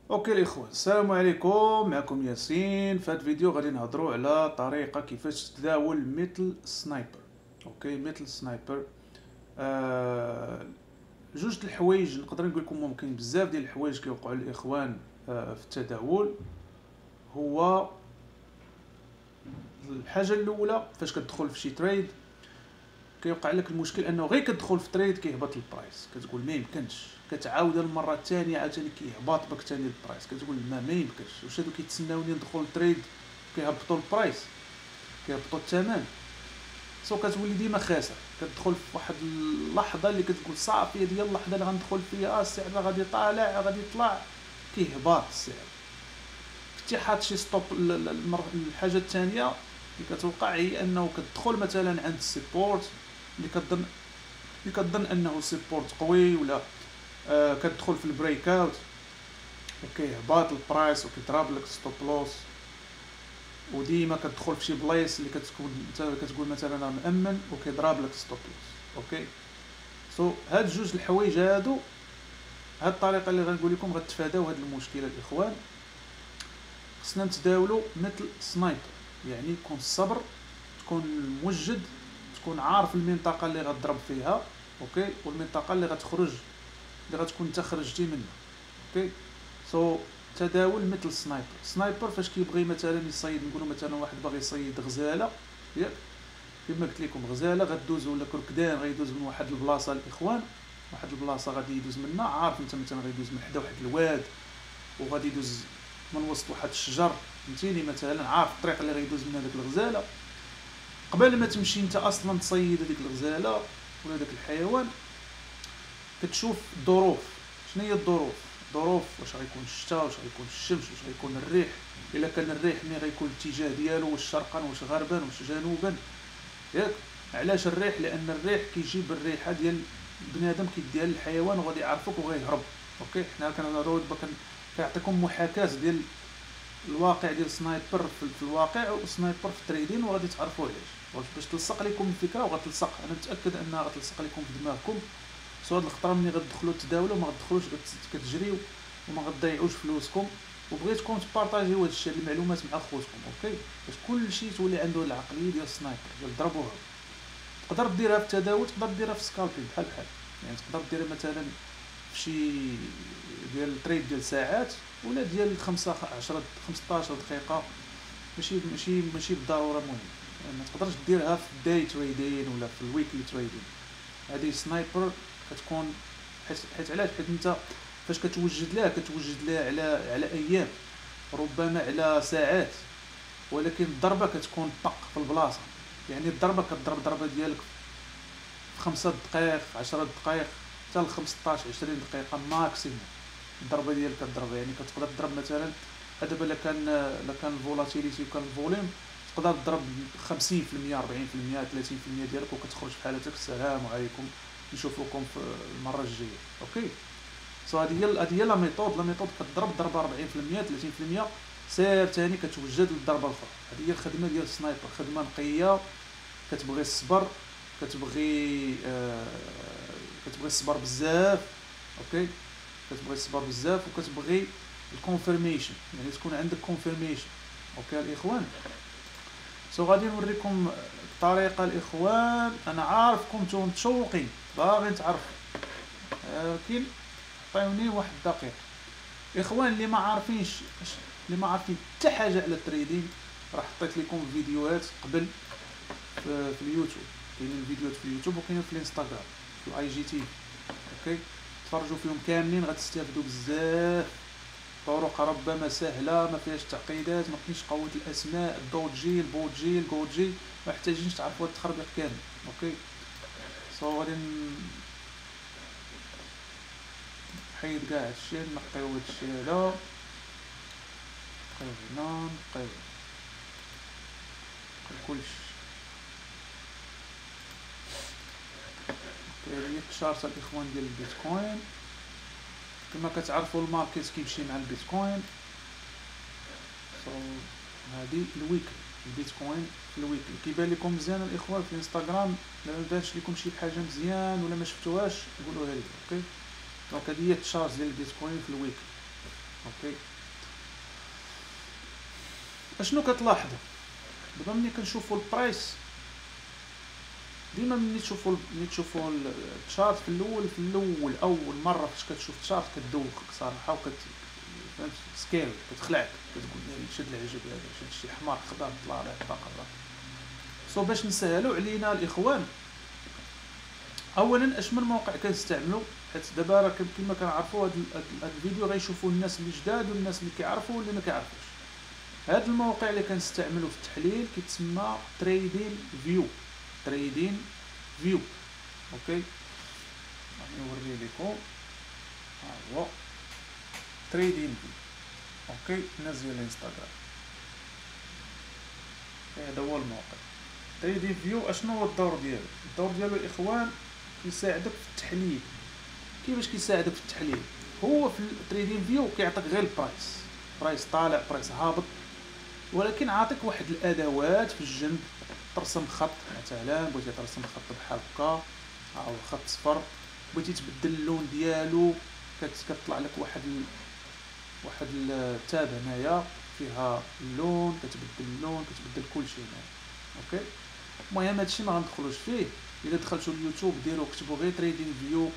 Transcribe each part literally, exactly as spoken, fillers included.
اوكي الاخوان، السلام عليكم. معكم ياسين. في هذا الفيديو غادي نهضروا على طريقه كيفاش تداول مثل سنايبر. اوكي، مثل سنايبر. آه جوج د الحوايج نقدر نقول لكم، ممكن بزاف ديال الحوايج كيوقعوا للاخوان آه في التداول. هو الحاجه الاولى، فاش كتدخل في شي تريد كيوقع لك المشكل انه غير كتدخل في تريد كيهبط البرايس، كتقول ما يمكنش، كتعاود المره الثانيه عاوتاني كيهبط بك ثاني البرايس، كتقول ما ما يمكنش، واش هادو كيتسناوني ندخل تريد كيهبطوا البرايس، كيهبطوا الثمن. سو كتولي ديما خاسر. كتدخل في واحد اللحظه اللي كتقول صافي هذه هي اللحظه اللي غندخل فيها، السعر غادي طالع غادي يطلع، كيهبط السعر. كنتي حاط شي ستوب. الحاجه الثانيه اللي كتوقع هي انه كتدخل مثلا عند السيبورت اللي كتظن اللي كتظن انه سيبورت قوي، ولا آه كتدخل في البريك اوت وكيهبط البرايس وكيضرب لك ستوب لوس. وديما كتدخل في شي بلايص اللي كتكون انت كتقول مثلا انا مامن وكيضرب لك ستوب لوس. اوكي، سو so, هاد جوج الحوايج هادو، هاد الطريقه اللي غنقول لكم غتفاداو هاد المشكله الاخوان. خصنا نتداولوا مثل سنايبر، يعني يكون الصبر، تكون موجد، تكون عارف المنطقه اللي غتضرب فيها. اوكي، والمنطقه اللي غتخرج اللي غتكون انت خرجتي منها. اوكي، سو so, تداول مثل سنايبر. سنايبر فاش كيبغي مثلا يصيد، نقولوا مثلا واحد باغي يصيد غزاله، ياك كما قلت لكم غزاله غدوز، ولا كركدان غيدوز من واحد البلاصه الاخوان، واحد البلاصه غادي يدوز منها، عارف انت مثلا غيدوز من حدا واحد الواد وغادي يدوز من وسط واحد الشجر، فهمتيني، مثلا عارف الطريق اللي غيدوز منها ديك الغزاله. قبل ما تمشي انت اصلا تصيد هذيك الغزاله ولا داك الحيوان، كتشوف الظروف. شنو هي الظروف؟ الظروف واش غيكون الشتاء، واش غيكون الشمس، واش غيكون الريح. الا كان الريح ملي غيكون الاتجاه ديالو واش شرقا واش غربا واش جنوبا، ياك. علاش الريح؟ لان الريح كيجيب الريحه ديال بنادم كيديها للحيوان وغادي يعرفك وغيهرب. اوكي، حنا كنهضروا دابا كنعطيكم محاكاه ديال الواقع ديال سنايبر في الواقع وسنايبر في التريدين، وغادي تعرفوا علاش، باش تلصق لكم الفكره. وغتلصق، انا متاكد انها غتلصق لكم في دماغكم. سو هاد الخطره ملي غتدخلوا تداولوا ما غتدخلوش كتجريو وما غتضيعوش فلوسكم، وبغيتكم تبارطاجيو هاد الشيء المعلومات مع خوتكم. اوكي، باش كلشي تولي عنده العقليه ديال السنايبر ديال ضربوها. تقدر ديرها في التداول، تقدر ديرها في سكالبين بحال بحال، يعني تقدر ديرها مثلا في شي ديال تريد ديال ساعات، ولا ديال خمسة عشرة خمسطاش دقيقه، ماشي ماشي ماشي بالضروره مهم. يعني ما تقدرش ديرها في الداي تريدين ولا في الويكلي تريدين. هذه سنايبر كتكون حيت حيت علاش؟ حيت انت فاش كتوجد لها كتوجد لها على على ايام، ربما على ساعات، ولكن الضربه كتكون طق في البلاصه. يعني الضربه كتضرب ضربه ديالك في خمسة دقائق عشرة دقائق حتى ل خمسطاش عشرين دقيقه ماكسيموم. الضربه ديالك كتضرب، يعني كتقدر تضرب مثلا دابا الا كان الا كان الفولاتيليتي وكان الفوليوم، تقدر تضرب خمسين في المية أربعين في المية ثلاثين في المية ديالك وكتخرج بحال هكاك. السلام عليكم، نشوفكم في المره الجايه. اوكي، سو هذه هي هذه هي لا ميثود. لا ميثود كتضرب ضربه أربعين في المية ثلاثين في المية، سير ثاني كتوجد للضربه الاخرى. هذه هي الخدمه ديال السنايبر، خدمه نقيه، كتبغي الصبر، كتبغي آه كتبغي الصبر بزاف. اوكي، كتبغي الصبر بزاف وكتبغي الكونفيرميشن، يعني تكون عندك كونفيرميشن. اوكي الاخوان، سو غادي نوريكم الطريقه الاخوان. انا عارفكم نتوما متشوقين باغيين تعرفوا، ولكن عطيوني واحد الدقيقه. اخوان اللي ما عارفينش اللي ما عارفين حتى حاجه على التريدين، راه حطيت لكم فيديوهات قبل في, في اليوتيوب. كاينين الفيديوهات في اليوتيوب وكاينين في الانستغرام في الاي جي تي. اوكي، تفرجوا فيهم كاملين غتستافدوا بزاف. طرق ربما سهله، ما فيهاش تعقيدات، ما كاينش قوه الاسماء، الدوجي البوجي الجوجي، ما محتاجينش تعرفوا هاد التخربيق كامل. اوكي، سو غادي نحيد كاع هادشي، نقيو هادشي هذا، نقيو هنا، نقيو كلشي. اوكي، هذه هي التشارت الاخوان ديال البيتكوين. كما كتعرفوا الماركت كيمشي مع البيتكوين. سو هذه الويكلي، البيتكوين في الويكلي كيبان لكم مزيان الاخوان في الانستغرام. الا ما بانش لكم شي حاجه مزيان ولا ما شفتوهاش قولوها لي. اوكي، دونك هذه هي التشارت ديال البيتكوين في الويكلي. اوكي، اوكي. اشنو كتلاحظوا دابا ملي كنشوفوا البرايس؟ ديما ملي تشوفوا ملي تشوفوا التشارت في الاول في الاول اول مره فاش كتشوف التشارت كتدوخك صراحه، وكت فهمت سكيل كتخلعك، كتقول لي شد العجب هذا، شد شي حمار خضر طلع عليه باقا. سو باش نسهلوا علينا الاخوان، اولا اش من موقع كنستعملوا، حيت دابا راه كما كنعرفوا هذا الفيديو غيشوفوا الناس اللي جداد والناس اللي كيعرفوا واللي ما كيعرفوش. هذا الموقع اللي كنستعملوا في التحليل كيتسمى تريدين فيو. تريدين فيو اوكي، غادي نوري لكم. ها هو تريدين فيو اوكي، نزل الانستغرام. هذا هو الموقع تريدين فيو. اشنو هو الدور ديالو؟ الدور ديالو الاخوان كيساعدك في التحليل. كيفاش كيساعدك في التحليل؟ هو في التريدين فيو كيعطيك غير البرايس، برايس طالع برايس هابط، ولكن عاطيك واحد الادوات في الجنب. ترسم خط مثلا، بغيتي ترسم خط بحال هكا او خط صفر، بغيتي تبدل اللون ديالو كتطلع لك واحد ال... واحد التاب هنايا فيها اللون، كتبدل اللون كتبدل كلشي هنايا اوكي. المهم هادشي ما غندخلوش فيه. الا دخلتوا اليوتيوب ديروا كتبوا غير تريدين فيو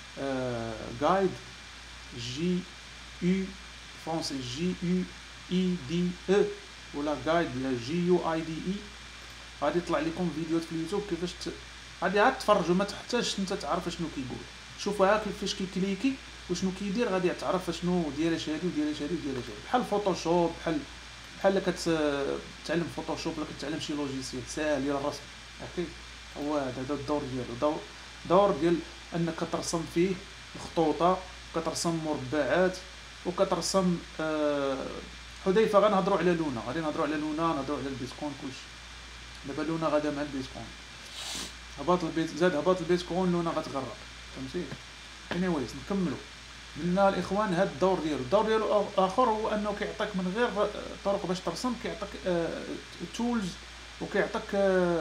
جايد جي يو فرونسي جي يو اي دي او ولا جايد ولا جي يو اي دي اي، غادي يطلع لكم فيديوهات في اليوتيوب كيفاش ت... غادي عاد تفرجوا، ما تحتاجش انت تعرف شنو كيقول. شوفوا كيفاش كيكليكي وشنو كيدير، غادي تعرف شنو داير اش هادي وداير اش هادي وداير اش هادي. بحال فوتوشوب، بحال بحال كتعلم فوتوشوب ولا كتعلم شي لوجيسيال ساهل ديال الرسم اوكي. هو هذا الدور ديالو، دور دور ديال انك كترسم فيه الخطوطه، كترسم مربعات وكترسم آه حذيفه. غنهضروا على لونا، غادي نهضروا على لونا، نهضروا على البيتكوين كلشي. دابا لونا غادا مع البيتكوين، هبط البيت زاد هبط البيتكوين لونا غتغرق فهمتي. انيويز نكملوا قلنا الاخوان. هذا الدور ديالو، الدور ديالو اخر هو انه كيعطيك من غير طرق باش ترسم، كيعطيك تولز وكيعطيك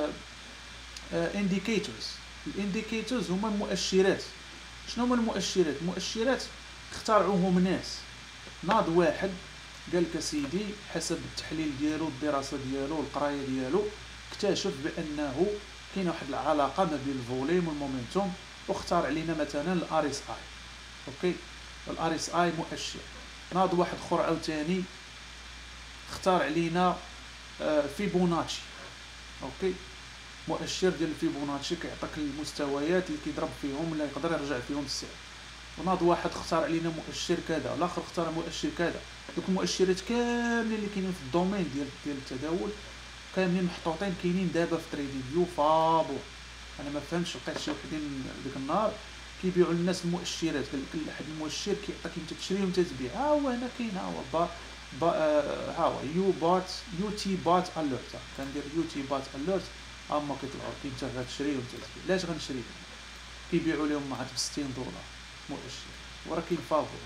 انديكيتورز. الانديكيتورز هما المؤشرات. شنو هما المؤشرات؟ المؤشرات اخترعوهم ناس، ناض واحد قال لك سيدي حسب التحليل ديالو الدراسه ديالو القرايه ديالو اكتشف بانه كاين واحد العلاقه ما بين الفوليوم والمومنتوم، واختار علينا مثلا الار اس اي اوكي. الار اس اي مؤشر. ناض واحد اخر عاوتاني اختار علينا فيبوناتشي اوكي، مؤشر ديال فيبوناتشي كيعطيك المستويات اللي كيضرب فيهم ولا يقدر يرجع فيهم السعر. وناض واحد اختار علينا مؤشر كذا، الاخر اختار مؤشر كذا. دوك المؤشرات كاملين اللي كاينين في الدومين ديال ديال التداول كاملين محطوطين كاينين دابا في تريدين فيو فابور. انا ما فهمتش، لقيت شي وحدين ديك النهار كيبيعوا للناس المؤشرات، قال لك واحد المؤشر كيعطيك انت تشري وانت تبيع. ها هو هنا كاين، ها هو با با ها هو يو بات يو تي بات اليرت. كندير يو تي بات اليرت اما كيطلعوا كي انت غتشري وانت تبيع. علاش غنشري؟ كيبيعوا لهم عاد ب ستين دولار مؤشر، وراه كاين فابور.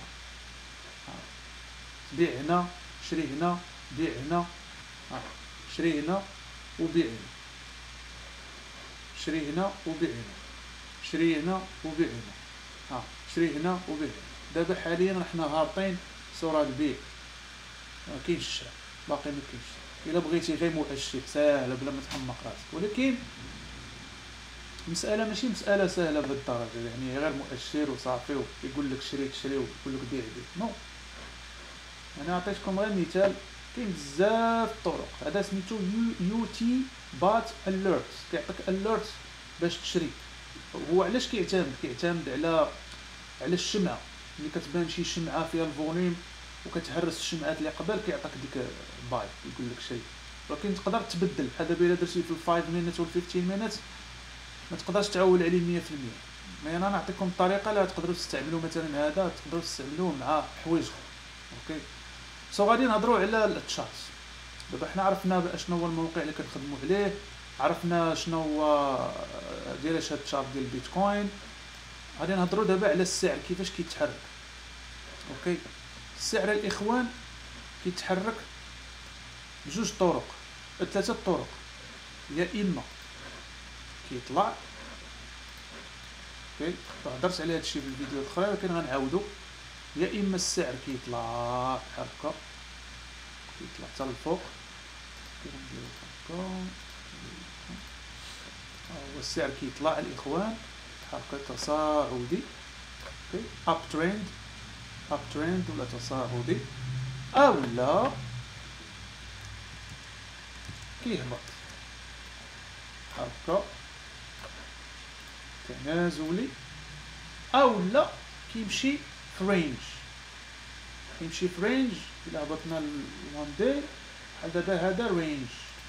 بيع هنا شري هنا، بيع هنا، شري هنا وبيع هنا، شري هنا وبيع هنا، شري هنا وبيع هنا، ها شري هنا وبيع هنا. دابا حاليا حنا هابطين صورة البيع، ما كاينش الشراء، باقي ما كاينش. الا بغيتي غير مؤشر ساهله بلا ما تحمق راسك، ولكن المساله ماشي مساله سهله بالدرجه، يعني غير مؤشر وصافي ويقول لك شري تشري ويقول لك بيع بيع. نو، انا عطيتكم غير مثال، كاين بزاف الطرق. هذا سميتو يو تي بات اليرت، كيعطيك اليرت باش تشري. هو علاش كيعتمد؟ كيعتمد على على الشمعه. ملي كتبان شي شمعه فيها الفوليوم وكتهرس الشمعات اللي قبل كيعطيك ديك باي يقول لك شري. ولكن تقدر تبدل، بحال دابا الا درتي في الخمسة مينيت وال خمستاشر مينيت ما تقدرش تعول عليه مية في المية. مي انا نعطيكم الطريقه اللي تقدروا تستعملوا مثلا هذا، تقدروا تستعملوه مع حوايج اوكي. سو غادي نهضروا على التشارت. دابا حنا عرفنا شنو هو الموقع اللي كنخدموا عليه، عرفنا شنو هو ديال هاد التشارت ديال البيتكوين. غادي نهضروا دابا على السعر كيفاش كيتحرك اوكي. السعر الاخوان كيتحرك بجوج طرق، ثلاثه طرق. يا اما كيطلع اوكي، هضرت على هادشي في الفيديو الاخرى ولكن غنعاودو. يا اما السعر كيطلع بحال هكا، كيطلع حتى الفوق، كنديرو هكا، هو السعر كيطلع الاخوان بحال هكا تصاعدي، اوكي اب ترند، اب ترند ولا تصاعدي، اولا كيهبط بحال هكا تنازلي، اولا كيمشي في رينج، كيمشي في رينج. الا هبطنا الوان دي بحال دابا هذا رينج.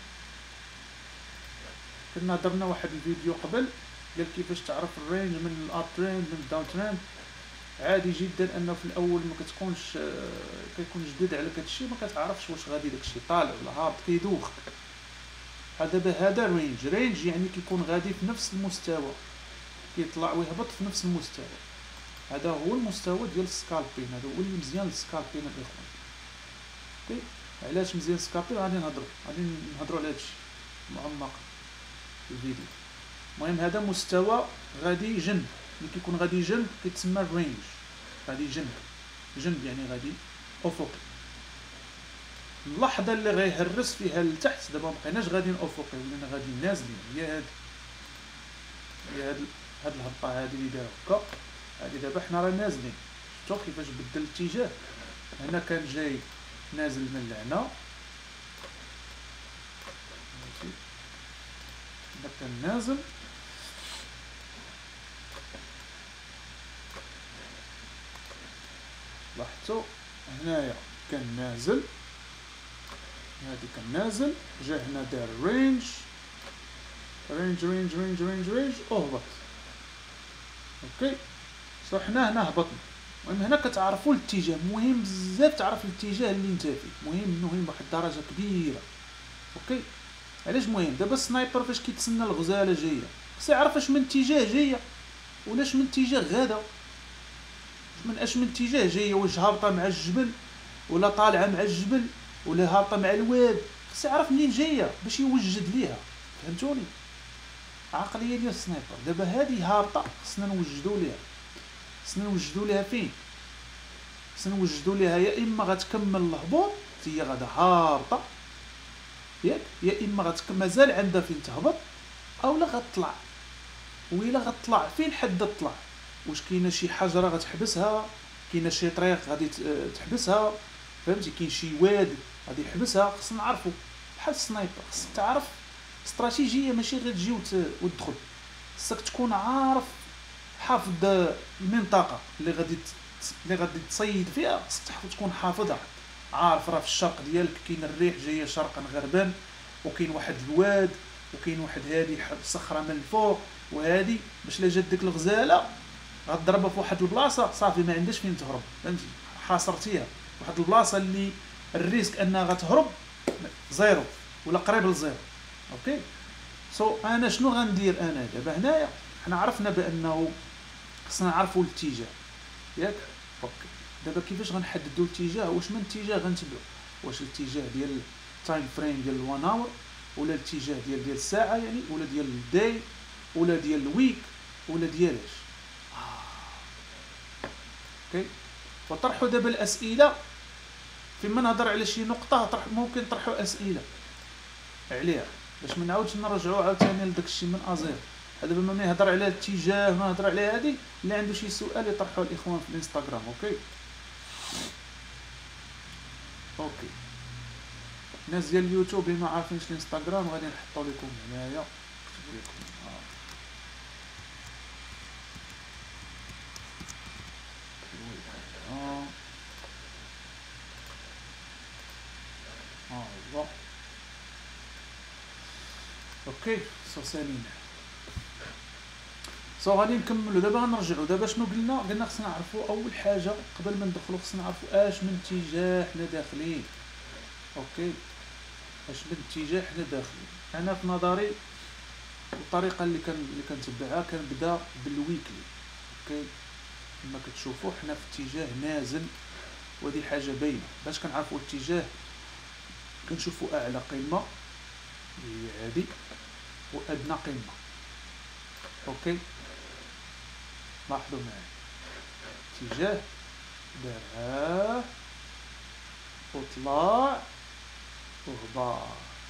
كنا درنا واحد الفيديو قبل ديال كيفاش تعرف الرينج من الاب ترند من الداون ترند. عادي جدا انه في الاول ما كتكونش كيكون جديد عليك هادشي، ما كتعرفش واش غادي داكشي طالع ولا هابط، كيدوخ. دابا هذا رينج، رينج يعني كيكون غادي في نفس المستوى، كيطلع ويهبط في نفس المستوى. هذا هو المستوى ديال السكالبين، هذا هو اللي مزيان للسكالبين الاخوان. اوكي علاش مزيان السكالبين؟ غادي نهضروا غادي نهضروا على هادشي معمق في الفيديو. المهم هذا مستوى غادي جنب، ملي كيكون غادي جنب كيتسمى الرينج، غادي جنب، جنب يعني غادي افقي. اللحظه اللي غيهرس فيها لتحت، دابا مبقيناش غاديين افقي ولينا غادي نازلين، هي هاد هي هاد هاد الهبطه هادي اللي دايره هكا، هادي دابا حنا راه نازلين. شفتوا كيفاش بدل الاتجاه؟ هنا كان جاي نازل من لهنا، هنا كان نازل، لاحظتوا هنايا كان نازل، هادي كان نازل، جا هنا دار رينج رينج رينج رينج رينج رينج وهبط. اوكي سو حنا هنا هبطنا. المهم هنا كتعرفوا الاتجاه، مهم بزاف تعرف الاتجاه اللي انت فيه، مهم مهم بواحد الدرجه كبيره. اوكي علاش مهم؟ دابا السنايبر فاش كيتسنى الغزاله جايه خصو يعرف اش من اتجاه جايه ولا اش من اتجاه غادا، من اش من اتجاه جايه، واش هابطه مع الجبل ولا طالعه مع الجبل ولا هابطه مع الواد، خصو يعرف منين جايه باش يوجد ليها. فهمتوني؟ عقليه ديال السنايبر. دابا هذه هابطه خصنا نوجدوا ليها، خصنا نوجدوا ليها فين؟ خصنا نوجدوا ليها يا اما غتكمل الهبوط هي غادا هابطه ياك، يا اما غتكمل مازال عندها فين تهبط، اولا غتطلع. ويلا غتطلع فين حد تطلع؟ واش كاينه شي حجره غتحبسها؟ كاينه شي طريق غادي تحبسها؟ فهمتي؟ كاين شي واد غادي يحبسها؟ خصنا نعرفوا. بحال السنايبر خصك تعرف استراتيجيه، ماشي غير تجي وتدخل، خصك تكون عارف حافظ المنطقه اللي غادي اللي غادي تصيد فيها، خصك تكون حافظها، عارف راه في الشرق ديالك كاين الريح جايه شرقا غربا، وكاين واحد الواد، وكاين واحد هادي صخره من الفوق، وهادي باش لا جات ديك الغزاله غتضربها في واحد البلاصه صافي ما عندهاش فين تهرب. فهمتي؟ حاصرتيها واحد البلاصه اللي الريسك انها غتهرب زيرو ولا قريب لزيرو. اوكي سو so, انا شنو غندير؟ انا دابا هنايا حنا عرفنا بانه خصنا نعرفوا الاتجاه ياك. اوكي دابا كيفاش غنحددوا الاتجاه؟ واش من اتجاه غنتبعوا؟ واش الاتجاه ديال التايم فريم ديال الوان اور، ولا الاتجاه ديال ديال الساعه يعني، ولا ديال الداي، ولا ديال الويك، ولا ديال اش؟ آه. اوكي وطرحوا دابا الاسئله فيما نهضر على شي نقطه، طرح ممكن طرحوا اسئله عليها باش ما نعاودش نرجعوا عاوتاني لداك الشيء من ازير. هذا بما ما يهضر على الاتجاه ونهضر على هذه، اللي عنده شي سؤال يطرحوا الاخوان في الانستغرام. اوكي اوكي الناس ديال اليوتيوب اللي ما عارفينش الانستغرام غادي نحطوا لكم هنايا، نكتب لكم اه اه ايوا اوكي سو سالينا. سو غادي نكملوا دابا، غنرجعوا دابا شنو قلنا؟ قلنا خصنا نعرفوا اول حاجه قبل ما ندخلوا خصنا نعرفوا اش من اتجاه حنا داخلين. اوكي اش من اتجاه حنا داخلين. انا في نظري الطريقه اللي كان اللي كنتبعها كنبدا بالويكلي. اوكي كما كتشوفوا حنا في اتجاه نازل، ودي حاجه باينه. باش كنعرفوا الاتجاه كنشوفوا اعلى قمه هي هذه وادنى قمه. اوكي لاحظوا معايا اتجاه دارها وطلع وهبط،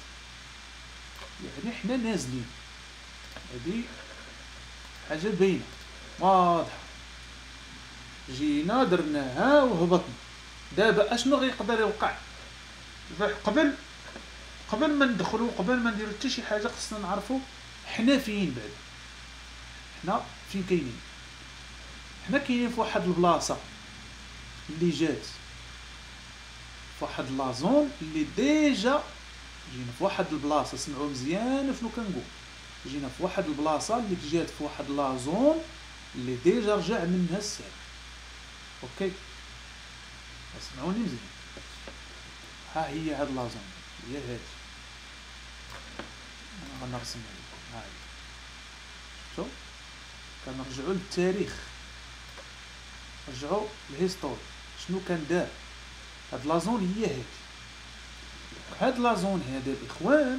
يعني حنا نازلين. هادي حاجه باينه واضحه، جينا درناها وهبطنا. دابا اشنو غيقدر يوقع؟ قبل قبل ما ندخلوا قبل ما نديروا حتى شي حاجه خصنا نعرفوا حنا فين. بعد حنا فين كاينين؟ حنا كاينين في واحد البلاصه اللي جات فواحد لازون اللي ديجا جينا في واحد البلاصه. سمعوا مزيان شنو كنقول، جينا في واحد البلاصه اللي جات في واحد لازون اللي ديجا رجع منها السير. اوكي اسمعوني مزيان، ها هي هاد لازون هي هادي، انا غنرسم لكم. ها هي شفتوا، كنرجعوا للتاريخ، رجعوا للهيستوري شنو كان دار. هاد لازون هي هادي. هاد لازون هذا الاخوان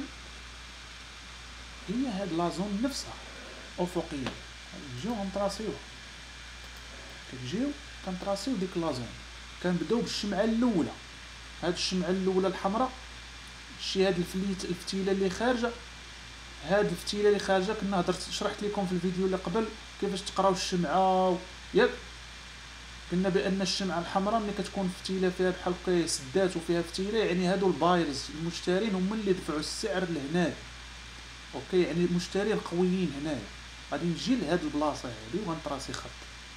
هي هاد لازون نفسها افقيه. نجيو غنطراسيوها، كنجيو كنطراسيو ديك لازون. كنبداو بالشمعه الاولى، هاد الشمعه الاولى الحمراء، شي هاد الفليت الفتيله اللي خارجه. هاد الفتيله اللي خارجه كنا هضرت شرحت لكم في الفيديو اللي قبل كيفاش تقراو الشمعه، ياك قلنا بان الشمعه الحمراء ملي كتكون فتيله فيها بحال هكا سدات وفيها فتيله، يعني هادو البايرز المشترين هما اللي دفعوا السعر لهنايا. اوكي يعني المشترين القويين هنايا. غادي نجي لهاد البلاصه هادي وغنطراسي خط.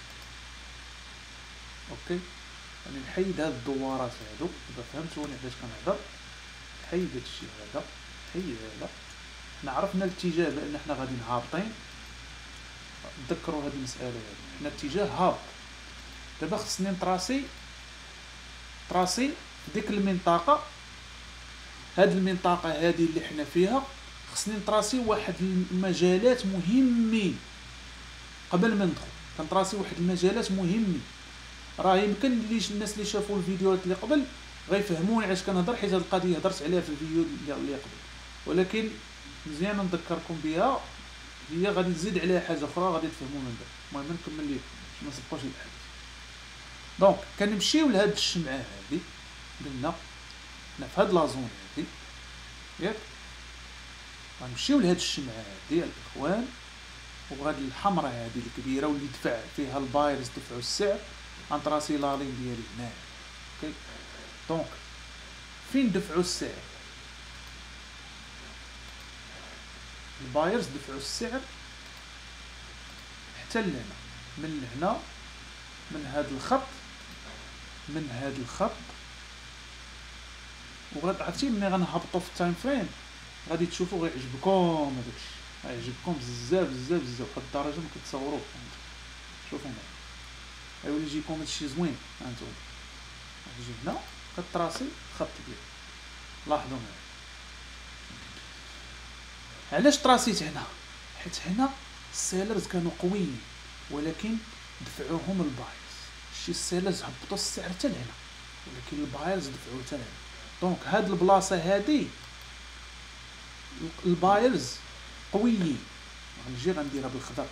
اوكي يعني نحيد هاد الدوارات هادو. دابا فهمتوني علاش كنهضر. حيد هادشي هذا، حيد هذا. حنا عرفنا الاتجاه بان حنا غاديين هابطين. تذكروا هاد المساله هادي، حنا اتجاه هابط. دابا خصني نطراسي طراسي في ديك المنطقه. هاد المنطقه هادي اللي حنا فيها خصني نطراسي واحد المجالات مهمين قبل ما ندخل. كنطراسي واحد المجالات مهمين. راه يمكن اللي الناس اللي شافوا الفيديوهات اللي قبل غيفهموني علاش كنهضر، حيت هاد القضيه هضرت عليها في الفيديو اللي قبل، ولكن مزيان نذكركم بها. هي غادي نزيد عليها حاجه اخرى غادي تفهموا من بعد. المهم نكمل لكم باش ما نسبقوش الاحداث. دونك كنمشيو لهاد الشمعه هادي، قلنا حنا في هاد لازون هادي، ياك غنمشيو لهاد الشمعه هادي الاخوان. وغاد الحمراء هادي الكبيره واللي دفع فيها البايرز دفعوا السعر، غنطراسي لالين ديالي هنايا. اوكي دونك فين دفعوا السعر؟ البايرز دفعوا السعر حتى لهنا، من هنا، من هاد الخط، من هاد الخط. وغاد عرفتي ملي غنهبطوا في التايم فريم غادي تشوفوا غيعجبكم هذاكشي، غيعجبكم بزاف بزاف بزاف بواحد الدرجه ما كتصوروش. شوفوا معايا غيولي يجيكم هادشي زوين. هانتوما غتجي هنا كتراسي خط كبير. لاحظوا معايا علاش طراسيت هنا، حيت هنا السيلرز كانوا قويين ولكن دفعوهم البايرز. شي السيلرز هبطوا السعر حتى لهنا ولكن البايرز دفعوه حتى لهنا. دونك هاد البلاصه هادي البايرز قويين. غنجي غنديرها بالخضر.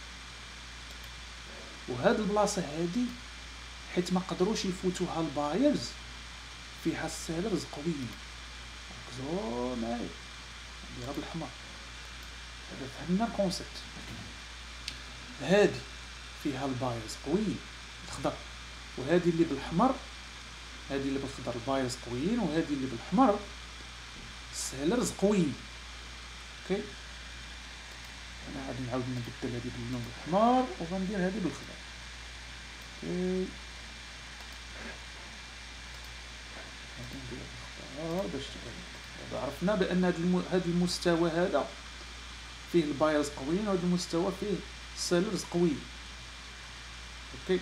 وهاد البلاصه هادي حيت ما قدروش يفوتوها البايرز فيها السيلرز قويين. ركزوا معايا نديرها بالحمر. هذا فهمنا الكونسيبت. هادي فيها البايرز قويين الخضر، وهادي اللي بالحمر، هادي اللي بالخضر البايرز قويين، وهادي اللي بالحمر السيلرز قويين. اوكي انا غادي نعاود نبدل هادي باللون بالحمر وغندير هادي بالخضر. اوكي غادي ندير بالخضر باش تبان. دابا عرفنا بان هاد الم... هاد المستوى هذا فيه البايرز قويين وهذا المستوى فيه السيلرز قويين. اوكي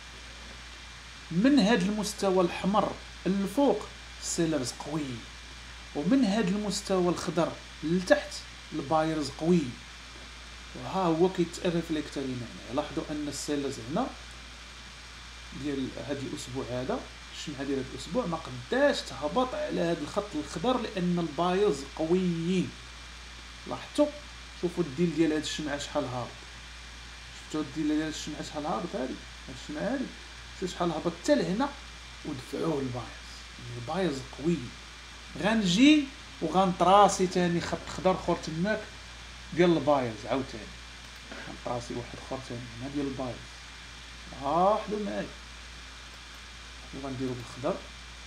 من هاد المستوى الحمر الفوق السيلرز قويين، ومن هاد المستوى الخضر لتحت البايرز قويين. وها هو كيتريفليكت لينا هنا. لاحظوا ان السيلرز هنا ديال هاد الاسبوع هذا الشمعه ديال هاد الاسبوع ما قداش تهبط على هاد الخط الخضر لان البايرز قويين. لاحظتوا شوفوا الديل ديال هاد الشمعه شحال هابط. شفتوا الديل ديال الشمعه شحال هابط. هادي هاد الشمعه هادي شوف شحال هبط حتى لهنا ودفعوه البايرز. البايرز قوي. غنجي وغنطراسي تاني خط خضر اخر تماك ديال البايرز عاوتاني، غنطراسي واحد اخر تاني هنا ديال البايرز. اه حدو معايا وغنديرو بالخضر.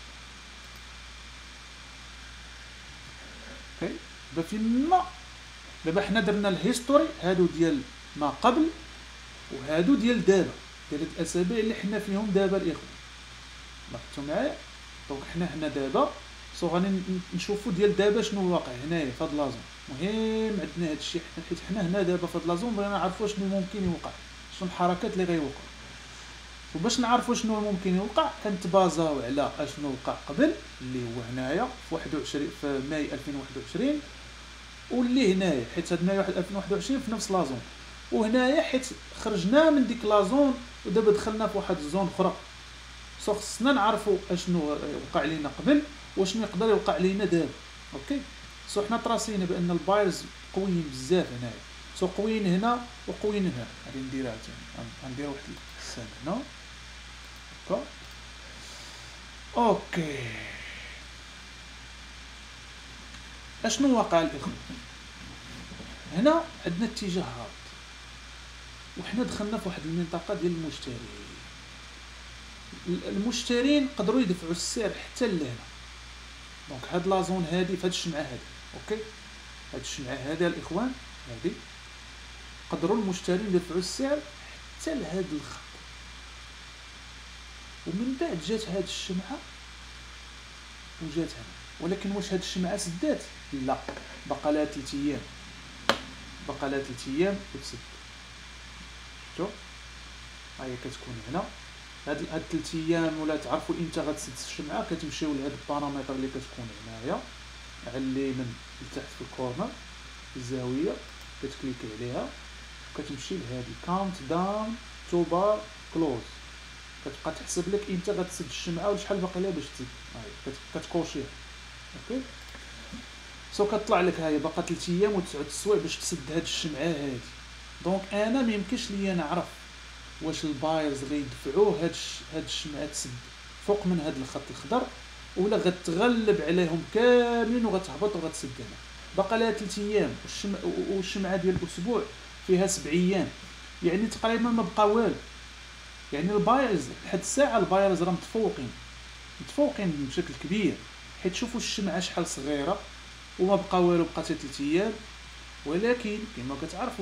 اوكي دابا فيما دابا حنا درنا الهيستوري هادو ديال ما قبل وهادو ديال دابا، ديال هاد الاسابيع اللي حنا فيهم دابا الاخوان. لاحظتوا معايا؟ دونك حنا هنا دابا سو غادي نشوفوا ديال دابا شنو واقع هنايا في هاد لازون. مهم عندنا هادشي حنا حيت حنا هنا دابا في هاد لازون بغينا نعرفوا شنو ممكن يوقع، شنو الحركات اللي غيوقعوا. وباش نعرفوا شنو ممكن يوقع كنتبازاو على اشنو وقع قبل اللي هو هنايا في واحد وعشرين في ماي ألفين وواحد وعشرين، واللي هنايا حيت هاد ماي ألفين وواحد وعشرين في نفس لازون، وهنايا حيت خرجنا من ديك لازون ودابا دخلنا في واحد الزون اخرى. سو خصنا نعرفوا اشنو وقع لينا قبل وشنو يقدر يوقع لينا دابا. اوكي سو حنا تراسينا بان البايرز قويين بزاف هنايا، سو قويين هنا وقويين هنا. غادي نديرها ثاني، غندير واحد السنه هنا. اوكي اوكي اشنو واقع الاخوان؟ هنا عندنا اتجاه هابط وحنا دخلنا في واحد المنطقه ديال المشترين. المشترين قدروا يدفعوا السعر حتى لهنا. دونك هاد لازون هادي في هاد الشمعه هادي. اوكي هاد الشمعه هادي الاخوان هادي قدروا المشترين يدفعوا السعر حتى لهاد الخط، ومن بعد جات هاد الشمعه وجات هنا. ولكن واش هاد الشمعه سدات؟ لا، بقى لها ثلاث ايام، بقى لها ثلاث ايام وتسد. شفتوا ها هي كتكون هنا هاد هاد ثلاث ايام، ولا تعرفوا امتى غتسد الشمعه كتمشيو لهاد البارامتر اللي كتكون هنايا على اليمين لتحت في الكورنر في الزاويه، كتكليكي عليها وكتمشي لهادي كاونت داون تو بار كلوز، كتبقى تحسب لك امتى غتسد الشمعه وشحال باقي لها باش تسد. هاي كتكوشيها. اوكي سو كطلع لك هاي باقا ثلاث ايام وتسعة السوايع باش تسد هاد الشمعه هادي. دونك انا ما يمكنش ليا نعرف واش البايرز غيدفعوه هاد هاد الشمعه تسد فوق من هاد الخط الخضر ولا غتغلب عليهم كاملين وغتهبط وغتسد هنا. باقا لها ثلاث ايام والشمعه والشمعه ديال الاسبوع فيها سبع ايام، يعني تقريبا ما بقى والو. يعني البايرز لحد الساعه البايرز راه متفوقين متفوقين بشكل كبير، حيت شوفوا الشمعه شحال صغيره وما بقى والو، بقى حتى ثلاث ايام. ولكن كما كتعرفوا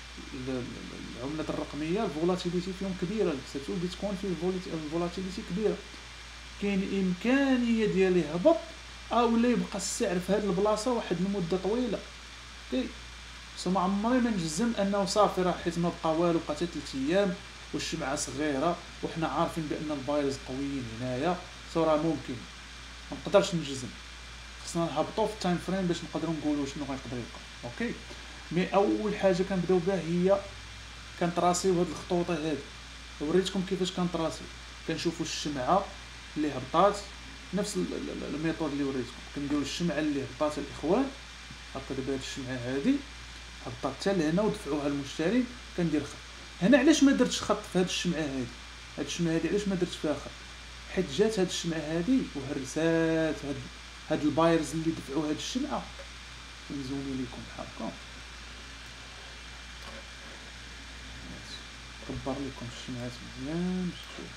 العملات الرقميه الفولاتيليتي فيهم كبيره، سيرتو البيتكوين فيه الفولاتيليتي كبيره، كاين امكانيه ديال يهبط او لا يبقى السعر في هذه البلاصه واحد المده طويله. اوكي سو ما عمري ما نجزم انه صافي راه حيت ما بقى والو بقى حتى ثلاث ايام والشمعه صغيره وحنا عارفين بان البايرز قويين هنايا، سو راه ممكن ما نقدرش نجزم. خصنا نهبطوا في التايم فريم باش نقدروا نقولوا شنو غيقدر يوقع. اوكي مي اول حاجه كنبداو بها هي كنتراسيو هاد الخطوط هادي. وريتكم كيفاش كنتراسيو، كنشوفوا الشمعه اللي هبطات نفس الميثود اللي وريتكم. كنديروا الشمعه اللي هبطات الاخوان هكا. دابا هاد الشمعه هادي هبطات حتى لهنا ودفعوها المشتري، كندير خط هنا. علاش ما درتش خط في هاد الشمعه هادي؟ هاد الشمعه هادي علاش ما درتش فيها خط؟ حيت جات هاد الشمعه هادي وهرسات هاد هاد البايرز اللي دفعوا هاد الشمعه. نزومي لكم بحالكم كبر لكم الشمعات مزيان باش تشوفوا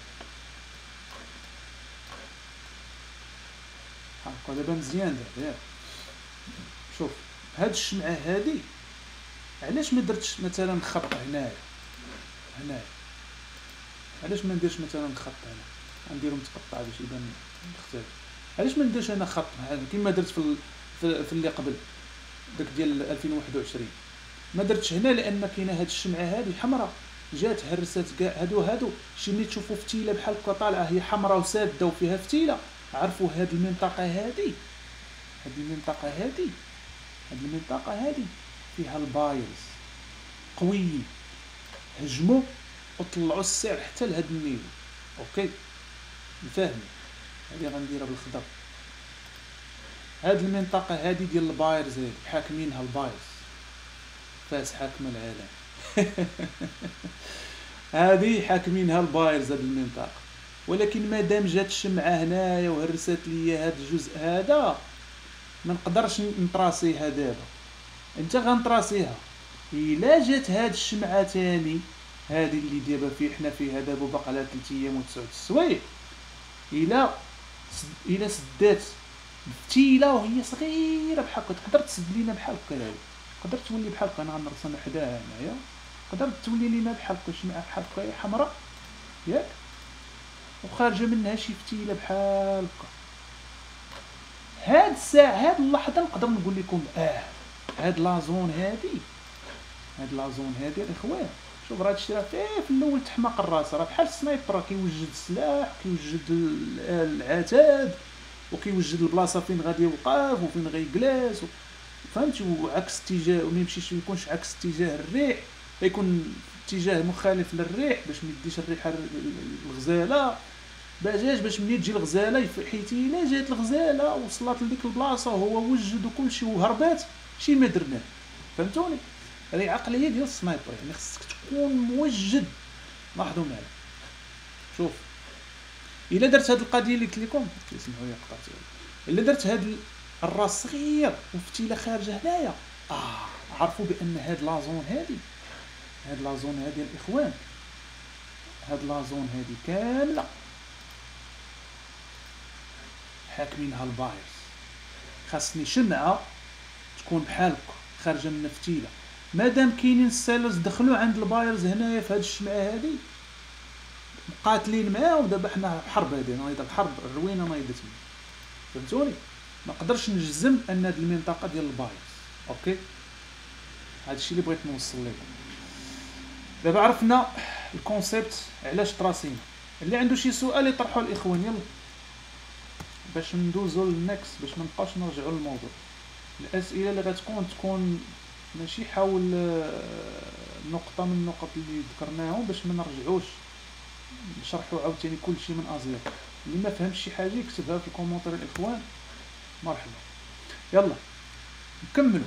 هاكا. دابا مزيان دابا شوف هاد الشمعه هادي علاش ما درتش مثلا خط هنايا هنايا؟ علاش ما نديرش مثلا خط هنا؟ غنديرو متقطع باش يبان مختلف. علاش ما نديرش انا خط كيما درت في في اللي قبل داك ديال ألفين وواحد وعشرين؟ ما درتش هنا لان كاينه هاد الشمعه هادي حمراء جات هرست كاع هادو هادو شي ملي تشوفوا فتيله بحال هكا طالعه هي حمراء وساده وفيها فتيله، عرفوا هاد المنطقه هادي هاد المنطقه هادي هاد المنطقه هادي فيها البايرز قويين هجموا وطلعوا السعر حتى لهاد النيفو. اوكي مفاهمين؟ هادي غنديرها بالخضر. هاد المنطقه هادي ديال البايرز هادي حاكمينها البايرز، فاس حاكمه العالم. هادي حاكمينها البايرز هاد المنطقه. ولكن مادام جات الشمعه هنايا وهرست ليا هذا الجزء هذا ما نقدرش نطراسيها دابا. انت غنطراسيها الا جات هاد الشمعه تاني هذه اللي دابا في حنا فيها دابا باقا لها ثلاث ايام وتسعة السوايع، الا الا سدات بفتيله وهي صغيره بحال هكا تقدر تسد لينا بحال هكا، تقدر تولي بحال هكا. انا غنرسم حداها هنايا تقدر تولي لينا بحال هكا شمعه بحال هكا حمراء ياك، وخارجه منها شي فتيله بحال هكا. هاد الساعه هاد اللحظه نقدر نقول لكم اه هاد لازون هادي هاد لازون هادي الاخوان شوف راه هادشي راه فيه في الاول تحماق الراس، راه بحال السنايبر راه كيوجد السلاح كيوجد العتاد وكيوجد البلاصه فين غادي يوقف وفين غيجلس فهمتي، وعكس اتجاه وما يمشيش ما يكونش عكس اتجاه الريح، يكون اتجاه مخالف للريح باش ما يديش الريحه الغزاله باجاش باش منين تجي الغزاله حيت الا جات الغزاله وصلت لديك البلاصه وهو وجد وكلشي وهربات شي ما درناه. فهمتوني؟ هذه عقليه ديال السنايبر، يعني خصك تكون موجد. لاحظوا معايا شوف الا درت هذه القضيه اللي قلت لكم اسمحوا لي قطعت، الا درت هذا الراس صغير وفتيله خارجه هنايا اه عرفوا بان هاد لازون هادي هاد لازون هادي الاخوان هاد لازون هادي كامله حاكمينها الفايروس. خاصني شمعه تكون بحال هكا خارجه من فتيله، مادام كاينين السيلز دخلوا عند الفايروس هنايا في هاد الشمعه هادي مقاتلين معاه، ودابا حنا حرب هادي نايضه الحرب الروينه نايضت. فهمتوني؟ ما نقدرش نجزم ان هاد المنطقه ديال الفايروس. اوكي هذا الشيء اللي بغيت نوصل لكم. دابا عرفنا الكونسيبت علاش تراسينا. اللي عنده شي سؤال يطرحوا الاخوان يلا باش ندوزو للنكس باش ما نبقاوش نرجعوا للموضوع. الاسئله اللي غتكون تكون ماشي حول نقطه من النقط اللي ذكرناهم باش ما نرجعوش نشرحوا عاوتاني كل شيء من ازير. اللي ما فهمش شي حاجه يكتبها في الكومونتير الاخوان مرحبا. يلا نكملوا.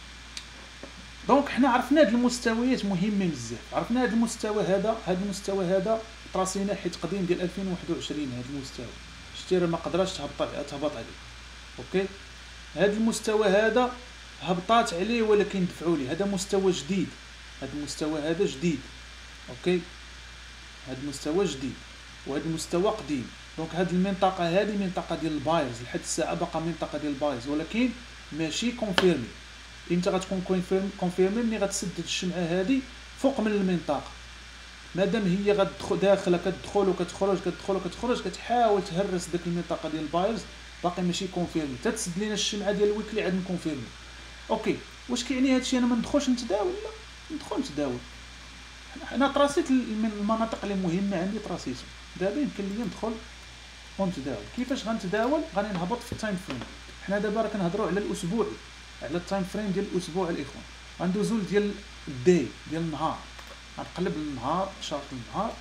دونك حنا عرفنا هاد المستويات مهمين بزاف، عرفنا هاد المستوى هذا هاد المستوى هذا طراسينا حيت قديم ديال ألفين وواحد وعشرين. هاد المستوى شتي راه ما قدراتش تهبط تهبط عليه. اوكي هاد المستوى هذا هبطات عليه ولكن دفعوا ليه، هذا مستوى جديد، هاد المستوى هذا جديد. اوكي هاد المستوى جديد وهاد المستوى قديم. دونك هاد المنطقه هذه منطقه ديال البايرز لحد الساعه باقا منطقه ديال البايرز ولكن ماشي كونفيرمي. امتى غتكون كونفيرم كونفيرمي؟ ملي غتسدد الشمعه هذه فوق من المنطقه. مادام هي غتدخل داخله كتدخل وكتخرج كتدخل وكتخرج كتحاول تهرس داك المنطقه ديال البايرز باقي ماشي كونفيرمي تتسد لينا الشمعه ديال الويكلي عاد نكونفيرمي. اوكي واش كيعني هادشي انا ما ندخلش نتداول؟ لا ندخل نتداول. انا طراسيت من المناطق اللي مهمه عندي طراسيتهم، دابا يمكن لي ندخل ونتداول. كيفاش غنتداول؟ غادي نهبط في التايم فريم. حنا دابا راه كنهضروا على الاسبوعي على التايم فريم ديال الاسبوع الاخوان. غندوزو ديال الداي ديال النهار، غنقلب النهار شارط النهار.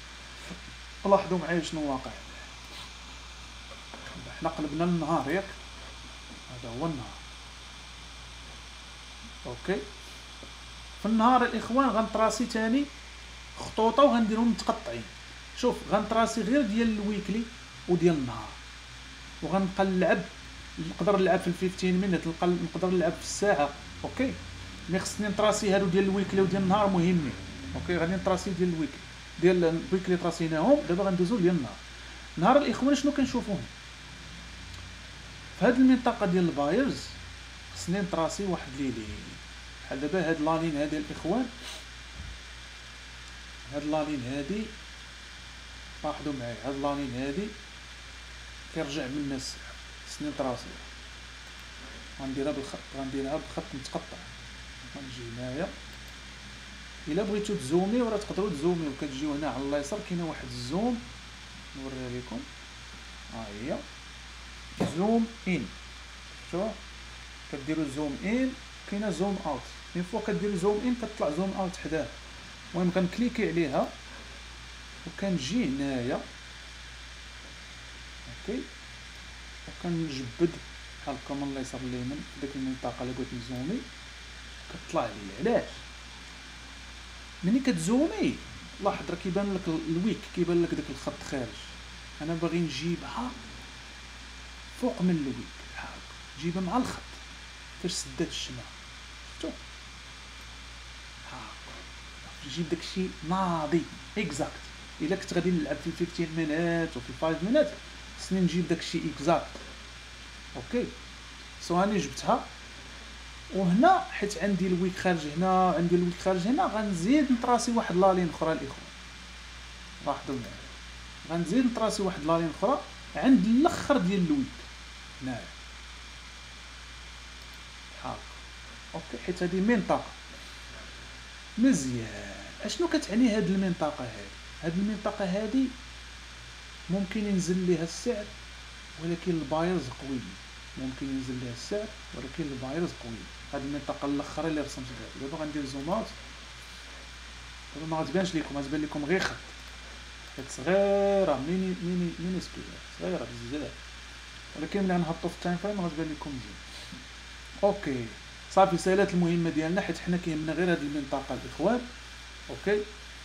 لاحظوا معايا شنو واقع. حنا قلبنا النهار ياك، هذا هو النهار. اوكي في النهار الاخوان غنطراسي تاني خطوطه وغنديرهم متقطعين. شوف غنطراسي غير ديال الويكلي وديال النهار وغنبقى نلعب، نقدر نلعب في الخمسطاش مينيت، نقدر نلعب في الساعه. اوكي مي خصني نطراسي هادو ديال الويكلي وديال النهار مهمين. اوكي غادي نطراسي ديال الويكلي ديال الويكلي طراسيناهم، دابا غندوزو ديال النهار. نهار الاخوان شنو كنشوفوا في هاد المنطقه ديال الفايرز؟ خصني نطراسي واحد ليلين بحال دابا هاد لالين هادي الاخوان، هاد لالين هادي لاحظوا معايا، هاد لالين هادي كيرجع من الناس خصني نطراسي. غنديرها بالخط، غنديرها بخط متقطع. غنجي هنايا الا بغيتو تزوميو راه تقدروا تزوميو، كتجيو هنا على اليسار كاينه واحد الزوم نوريها لكم. ها هي زوم ان، شوف كديروا زوم ان كاينه زوم اوت. من فوق كديروا زوم ان كتطلع زوم اوت حداه. المهم كنكليكي عليها وكنجي هنايا. اوكي وكنجبد بحال هكا من اليسار لليمين في ديك المنطقه اللي بغيت نزومي كتطلع لي. علاش؟ ملي كتزومي لاحظ راه كيبان لك الويك، كيبان لك داك الخط خارج. انا باغي نجيبها فوق من الويك هاك، نجيبها مع الخط فاش سدات الشمعة، شفتو هاك، نجيب داكشي ناضي اكزاكت. الا كنت غادي نلعب في خمسطاش مينات وفي خمسة مينات خصني نجيب داكشي اكزاكت. اوكي سو هاني جبتها، وهنا حيت عندي الويك خارج هنا عندي الويك خارج هنا غنزيد نطراسي واحد لالين اخرى الاخوان، لاحظوا معايا غنزيد نطراسي واحد لالين اخرى عند الاخر ديال الويك هنايا هاك. اوكي حيت هذه منطقه مزيان. اشنو كتعني هاد المنطقه هادي؟ هاد المنطقه هادي ممكن ينزل ليها السعر ولكن البايرز قوي، ممكن ينزل ليها السعر ولكن البايرز قوي. هاد المنطقه الاخرى اللي رسمت لها دابا غندير زومات، دابا ما غتبانش لكم، غتبان لكم غير خط حيت صغيره ميني ميني ميني سكيل صغيره بزاف، ولكن ملي نهبطوا في التايم فريم غتبان لكم مزيان. اوكي صافي سالات المهمه ديالنا حيت حنا كيهمنا غير هاد المنطقه الاخوان. اوكي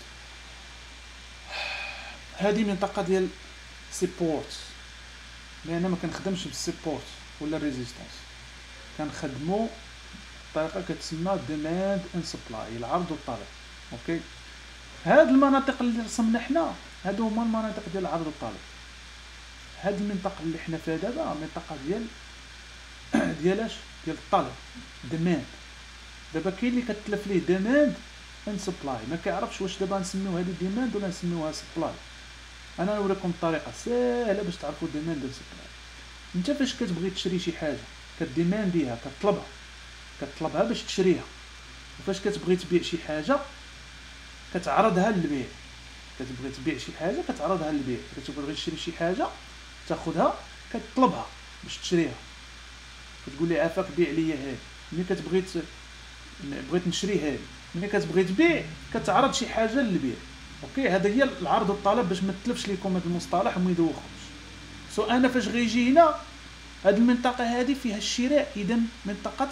هذه منطقه ديال سيبورت، لان ما كنخدمش بالسيبورت ولا ريزيستانس، كنخدموا بطريقه كتسمى ديماند اند سبلاي، العرض والطلب. اوكي هاد المناطق اللي رسمنا حنا هادو هما المناطق ديال العرض والطلب. هاد المنطقه اللي حنا فيها دابا منطقه ديال ديالاش ديال الطلب ديماند. دابا كاين اللي كتلف ليه ديماند اند سبلاي، ما كيعرفش واش دابا نسميو هذه ديماند ولا نسميوها سبلاي. انا نوريكم الطريقه ساهله باش تعرفوا ديماند اند سبلاي. انت فاش كتبغي تشري شي حاجه كديمانديها، كطلبها كطلبها باش تشريها، وفاش كتبغي تبيع شي حاجه كتعرضها للبيع، كتبغي تبيع شي حاجه كتعرضها للبيع، كتبغي تشري شي حاجه تاخذها كتطلبها باش تشريها، كتقول لي عافاك بيع لي هذه. ملي كتبغي بغيت نشري هذه، ملي كتبغي تبيع كتعرض شي حاجه للبيع. اوكي هذا هي العرض والطلب باش ما تلفش لكم هذا المصطلح وما يدوخوش. سو انا فاش غيجي هنا هذه المنطقه هذه فيها الشراء، اذا منطقه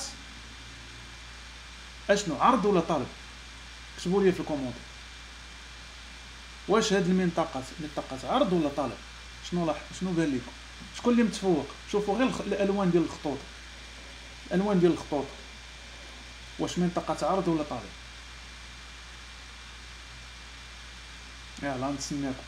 اشنو عرض ولا طلب؟ كتبوا لي في الكومونتير واش هذه المنطقه منطقه عرض ولا طلب. شنو لاحظ شنو قال لكم؟ شكون اللي متفوق؟ شوفوا غير الالوان ديال الخطوط، الالوان ديال الخطوط واش منطقه عرض ولا طلب؟ يلا نتسناكم.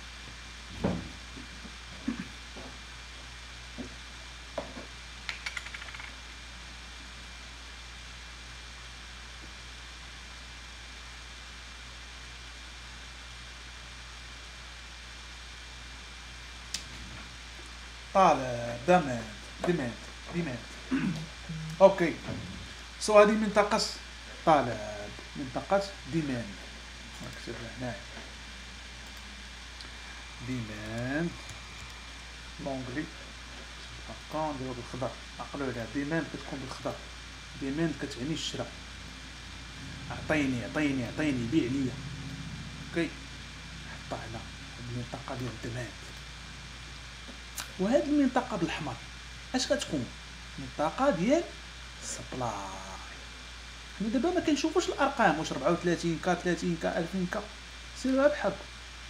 طالب ديماند ديماند ديماند. اوكي سو هذه منطقه طالب، منطقه ديماند، نكتبها هنايا ديماند لونغلي هكا نديرو بالخضر. عقلوا عليها ديماند كتكون بالخضر، ديماند كتعني الشراء، عطيني عطيني عطيني بيع ليا. اوكي حطها هنا هاد المنطقه ديال الديماند. وهاد المنطقه بالاحمر اش كتكون؟ منطقه ديال سبلاي. حنا دابا ما كنشوفوش الارقام واش أربعة وثلاثين كا ثلاثين كا ألفين كا، سيروا بحال هكا.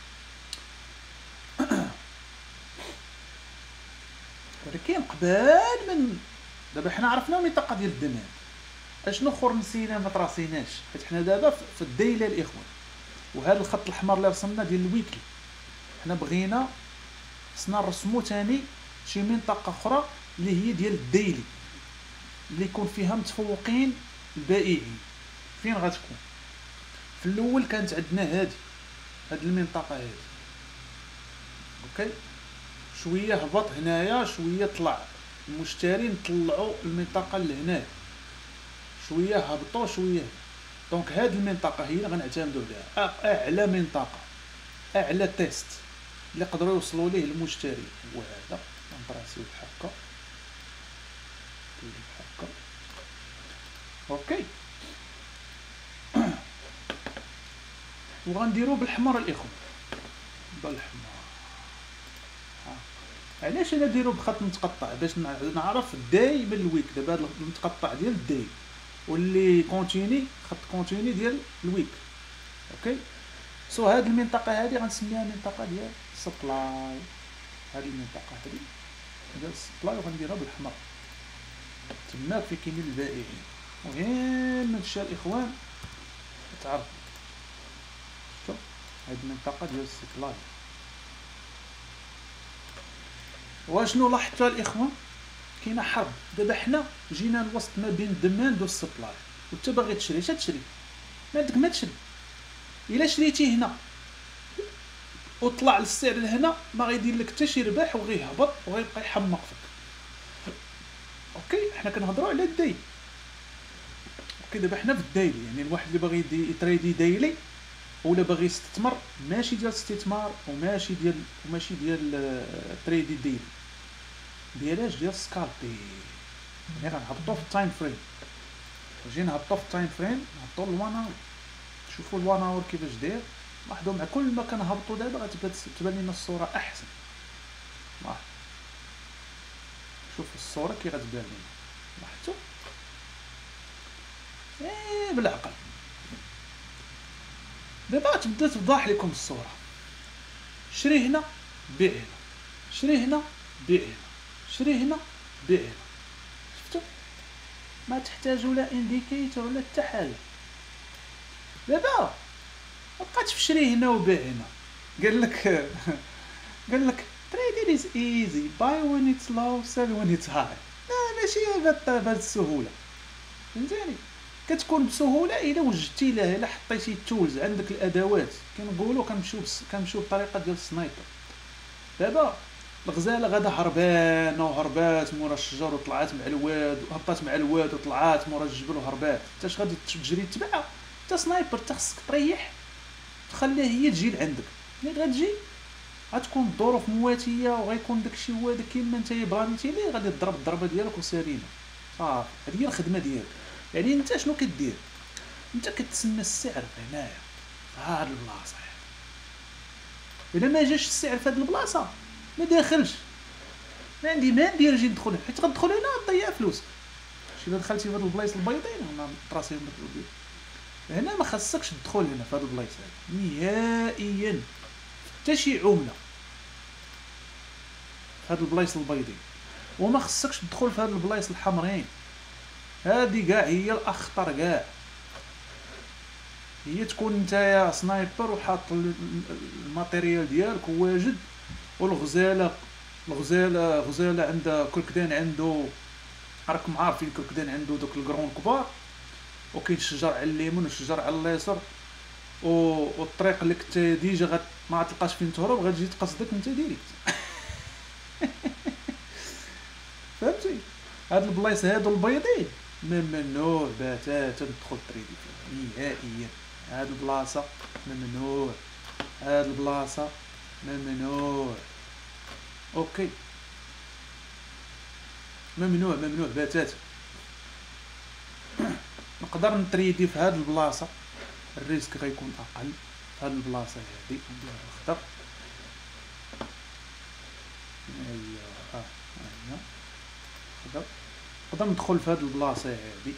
ولكن قبل من دابا حنا عرفنا المنطقه ديال الديماند، اشنو اخر نسينا ما تراسيناش حيت حنا دابا في الدايله الاخوان. وهذا الخط الاحمر اللي رسمنا ديال الويكلي، حنا بغينا خصنا نرسمو ثاني شي منطقه اخرى اللي هي ديال الديلي اللي يكون فيها متفوقين البائعين. فين غتكون؟ في الاول كانت عندنا هذه هذه المنطقه هذه. اوكي شويه هبط هنايا شويه طلع المشتري، نطلعوا المنطقه لهنا شويه هبطوا شويه. دونك هذه المنطقه هي اللي غنعتمدوا عليها، اعلى منطقه اعلى تيست اللي قدروا يوصلوا ليه المشتري هو هذا. نطراسيو بحال هكا بحال هكا. اوكي وغنديروا بالحمر الاخوان، بالحمر. علاش انا نديرو بخط متقطع؟ باش نعرف الداي من الويك. دابا هذا المتقطع ديال الداي واللي كونتيني خط كونتيني ديال الويك. اوكي سو هاد المنطقه هذه غنسميها منطقه ديال سبلاي. هذه المنطقه هذه ديال السبلاي وغنديرها بالحمر تماك فين كاينين البائعين. مهم هادشي الاخوان تعرف شفتوا هاد المنطقه ديال السبلاي. واشنو لاحظتوا الاخوان؟ كاينه حرب دابا حنا جينا الوسط ما بين الديماند والسبلاي وانت باغي تشري اش تشري؟ ما عندك ما تشري. الا شريتي هنا وطلع السعر لهنا ما غيدير لك حتى شي ربح وغيهبط وغيبقى يحمق فيك. اوكي حنا كنهضروا على الدايلي. اوكي دابا حنا في الدايلي يعني الواحد اللي باغي يتريدي دايلي ولا باغي يستثمر ماشي ديال الاستثمار وماشي ديال وماشي ديال التريدي دايلي ديالاش ديال سكالبي. يعني غنهبطوا في التايم فريم جينا نهبطوا في التايم فريم نهبطوا للوان اور شوفوا الوان اور كيفاش داير. لاحظوا مع كل ما كنهبطوا دابا غتبان لنا الصوره احسن. لاحظ شوف الصوره كي غتبان لنا لاحظتوا ايه بالعقل. دابا تبدا توضح لكم الصوره. شري هنا بيع هنا شري هنا بيع هنا شري هنا بيع هنا. شفتوا ما تحتاجوا لا انديكيتور ولا حتى حاجه. دابا مابقاتش في شري هنا وبيع هنا. قال لك قال لك trading is easy buy when it's low sell when it's high. لا ماشي بهذه السهوله فهمتيني. كتكون بسهوله الا وجدتي لها الا حطيتي التولز عندك الادوات. كنقولوا كنمشيو بس كنمشيو بطريقه ديال السنايبر. دابا الغزاله غادا هربانه وهربات مورا الشجر وطلعات مع الواد وهبطات مع الواد وطلعات مورا الجبل وهربات. انت اش غادي تجري تبعها؟ انت سنايبر انت خصك تريح تخليها هي تجي لعندك. ملي غتجي غتكون الظروف مواتيه وغيكون داكشي هو هذاك كيما انت بغيتي ليه غادي تضرب الضربه ديالك وسالينا صافي. هذه هي الخدمه ديالك. يعني انت شنو كدير؟ انت كتسنى السعر هنايا في هاد البلاصه. الا ما جاش السعر في هاد البلاصه ما داخلش ما عندي ما ندير نجي ندخل حيت غندخل هنا نضيع فلوس. شي الا دخلتي في هاد البلايص البيضين انا طراسي هنا ما خاصكش تدخل هنا في هاد البلايص هاد نهائيا حتى شي عمله في هاد البلايص البيضين. وما خصكش تدخل في هاد البلايص الحمرين. هادي كاع هي الاخطر كاع. هي تكون نتايا سنايبر وحاط الماتيريال ديالك واجد والغزاله الغزاله غزاله عندها كركدان عنده راكم عارفين كركدان عنده دوك الكرون كبار وكاين الشجر على اليمين والشجر على اليسار والطريق اللي كنت ديجا غت ما غتلقاش فين تهرب غتجي تقصدك انت ديريكت. فهمتي هاد البلايص هادو البيضين ممنوع باتاتا تدخل تريدي فيها نهائيا. هاد البلاصه ممنوع هاد البلاصه ممنوع. اوكي ممنوع ممنوع باتاتا. نقدر نتريدي في هاد البلاصه الريسك غيكون اقل في هاد البلاصه هادي نديرها الخضر. ايوا اه هنا خضر. نقدر ندخل في هاد البلاصه هادي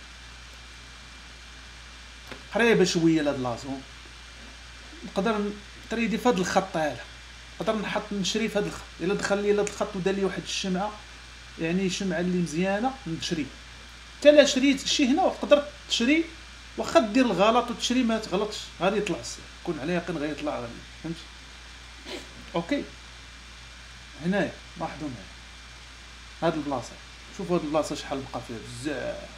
قريبه شويه لهاد لاصون. نقدر نتريدي في هاد الخط هذا. نقدر نحط نشري في هاد الخط. الا دخل لي هاد الخط ودار لي واحد الشمعه يعني شمعه اللي مزيانه نشري. حتى لا شريت شي هنا وتقدر تشري واخا دير الغلط وتشري ما تغلطش غادي يطلع السعر. كون على يقين غيطلع غادي فهمتي. اوكي هنايا لاحظوا معايا هاد البلاصه. شوفوا هاد البلاصه شحال بقى فيها بزاف.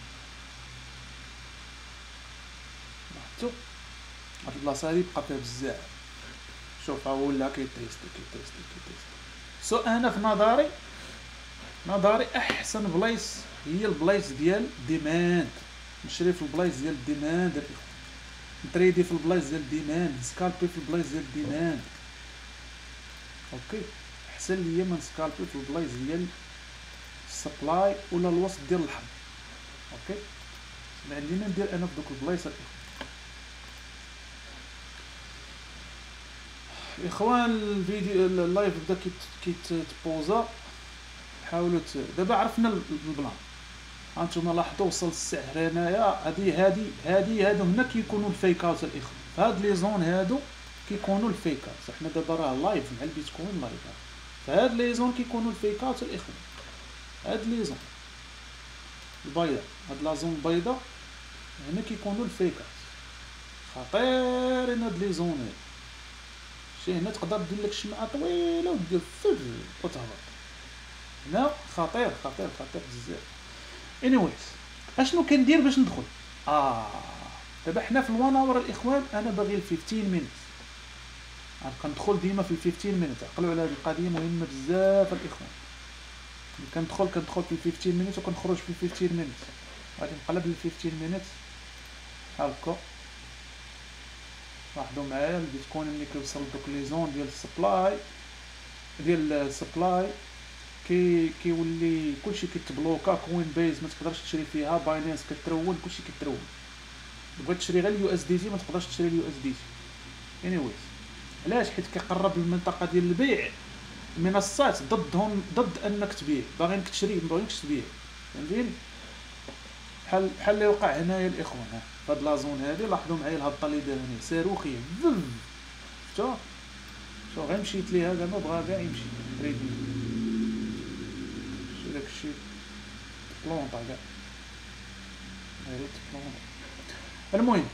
لاحظتوا هاد البلاصه هادي بقى فيها بزاف. شوف ها هو ولا كيتيستي كيتيستي كيتيستي. سو انا في نظري نظري احسن بلايص هي البلايص ديال ديماند. نشري في البلايص ديال الديماند نتريدي في البلايص ديال الديماند نسكالبي في البلايص ديال الديماند. اوكي احسن ليا ما نسكالبي في البلايص ديال السبلاي ولا الوسط ديال الحرب. اوكي ما عندي ما ندير انا في دوك البلايص. اخوان الفيديو اللايف بدا كيتبوزا. حاولوا دابا عرفنا البلان. هانتوما لاحظوا وصل السعر هنايا. هادي هادي هادي هادو هنا كيكونوا الفيك اوت الاخوان. فهاد لي زون هادو كيكونوا الفيك اوت. حنا دابا راه لايف مع البيتكوين لايف فهاد لي زون كيكونوا الفيكات الاخوان، هاد لي زون البيضاء، هاد لا زون البيضاء هنا كيكونوا الفيكات، خطيرين هاد لي زون هادي. شي هنا تقدر دير لك شمعة طويلة ودير فج وتهبط، هنا خطير خطير خطير بزاف. انيويز اشنو كندير باش ندخل؟ اه دابا حنا في الوان اور الاخوان، انا باغي ال خمسطاش مينيت، انا كندخل ديما في ال خمسطاش مينيت. عقلوا على هذه القضيه مهمه بزاف الاخوان، كندخل كندخل في ال خمسطاش مينيت وكنخرج في ال خمسطاش مينيت. غادي نقلب ال خمسطاش مينيت هاكا، لاحظوا معايا البيتكوين ملي كيوصل دوك لي زون ديال السبلاي ديال السبلاي كي كيولي كلشي كيتبلوكا. كوين بيز ما تقدرش تشري فيها، باينانس كترون، كلشي كيترون. بغيت تشري غير اليو اس دي تي ما تقدرش تشري اليو اس دي تي. اني ويز علاش؟ حيت كيقرب المنطقه ديال البيع، المنصات ضدهم، ضد انك تبيع، باغينك تشري ما باغينكش تبيع، فهمتيني؟ بحال بحال اللي وقع هنايا الاخوان في هاد لا زون هادي. لاحظوا معايا الهبطه اللي دار هنا صاروخيه، شفتو شو غير مشيت ليها زعما بغا كاع يمشي تريدين، شي داكشي بلونطا كاع غير بلونطا. المهم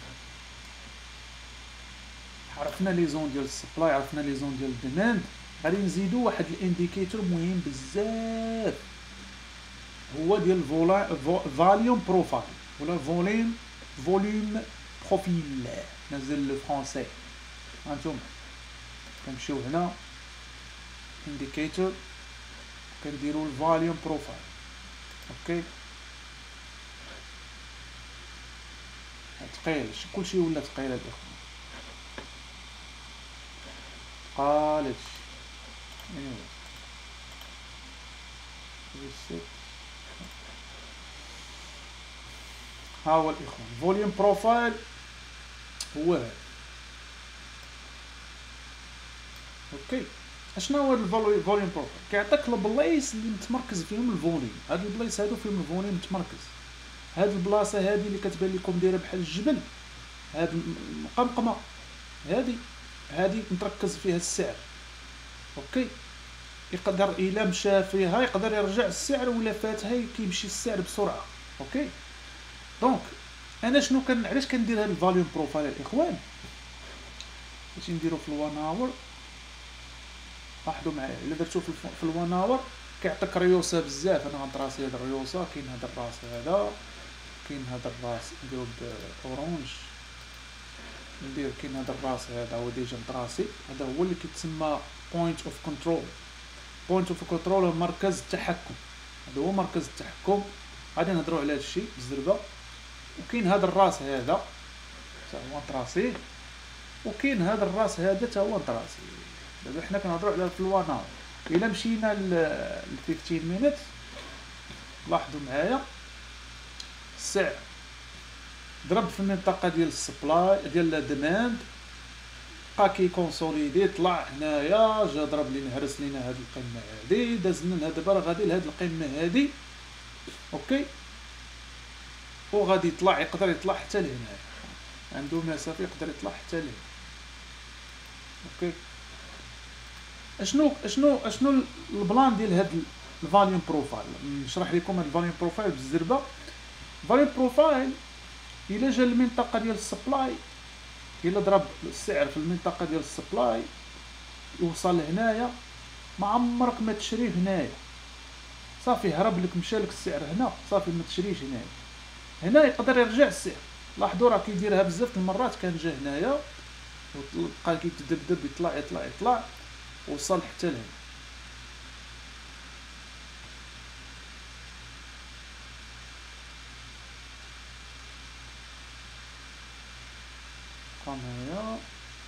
عرفنا لي زون ديال السبلاي، عرفنا لي زون ديال الديماند. غادي نزيدو واحد الانديكيتور مهم بزاف، هو ديال فوليوم بروفايل ولا فوليوم فوليوم بروفيل، نزل لو فرونسي. هانتوما كنمشيو هنا انديكيتور كنديرو الفوليوم بروفايل. اوكي ثقيل، كلشي ولا ثقيل الاخوان، قالت ايوا ريسيت. ها هو الاخوان فوليوم بروفايل هو هذا. اوكي اشنو هو الفوليوم بروفايل؟ كيعطيك البلايص اللي متمركز فيهم الفوليوم، هاد البلايص هادو فيهم الفوليوم متمركز. هاد البلاصه هادي اللي كتبان لكم دايره بحال الجبل، هاد المقمقمه هادي هادي متركز فيها السعر. اوكي يقدر الا مشى فيها يقدر يرجع السعر، ولا فاتها كيمشي السعر بسرعه. اوكي دونك انا شنو كان علاش كندير هاد الفاليوم بروفايل الاخوان؟ باش نديرو في الوان اور. لاحظوا معايا الا درتو في, الف... في الوان اور كيعطيك ريوسه بزاف. انا غنطراسي هاد الريوسه، كاين هاد الراس هذا، كاين هاد الراس نديرو باورانج، ندير كاين هاد الراس هذا هو ديجا مطراسي، هذا هو اللي كيتسمى بوينت اوف كنترول. بوينت اوف كنترول هو مركز التحكم، هذا هو مركز التحكم. غادي نهضروا على هذا الشيء بالزربه. وكاين هذا الراس هذا حتى هو مطراسي، وكاين هذا الراس هذا حتى هو مطراسي. دابا حنا كنهضروا على في الوانار. الا مشينا ل خمسطاش مينيت لاحظوا معايا السعر ضرب في المنطقه ديال السبلاي ديال الديماند، بقى كيكونسوليدي، طلع هنايا جا ضرب لينا هرس لينا هاد القمه هادي، داز لنا دابا راه غادي لهاد القمه هادي. اوكي وغادي يطلع، يقدر يطلع حتى لهنا، عنده مسافه يقدر يطلع حتى لهنا. اوكي اشنو اشنو اشنو البلان ديال هاد الفاليوم بروفايل؟ نشرح لكم هاد الفاليوم بروفايل بالزربه. الفاليوم بروفايل الا جا المنطقه ديال السبلاي، الا ضرب السعر في المنطقه ديال السبلاي يوصل هنايا، ما عمرك ما تشري هنايا، صافي هرب لك مشى لك السعر هنا، صافي ما تشريش هنايا. هنا يقدر يرجع السعر. لاحظوا راه كيديرها بزاف المرات، كان جا هنايا وبقى كيتدبدب يطلع يطلع يطلع وصل حتى لهنا. هنايا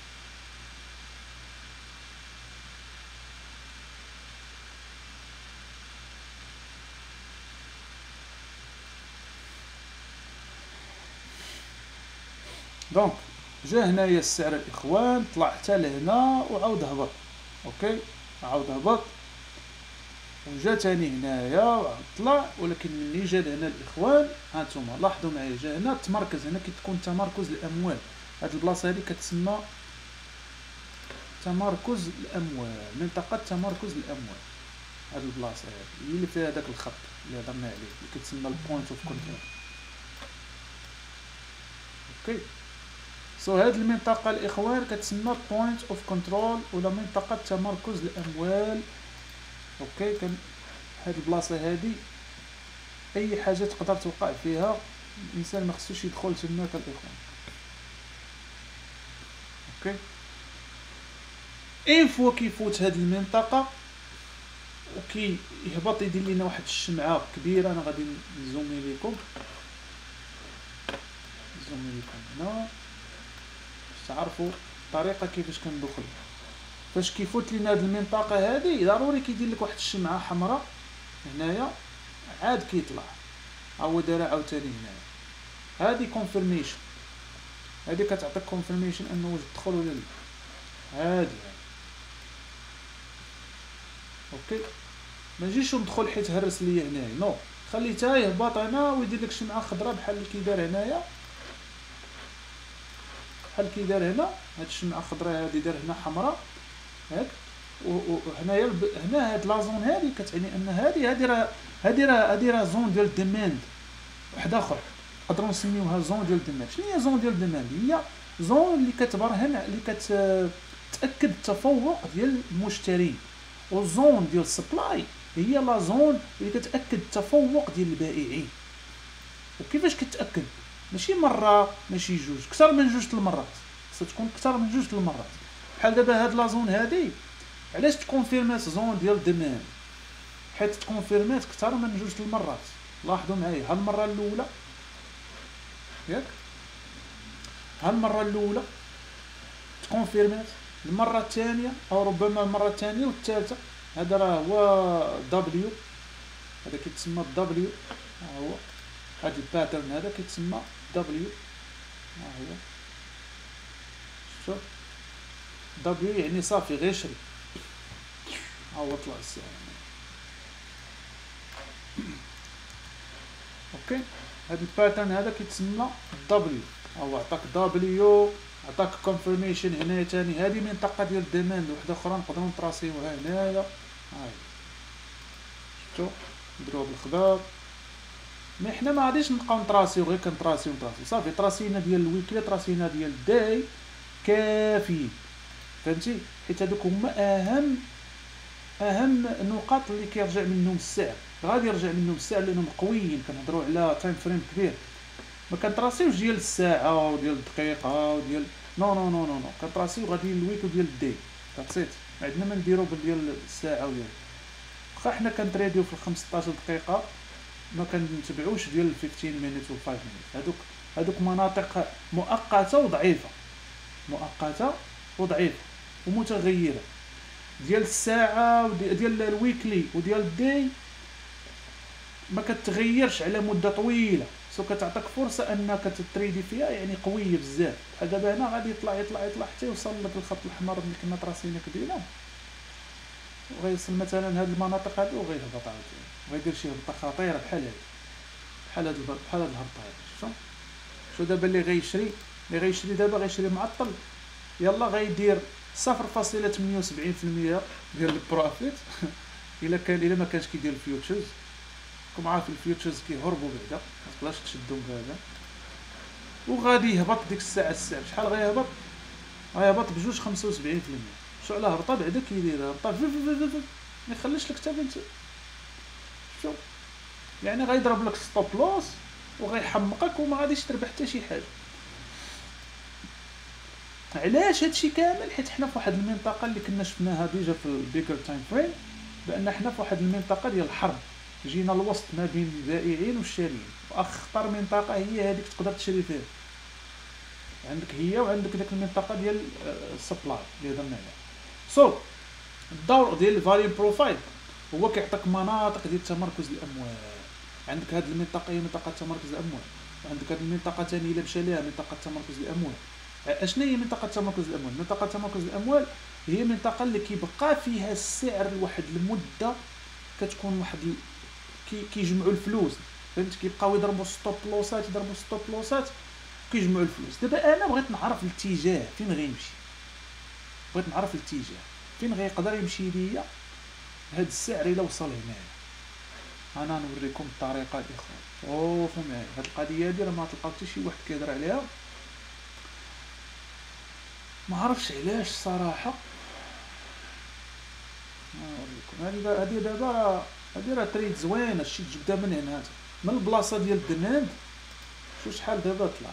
دونك جا هنايا السعر الاخوان، طلع حتى لهنا وعاود هبط. اوكي عاود هبط وجا تاني هنايا وعاود طلع، ولكن ملي جا لهنا الاخوان هانتوما لاحظوا معايا جا هنا تمركز، هنا كتكون تمركز الاموال. هاد البلاصه هادي كتسمى تمركز الاموال، منطقه تمركز الاموال. هاد البلاصه هادي هي اللي فيها داك الخط اللي هضرنا عليه اللي كتسمى البوينت اوف كنترول. اوكي سو هاد المنطقه الاخوان كتسمى بوينت اوف كنترول ولا منطقه تمركز الاموال. اوكي كان هاد البلاصه هادي اي حاجه تقدر توقع فيها الانسان ما خصوش يدخل تماك الاخوان. اوكي اين فوا كيفوت هاد المنطقه وكي يهبط يدير لينا واحد الشمعه كبيره. انا غادي نزومي لكم نزومي لكم هنا باش تعرفوا الطريقه كيفاش كندخل. فاش كيفوت لينا هاد المنطقه هادي ضروري كيدير لك واحد الشمعه حمراء هنايا عاد كيطلع ها هو دايره عاوتاني هنايا. هادي كونفيرميشن، هادي كتعطيك كونفيرميشن انه واش تدخل ولا لا. هادي اوكي ما نجيش ندخل حيت هرس ليا هنايا نو، خلي حتى يهبط هنا ويدير لك شمعه خضراء بحال اللي كيدار هنايا، بحال كي دار هنا. هاد الشمعه الخضراء هادي دار هنا حمراء ياك، وهنايا هنا هاد لازون هادي كتعني ان هادي هادي راه هادي راه هادي راه زون ديال ديماند واحد اخر نقدروا نسميوها زون ديال ديماند. شنو هي زون ديال ديماند؟ هي زون اللي كتبرهن اللي كتاكد التفوق ديال المشترين، والزون ديال السبلاي هي لا زون اللي كتاكد التفوق ديال البائعين. وكيفاش كتاكد؟ ماشي مره ماشي جوج، اكثر من جوج المرات، خصها تكون اكثر من جوج المرات. بحال دابا هاد لا زون هادي علاش تكونفيرمات زون ديال ديماند؟ حيت تكونفيرمات اكثر من جوج المرات. لاحظوا معايا ها المره الاولى ياك، ها المره الاولى تكونفيرمات، المره الثانيه او ربما المره الثانيه والثالثه. هذا راه هو دبليو، هذا كيتسمى دبليو، ها هو هاد الباترن هذا كيتسمى دبليو، ها هو شوف دبليو يعني صافي غير شري. ها هو طلع السعر. اوكي هاد الباترن هذا كيتسمى دبليو، ها هو عطاك دبليو، عطاك كونفيرميشن هنايا ثاني. هذه منطقه ديال ديماند وحده اخرى نقدروا نطراسيوها هنايا. هاي شفتوا نديروها بالخضر. مي حنا ما غاديش نبقاو نطراسيو غير كنطراسيو نطراسيو صافي. طراسينا ديال الويكلي، طراسينا ديال الداي كافيين، فهمتي؟ حيت هذوك هما اهم اهم نقاط اللي كيرجع منهم السعر. غادي يرجع منهم السعر لانهم قويين. كنهضروا على تايم فريم كبير، ما كنطراسيوش ديال الساعه وديال الدقيقه وديال نو نو نو نو نو كنطراسيو غادي الويك وديال الداي تاكسيت. عندنا ما نديرو ديال الساعه وديال واخا حنا كنتريديو في خمسطاش دقيقه، ما كنتبعوش ديال خمسطاش مينيت و خمسة مينيت. هذوك هذوك مناطق مؤقته وضعيفه، مؤقته وضعيفه ومتغيره. ديال الساعه وديال الويكلي وديال الداي ما كتغيرش على مده طويله، سو كتعطيك فرصه انك تتريدي فيها يعني قويه بزاف. بحال دابا هنا غادي يطلع يطلع يطلع حتى يوصل لك الخط الاحمر اللي كنا طراسينا كدينا، وغيوصل مثلا هاد المناطق هادو وغيهبط عاوتاني وغيدير شي هبطه خطيره بحال هادي، بحال هاد بحال هاد الهبطه هادي. شفتوا شو دابا اللي غيشري اللي غيشري دابا غيشري معطل، يلا غيدير صفر فاصلة ثمانية وسبعين بالمية ديال البروفيت الا كان الا ما كانش كيدير الفيوتشرز. راكم عارف الفيوتشرز كيهربوا بعدا، ما تقدرش تشدهم بهذا. وغادي يهبط ديك الساعه السعر شحال غيهبط؟ غيهبط بجوج خمسة وسبعين بالمية. شو على هبطه بعدا كيدير هبطه ما يخليش لك حتى بنت. شوف يعني غيضرب لك ستوب لوس وغيحمقك وما غاديش تربح حتى شي حاجه. علاش هادشي كامل؟ حيت حنا فواحد المنطقه اللي كنا شفناها ديجا في البيكر تايم فريم، بان حنا فواحد المنطقه ديال الحرب، جينا الوسط ما بين البائعين والشاريين، واخطر منطقه هي هذيك تقدر تشري فيها. عندك هي وعندك ديك المنطقه ديال السبلاي اللي هضرنا عليها. سو الدور ديال الفاليو بروفايل هو كيعطيك مناطق ديال تمركز الاموال. عندك هذه المنطقه هي منطقه تمركز الاموال، وعندك هذه المنطقه ثاني الا مشى ليها منطقه تمركز الاموال. اشنو هي منطقه تمركز الاموال؟ منطقه تمركز الاموال هي منطقه اللي كيبقى فيها السعر لواحد المده، كتكون واحد كي كيجمعوا الفلوس، فهمت؟ كيبقاو يضربوا ستوب لوسات يضربوا ستوب لوسات كيجمعوا الفلوس. دابا انا بغيت نعرف الاتجاه فين غيمشي، بغيت نعرف الاتجاه فين غيقدر يمشي ليا هاد السعر الا وصل هنايا. انا نوريكم الطريقه الاخرى. شوفوا معايا هاد القضيه هادي راه ما تلقاو حتى شي واحد كيهضر عليها، ما عرفتش علاش الصراحه. نوريكم هادي هادي دابا راه هادي راه تريد زوينه، شي تجبدها من هنا من البلاصه ديال الدماند. شو شحال دابا طلع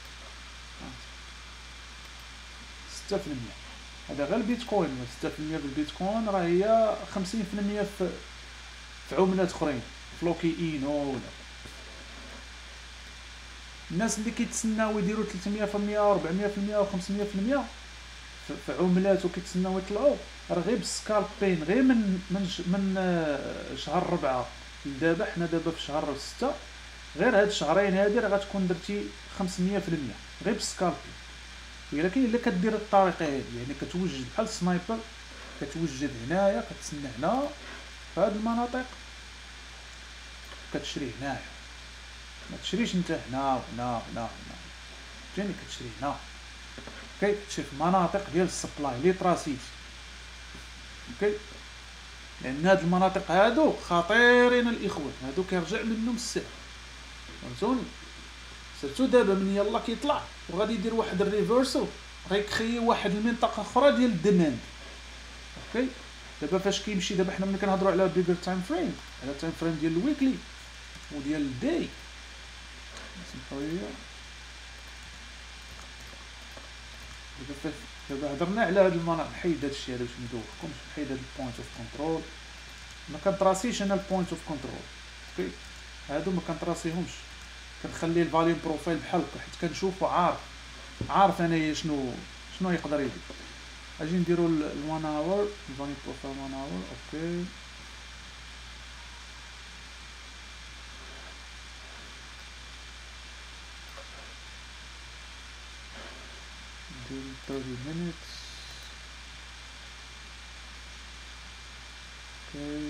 ستة في المية. هذا غير البيتكوين، ستة في المية بالبيتكوين راه هي خمسين في المية في في عملات اخرين، فلوكي اينو ولا الناس اللي كيتسناو يديروا ثلاثمية في المية أربعمية في المية وخمسمية في المية في عملات وكيتسناو يطلعوا، راه غير بالسكالبين غير من من من شهر ربعة لدابا. حنا دابا في شهر ستة، غير هاد الشهرين هادي راه غتكون درتي خمسمية في المية غير بالسكالبين. ولكن الا كدير الطريقه هادي يعني كتوجد بحال السنايبر، كتوجد هنايا كتسنى هنا في هاد المناطق، كتشري هنايا، ما تشريش انت هنا وهنا وهنا وهنا، فهمتيني؟ كتشري هنا اوكي، كتشري في مناطق ديال السبلاي لي تراسيتي اوكي، لان هاد المناطق هادو خطيرين الاخوان، هادو كيرجع منهم السعر فهمتوني. سيرتو دابا من يلا كيطلع وغادي يدير واحد الريفرسال غيكري واحد المنطقه اخرى ديال الديماند اوكي. دابا فاش كيمشي دابا حنا ملي كنهضروا على بيجر تايم فريم، على تايم فريم ديال الويكلي وديال الداي، سمحوا لي دابا دابا هضرنا على هاد المناطق. نحيد هادشي هذا باش ندوخكم، نحيد هاد البوينت اوف كنترول، ما كنطراسيش انا البوينت اوف كنترول اوكي، هادو ما كنطراسيهمش، كنخلي الفاليوم بروفايل بحال هكا حيت كنشوفو عارف عارف انايا شنو شنو يقدر يدير. اجي نديرو الوان اور الفاليوم بروفايل وان اور اوكي، ندير ثلاثين minutes اوكي.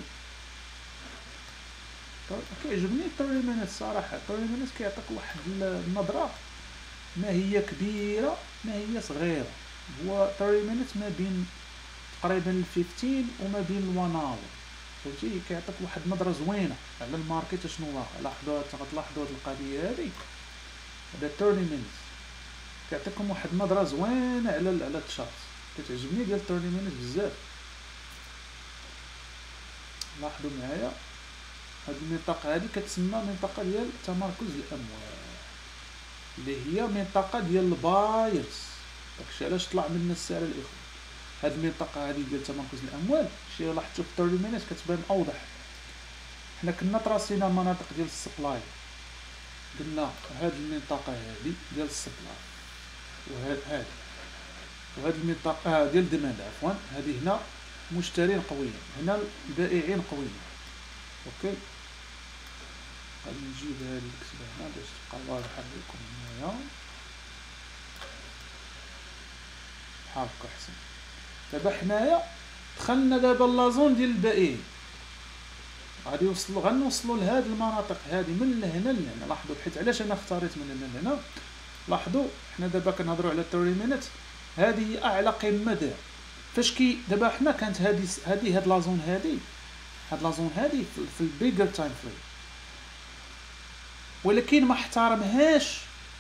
كيعجبني ثلاثين minutes صراحه، ثلاثين minutes كيعطيك واحد النظره ما هي كبيره ما هي صغيره. هو ثلاثين minutes ما بين تقريبا ال خمسطاش وما بين الوان اور فهمتي، كيعطيك واحد النظره زوينه على الماركت شنو واقع. لاحظوا غتلاحظوا هاد القضيه هادي، هذا ثلاثين minutes كيعطيكم واحد النظره زوينه على على التشارت، كتعجبني ديال ثلاثين minutes بزاف. لاحظوا معايا هاد المنطقه هادي كتسمى منطقه ديال تمركز الاموال، اللي هي منطقه ديال البايرز، داكشي علاش طلع منا السعر الاخوان. هاد المنطقه هادي ديال تمركز الاموال شي لاحظتوا في ثلاثين minutes كتبان اوضح. حنا كنا تراسينا مناطق ديال السبلاي، قلنا هاد المنطقه هادي ديال السبلاي وهاد هادي وهاد المنطقه ديال الديماند عفوا، هذه هنا مشترين قويين، هنا البائعين قويين اوكي. غادي نجيب هاد الكتبه هنا باش تبقى واضحه لكم هنايا بحال هكا احسن. دابا حنايا دخلنا دابا لازون ديال البائعين، غادي يوصلوا غنوصلوا لهاد المناطق هادي من لهنا لهنا. لاحظوا حيت علاش انا اختاريت من هنا لهنا، لاحظوا حنا دابا كنهضروا على ثلاثين minutes، هذه هي اعلى قمه دابا. فاش كي دابا حنا كانت هذه هذه هاد لازون هذه هاد لازون هذه في البيجر تايم فريم، ولكن ما احترمهاش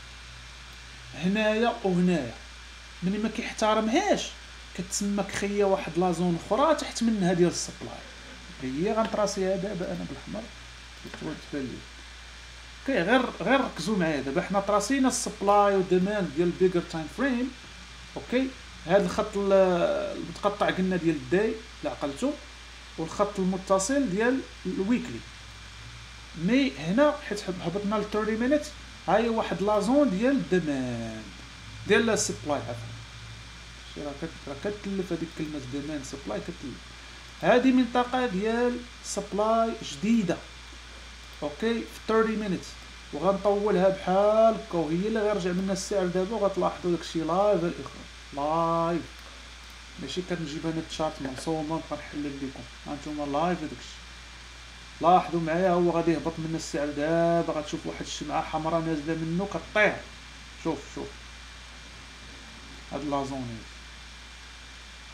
هنايا وهنايا. ملي ما كيحترمهاش كتسمى كخيه واحد لازون اخرى تحت منها ديال السبلاي، هي غنطراسيها دابا انا بالاحمر تبان لي اوكي. غير غير ركزوا معايا، دابا حنا طراسينا السبلاي والديماند ديال البيجر تايم فريم اوكي. هذا الخط المتقطع قلنا ديال الداي لا عقلتو، والخط المتصل ديال الويكلي. مي هنا حيت هبطنا ل ثلاثين minutes، ها هي واحد لازون ديال الديماند ديال السبلاي عفوا، شي راه راه كتلف هذيك كلمه ديماند سبلاي كتلف. هذه منطقه ديال سبلاي جديده اوكي في ثلاثين minutes، وغنطولها بحال هكا، وهي اللي غيرجع منها السعر دابا. وغتلاحظوا داكشي لايف الاخوان، لايف ماشي كنجيب انا التشارت منصومه نبقى نحلل لكم، هانتوما لايف داكشي. لاحظوا معايا هو غادي يهبط من السعر دابا، غتشوف واحد الشمعه حمراء نازله منه كطير. شوف شوف هاد لازون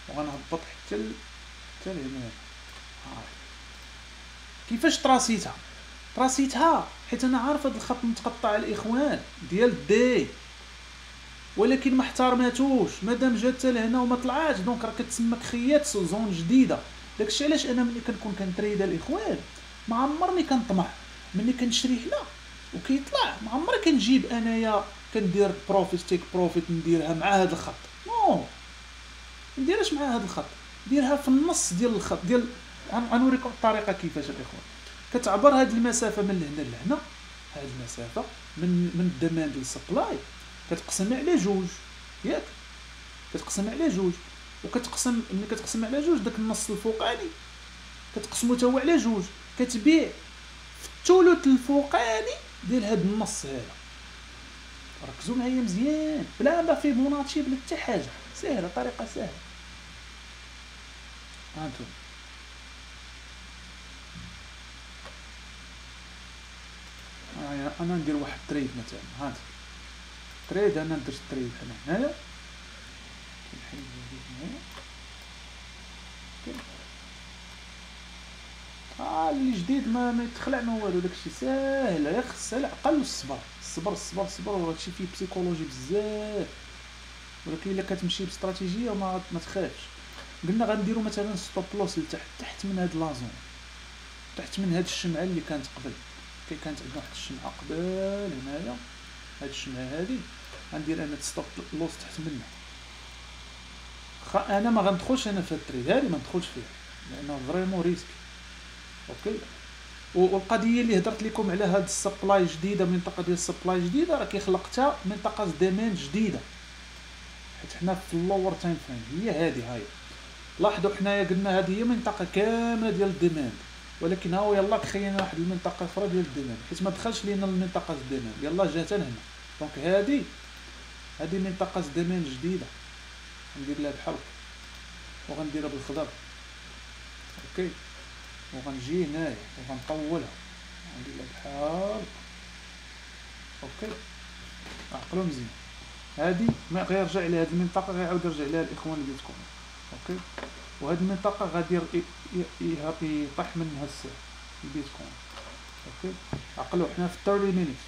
وغنهبط حتى ل... حتى لهنا. ها كيفاش تراسيتها؟ تراسيتها حيت انا عارف هذا الخط متقطع الاخوان ديال دي، ولكن ما احترماتوش مادام جات حتى لهنا وما طلعاتش، دونك راه كتسمى خيات زون جديده. داكشي علاش انا ملي كنكون كنتريدا الاخوان ما عمرني كنطمع، ملي كنشري هنا وكيطلع ما عمري كنجيب انايا كندير بروفيت تيك بروفيت نديرها مع هذا الخط، نو ما نديرهاش مع هذا الخط، ديرها في النص ديال الخط ديال. غنوريكم الطريقه كيفاش الاخوان. كتعبر هذه المسافه من لهنا لهنا، هذه المسافه من من الديماند للسبلاي كتقسم على جوج، ياك كتقسم على جوج، وكتقسم ملي كتقسم على جوج داك النص الفوقاني كتقسمو حتى هو على جوج، كتبيع في الثلث الفوقاني ديال هذا النص هذا. ركزوا معايا مزيان بلا ما فيبوناتشي بلا حتى حاجه، سهله طريقه سهله. هانتو آه انا ندير واحد تريد مثلا، هانت تريد انا ندير تريد هنا هنايا كنحل هنايا اه اللي جديد ما ما يتخلع ما والو، داكشي ساهل غير خصها العقل والصبر، الصبر الصبر الصبر وهادشي فيه بسيكولوجي بزاف، ولكن الا كتمشي باستراتيجيه ما ما تخافش. قلنا غنديروا مثلا ستوب لوس لتحت، تحت من هاد لازون، تحت من هاد الشمعه اللي كانت قبل، كي كانت عندنا واحد الشمعه قبل هنايا، هاد الشمعه هادي غندير انا ستوب لوس تحت منها. انا ما غندخلش انا في التريد هادي، ما ندخلش فيها لانه فريمون ريسك. اوكي والقضيه اللي هضرت لكم على هاد السبلاي جديده، منطقه ديال السبلاي جديده راه كيخلقتها منطقه ديمين جديده، حيت حنا في اللور تايم فريم هي هادي. هاي لاحظوا حنايا قلنا هذه هي منطقه كامله ديال الديماند، ولكن ها هو يلا خلينا واحد المنطقه اخرى ديال الديماند حيت ما دخلش لينا المنطقه الديماند، يلا جات هنا. دونك هذه هذه منطقه ديماند جديده، ندير لها بحال هكا وغنديرها بالخضر. اوكي وغنجي هنايا وغنطولها غندير لها بحال. اوكي عقلوا مزيان، هذه ما غيرجع لهاد المنطقه غيعاود يرجع لها الاخوان اللي بيتكم. اوكي وهاد المنطقه غادي يطيح منها السعر البيتكوين. اوكي عقلوا حنا في ثلاثين مينيت.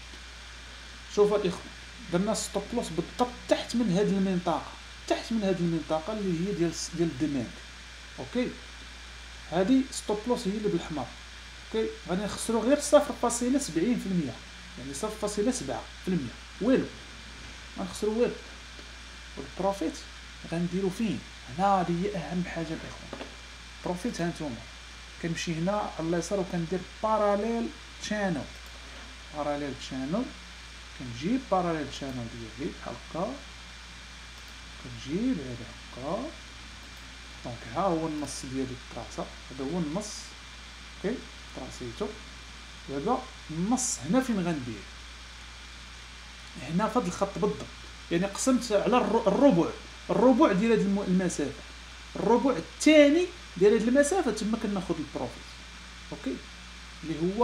شوفوا الاخوان درنا ستوب لوس بالضبط تحت من هاد المنطقه، تحت من هاد المنطقه اللي هي ديال ديال الديماند. اوكي هادي ستوب لوس هي اللي بالاحمر. اوكي غادي نخسروا غير صفر فاصلة سبعين في المية، يعني صفر فاصلة سبعة في المية، والو ما نخسروا والو. والبروفيت غنديرو فين؟ هنا هذه هي اهم حاجه الاخوان. بروفيت هانتوما كنمشي هنا على اليسار وكندير باراليل شانل، باراليل شانل كنجيب باراليل شانل ديالي بحال هكا، كنجيب هذا هكا. دونك ها هو النص ديالي الطراسه، هذا هو النص. اوكي طراسيتو. دابا النص هنا فين غندير؟ هنا في هذا الخط بالضبط، يعني قسمت على الربع، الربع ديال هذه المسافه، الربع الثاني ديال هذه المسافه تما كناخذ البروفيت. اوكي اللي هو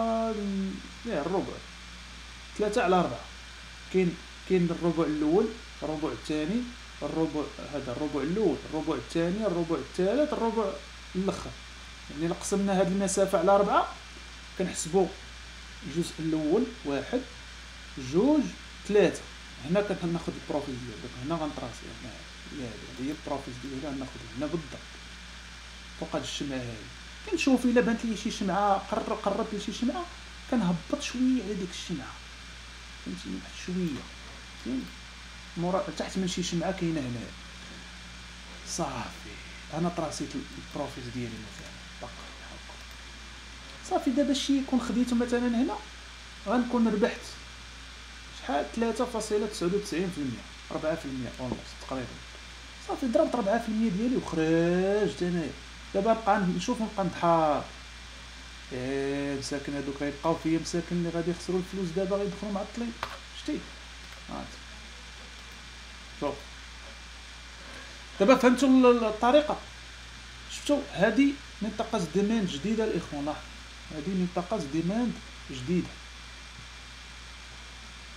يا الربع ثلاثة على أربعة. كاين كاين الربع الاول، الربع الثاني، الربع هذا الربع الاول، الربع الثاني، الربع الثالث، الربع الاخر. يعني الا قسمنا هذه المسافه على أربعة كنحسبوا الجزء الاول واحد جوج ثلاثة، هنا كناخذ البروفيت ديالو، هنا غنطراسي هنا هي هذه هي البروفيت ديالو غناخذ هنا بالضبط فوق هاد الشمعه هذه. كنشوف الا بانت لي شي شمعه قرب قربت لشي شمعه كنهبط شويه على ديك الشمعه، فهمتيني واحد شويه فين مورا تحت من شي شمعه كاينه هنا صافي. انا طراسيت البروفيت ديالي مثلا باقي هكا صافي. دابا شي يكون خديته مثلا هنا غنكون ربحت شحال ثلاثة فاصلة تسعة وتسعين في المية، أربعة في المية اونلاص تقريبا. صافي ضربت أربعة في المية ديالي وخرجت انايا. دابا نبقى نشوف نبقى نضحك ايه مساكن هادوك غيبقاو فيا، مساكن اللي غادي يخسروا الفلوس دابا غيدخلوا معطلين. شتي هات شوف دابا فهمتوا الطريقه؟ شفتوا هذه منطقه ديماند جديده الاخوان، لاحظوا هذه منطقه ديماند جديده.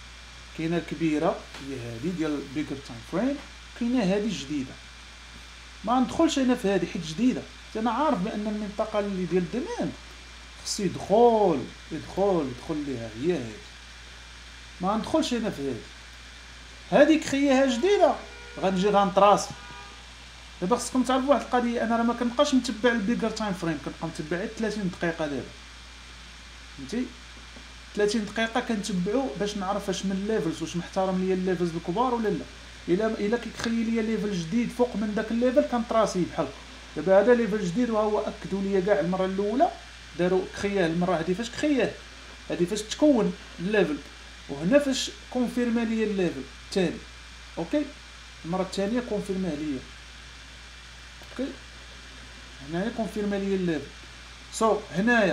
كاينه الكبيره هي هذه ديال بيجر تايم فريم، كاينه هذه الجديده. ما ندخلش انا في هذه حيت جديده، انا عارف بان المنطقه اللي ديال الديماند خصو يدخل يدخل يدخل ليها هي هذه، ما ندخلش انا في هذه. هذيك خياها جديده غنجي غنطراسي. دابا خصكم تعرفوا واحد القضيه، انا راه ما كنبقاش نتبع البيجر تايم فريم، كنبقى نتبع غير ثلاثين دقيقه دابا، فهمتي؟ ثلاثين دقيقه كنتبعو باش نعرف واش من ليفلز واش محترم ليا الليفلز الكبار ولا لا. الا الا كيخلي ليا ليفل جديد فوق من داك الليفل كنطراسي بحال دابا هذا ليفل جديد، وهو اكدوا ليا كاع المره الاولى داروا كخياه المره هذه فاش كخياه هذه فاش تكون الليفل، وهنا فاش كونفيرما ليا الليفل الثاني. اوكي المره الثانيه كونفيرما ليا، اوكي هنايا كونفيرما ليا الليفل. سو so, هنايا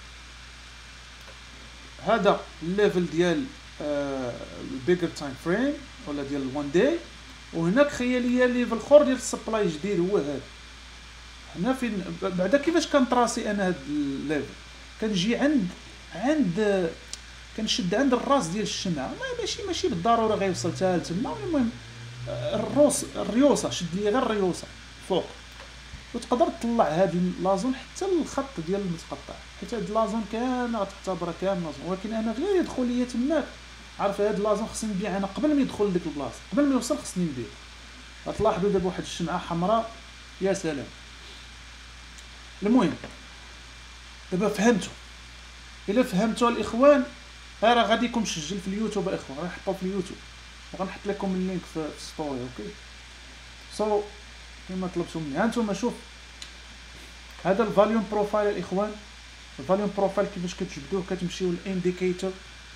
هذا الليفل ديال البيجر تايم فريم ولا ديال وان داي، وهناك خيا ليا ليفل اخر ديال السبلاي جديد هو هذا. هنا فين بعدا كيفاش كنطراسي انا هاد الليفل، كنجي عند عند كنشد عند الراس ديال الشمعه، ماشي ماشي بالضروره غيوصل حتى تما، المهم الروس الريوسه شد لي غير الريوسه فوق، وتقدر تطلع هاد لازون حتى الخط ديال المتقطع، حيت هاد لازون كامله غتعتبرها كامله لازون، ولكن انا غير يدخل ليا تماك عارف هاد لازون خصني نبيع انا قبل ما يدخل لديك البلاصه، قبل ما يوصل خصني نبيع. غتلاحظوا دابا واحد الشمعه حمراء يا سلام. المهم دابا فهمتوا، الا فهمتوا الاخوان راه غادي يكون مسجل في اليوتيوب الاخوان، راه نحطوه في اليوتيوب وغنحط لكم اللينك في الستوري. اوكي سو so, كما طلبتوا مني هانتوما شوف هذا الفاليوم بروفايل الاخوان. الفاليوم بروفايل كيفاش كتجبدوه، كتمشيو للانديكيتور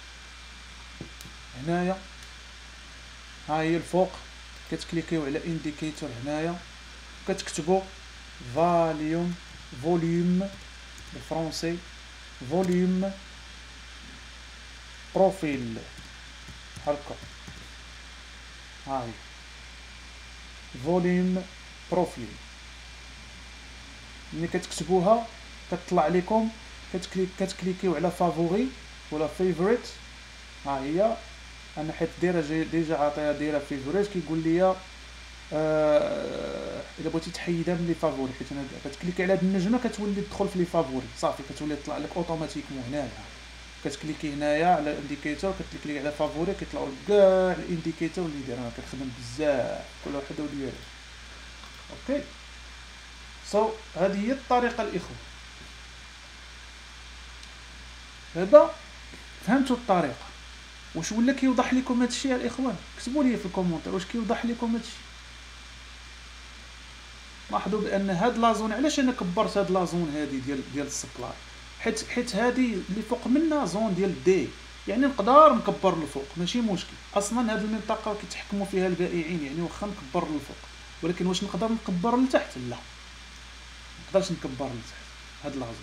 هنايا، ها هي الفوق كتكليكيو على انديكيتور هنايا وكتكتبوا فاليوم فوليوم بالفرنسي فوليوم بروفيل هكا، هاي فوليوم بروفيل. ملي كتكتبوها كتطلع لكم كتكليك كتكليكيو على فافوري ولا فيفوريت، ها هي انا حيت دايره ديجا عاطيها دايره فيفوريت كيقول لي آه الا بغيتي تحيدها من لي فافوري، حيت انا كتكليكي على هاد النجمه كتولي تدخل في لي فافوري صافي، كتولي تطلع لك اوتوماتيكمون هنايا. كتكليكي هنايا على الانديكيتور كتكليكي على فافوري كيطلعوا لك كاع الانديكيتور اللي داير، انا كنخدم بزاف كل وحده وديالها. اوكي سو so, هذه هي الطريقه الاخوه. دابا فهمتوا الطريقه، واش ولا كيوضح لكم هذا الشيء الاخوان؟ كتبوا لي في الكومونتير واش كيوضح لكم هذا الشيء. لاحظوا بان هاد لازون، علاش انا كبرت هاد لازون هذه ديال ديال السبلاي، حيت حيت هذه اللي فوق منها زون ديال دي، يعني نقدر نكبر للفوق ماشي مشكل. اصلا هذه المنطقه كيتحكموا فيها البائعين، يعني واخا نكبر للفوق، ولكن واش نقدر نكبر لتحت؟ لا ما نقدرش نكبر لتحت هاد لازون.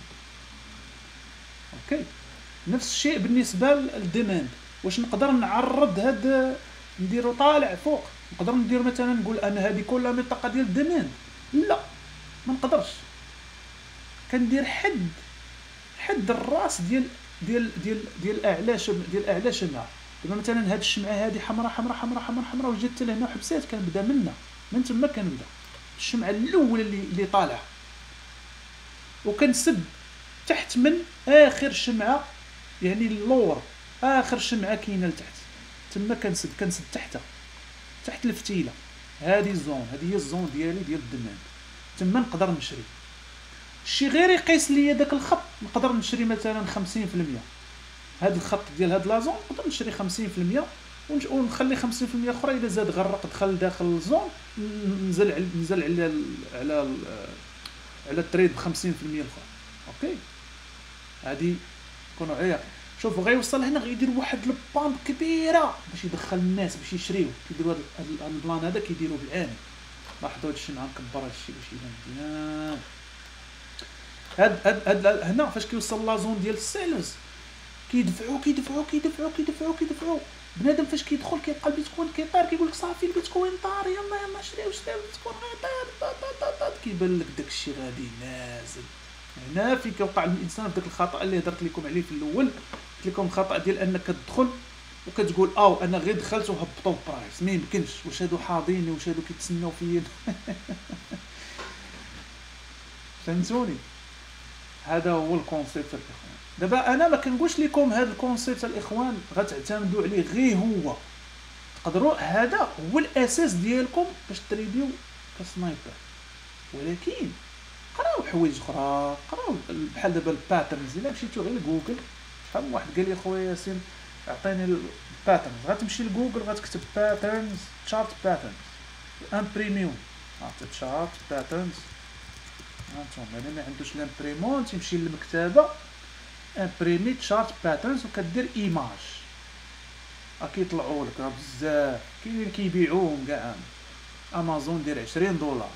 اوكي نفس الشيء بالنسبه للديماند، واش نقدر نعرض هاد نديرو طالع فوق؟ نقدر ندير مثلا نقول انا هذه كلها منطقه ديال الديماند؟ لا ما نقدرش، كندير حد حد الراس ديال ديال ديال ديال اعلى شمع ديال اعلى شمعه. دابا مثلا هاد الشمعه هذه حمراء حمراء حمراء حمراء حمراء وجات حتى لهنا وحبسات، كنبدا منها من تما، كنبدا الشمعه الاولى اللي اللي طالعه وكنسد تحت من اخر شمعه، يعني اللور اخر شمعه كاينه لتحت تما كنسد كنسد تحتها تحت الفتيله. هذه الزون هذه هي الزون ديالي ديال الدمام، تما نقدر نشري شي غير يقيس ليا داك الخط. نقدر نشري مثلا خمسين في المية هذا الخط ديال هاد لازون، نقدر نشري خمسين في المية ونخلي خمسين في المية اخرى الا زاد غرق دخل داخل الزون نزل على نزل على على على التريد ب خمسين في المية الاخرى. اوكي هذه كونوا عيا شوفوا غيوصل هنا غيدير واحد البامب كبيره باش يدخل الناس باش يشريو، كيديروا هذا البلان هذا كيديروا بالعام. لاحظوا هذا الشيء غنكبر هذا الشيء باش يبان مزيان. هاد هاد هاد هنا فاش كيوصل لازون ديال السيلز كيدفعوا كيدفعوا كيدفعوا كيدفعوا كيدفعوا بنادم فاش كيدخل كيلقى البيتكوين كيطير كيقول لك صافي البيتكوين طار يلا يلا شريو شريو البيتكوين غيطير، كيبان لك داك الشيء غادي نازل. هنا فين كيوقع الانسان في داك الخطا اللي هضرت لكم عليه في الاول، قلت لكم الخطا ديال انك كتدخل وكتقول او انا غير دخلت وهبطوا البرايس، ما يمكنش، واش هادو حاضيني واش هادو كيتسناو فيا فهمتوني؟ هذا هو الكونسيبت الاخوان. دابا انا ما كنقولش لكم هذا الكونسيبت الاخوان غتعتمدوا عليه غير هو، تقدروا هذا هو الاساس ديالكم باش تريديو كسنايبر، ولكن قراو حوايج اخرى، قراو بحال دابا الباترنز. الا مشيتو غير لجوجل، شحال من واحد قال لي خويا ياسين عطيني الباترنز، غتمشي لجوجل غتكتب باترنز تشارت باترنز امبريميوم، عرفت تشارت باترنز. هانتوما اللي ما عندوش لامبريمون تيمشي للمكتبه امبريمي تشارت باترنز وكدير ايماج، كيطلعوا لك راه بزاف، كاينين اللي كيبيعوهم كاع، امازون دير عشرين دولار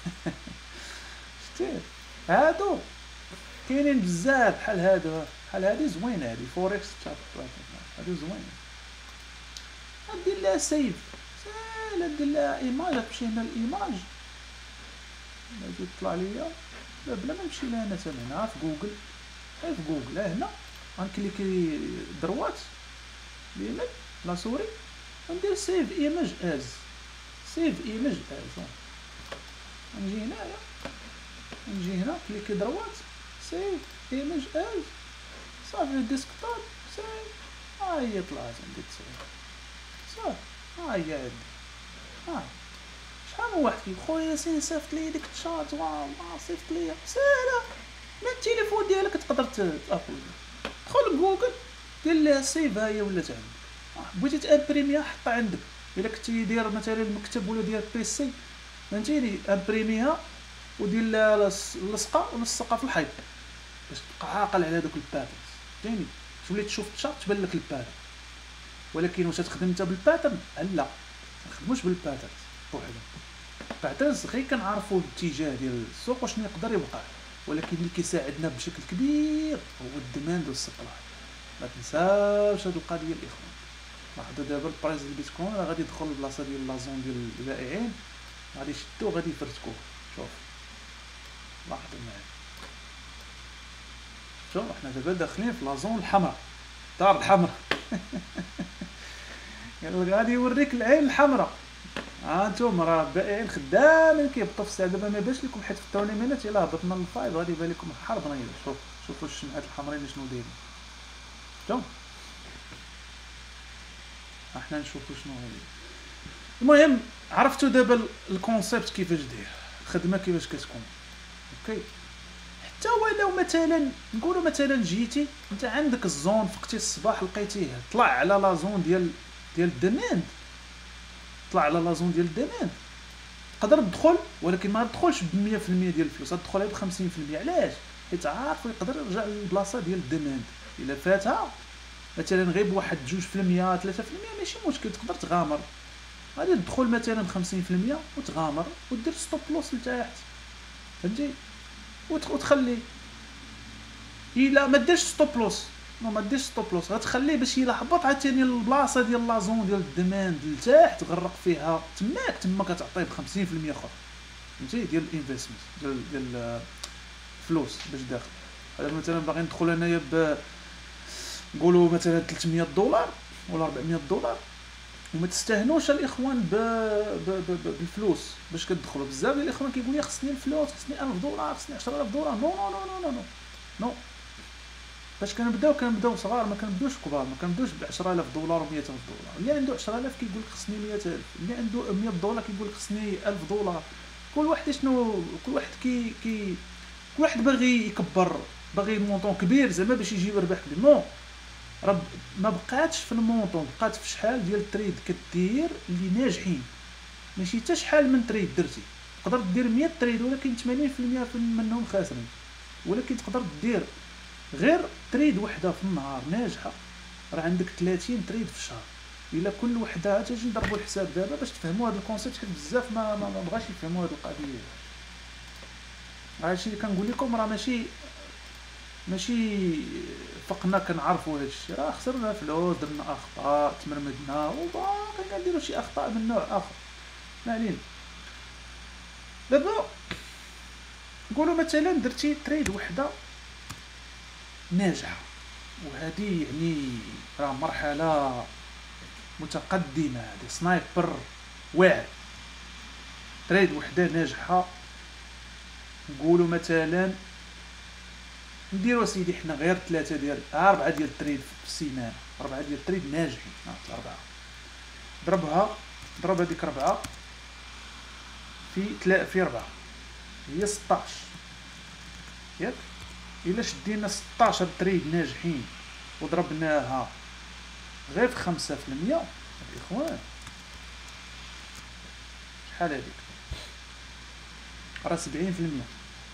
شتي هادو كاينين بزاف بحال هادو، بحال هادي زوينه، هادي فوركس تشارت باترنز هادي زوينه. دير لها سيف ساهله، دير لها ايماج، تمشي هنا الايماج غادي يطلع ليا بلا ما نمشي لها انا هنا في جوجل، غير في جوجل هنا غنكليكي دروات اليمين لا سوري وندير سيف ايماج از، سيف ايماج از، نجي هنايا نجي هنا كليكي دروات سيف ايماج از صافي ديسكتوب سيف، ها هي طلعت عندي التصوير صافي، ها هي عندي. ها شحال من واحد كيقول خويا ياسين صيفط لي ديك الشات، واو ما صيفط لي ساهله من التليفون ديالك تقدر تابلود، دخل جوجل دير لها سيف، ها هي ولات عندك، بغيتي تامبريميها حطها عندك، الا كنتي داير مثلا المكتب ولا ديال بيسي فهمتيني امبريميها ودير لها لصقه ولصقها في الحيط باش تبقى عاقل على دوك الباترنز، فهمتيني؟ تولي تشوف الشات تبان لك الباترن. ولكن واش تخدم انت بالباترن؟ لا ما نخدموش بالباترن بوحدهم، الباترنز غير كنعرفوا الاتجاه ديال السوق وشنو يقدر يوقع، ولكن اللي كيساعدنا بشكل كبير هو الديماند والسبلاي. ما تنساوش هاد القضيه الاخوان. لاحظوا دابا البرايس ديال البيتكوين راه غادي يدخل لبلاصه ديال لازون ديال البائعين، غادي يشدوه غادي يفرتكوه. شوف لاحظوا معايا، شوف احنا دابا داخلين في لازون الحمراء، الدار الحمراء قال غادي يوريك العين الحمراء. ها انتم راه البائعين خدامين كيهبطوا في السعر. دابا ما باش لكم حيت في التورنيمنت الا هبطنا للفايض غادي يبان لكم الحرب نايضه. شوف شوفوا الشمعات الحمرين شنو دايرين، شوف احنا نشوفوا شنو هي. المهم عرفتوا دابا الكونسيبت كيفاش داير، الخدمه كيفاش كتكون. اوكي حتى ولو مثلا نقولوا مثلا جيتي انت عندك الزون فقتي الصباح لقيتيه طلع على لا زون ديال ديال الديماند، طلع على لا زون ديال الديماند تقدر تدخل، ولكن ما تدخلش ب مية في المية ديال الفلوس، تدخل ب خمسين في المية. علاش؟ حيت عارف يقدر يرجع للبلاصه ديال الديماند. الا فاتها مثلا غير بواحد جوج في المية ثلاثة في المية ماشي مشكل، تقدر تغامر. غادي تدخل مثلا خمسين في المية وتغامر ودير ستوب لوس لتحت، فهمتي؟ وتخلي الا ما ديرش ستوب لوس، نو ما ديرش ستوب لوس، غتخليه باش الا هبط عاوتاني البلاصه ديال لازون ديال الديماند لتحت تغرق فيها، تماك تما كتعطيه ب خمسين في المية اخر، فهمتي؟ ديال الانفستمنت ديال ديال الفلوس باش داخل. هذا مثلا باغي ندخل انايا ب نقولوا مثلا ثلاثمية دولار ولا أربعمية دولار، وما تستهنوش الاخوان ب... ب... ب... ب... بالفلوس باش كتدخلوا. بزاف ديال الاخوان كيقول لي خصني الفلوس، خصني ألف دولار، خصني عشرة آلاف دولار. نو نو نو نو نو نو باش كنبداو كنبداو صغار، ما كنبداوش كبار، ما كنبداوش ب عشرة آلاف دولار و مية ألف دولار. اللي عنده عشرة آلاف كيقول لك خصني مية ألف، اللي عنده مية دولار كيقول لك خصني ألف دولار. كل واحد شنو كل واحد كي كي كل واحد باغي يكبر، باغي مونطون كبير زعما باش يجيب ربح كبير. نو راه ما بقاتش في المونطون، بقات في شحال ديال التريد كدير اللي ناجحين، ماشي حتى شحال من تريد درتي. تقدر دير مية تريد ولكن ثمانين في المية منهم خاسرين، ولكن تقدر دير غير تريد وحده في النهار ناجحه، راه عندك ثلاثين تريد في الشهر. الا كل وحده تجي نضربوا الحساب دابا باش تفهموا هذا الكونسيبت، حيت بزاف ما ما بغاش يفهموا هذه القضيه. هادشي اللي كنقول لكم راه ماشي ماشي فقنا كنعرفوا هذا الشيء، راه خسرنا فلوس، درنا اخطاء، تمرمدنا وباقي كنديروا شي اخطاء من نوع اخر. ما علينا. دابا نقولوا مثلا درتي تريد وحده ناجحه، وهذه يعني راه مرحله متقدمه، هذه سنايبر واعر. تريد وحده ناجحه نقولوا مثلا نديروا سيدي حنا غير ثلاثه ديال اربعه ديال التريد في السيمانه، اربعه ديال التريد ناجحين. ها اربعه ضربها ضرب هذيك ربعه في تلا في ربعه هي ستطاش ياك. الا شدينا ستطاش تريد ناجحين وضربناها غير في خمسة في المية الاخوان، شحال هذيك؟ راه سبعين في المية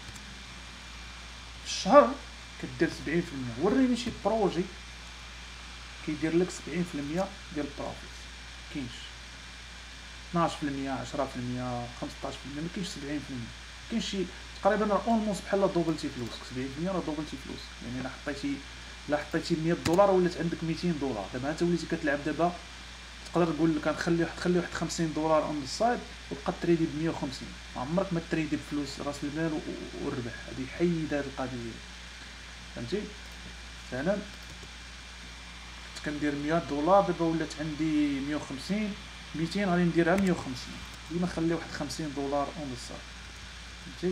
في الشهر. كدير سبعين في المية. وريني شي بروجي كيدير لك سبعين في المية ديال البروفيت. كاينش اثناش في المية عشرة في المية خمسطاش في المية، ما كاينش سبعين في المية. كاين شي تقريبا راه اولموست بحال دوبلتي فلوسك. سبعين في المية راه دوبلتي فلوسك. يعني الا حطيتي الا حطيتي مية دولار ولات عندك ميتين دولار. دابا انت وليتي كتلعب دابا تقدر تقول لك غنخلي تخلي واحد خمسين دولار اون ذا سايد وتبقى تريدي ب مية وخمسين. ما عمرك ما تريدي بفلوس راس المال والربح. هذه حيد هذه القضيه، فهمتي؟ مثلا كنت كندير مية دولار دابا ولات عندي مية وخمسين، ميتين غادي نديرها مية وخمسين. ديما نخلي واحد خمسين دولار اون ذا سايد، فهمتي؟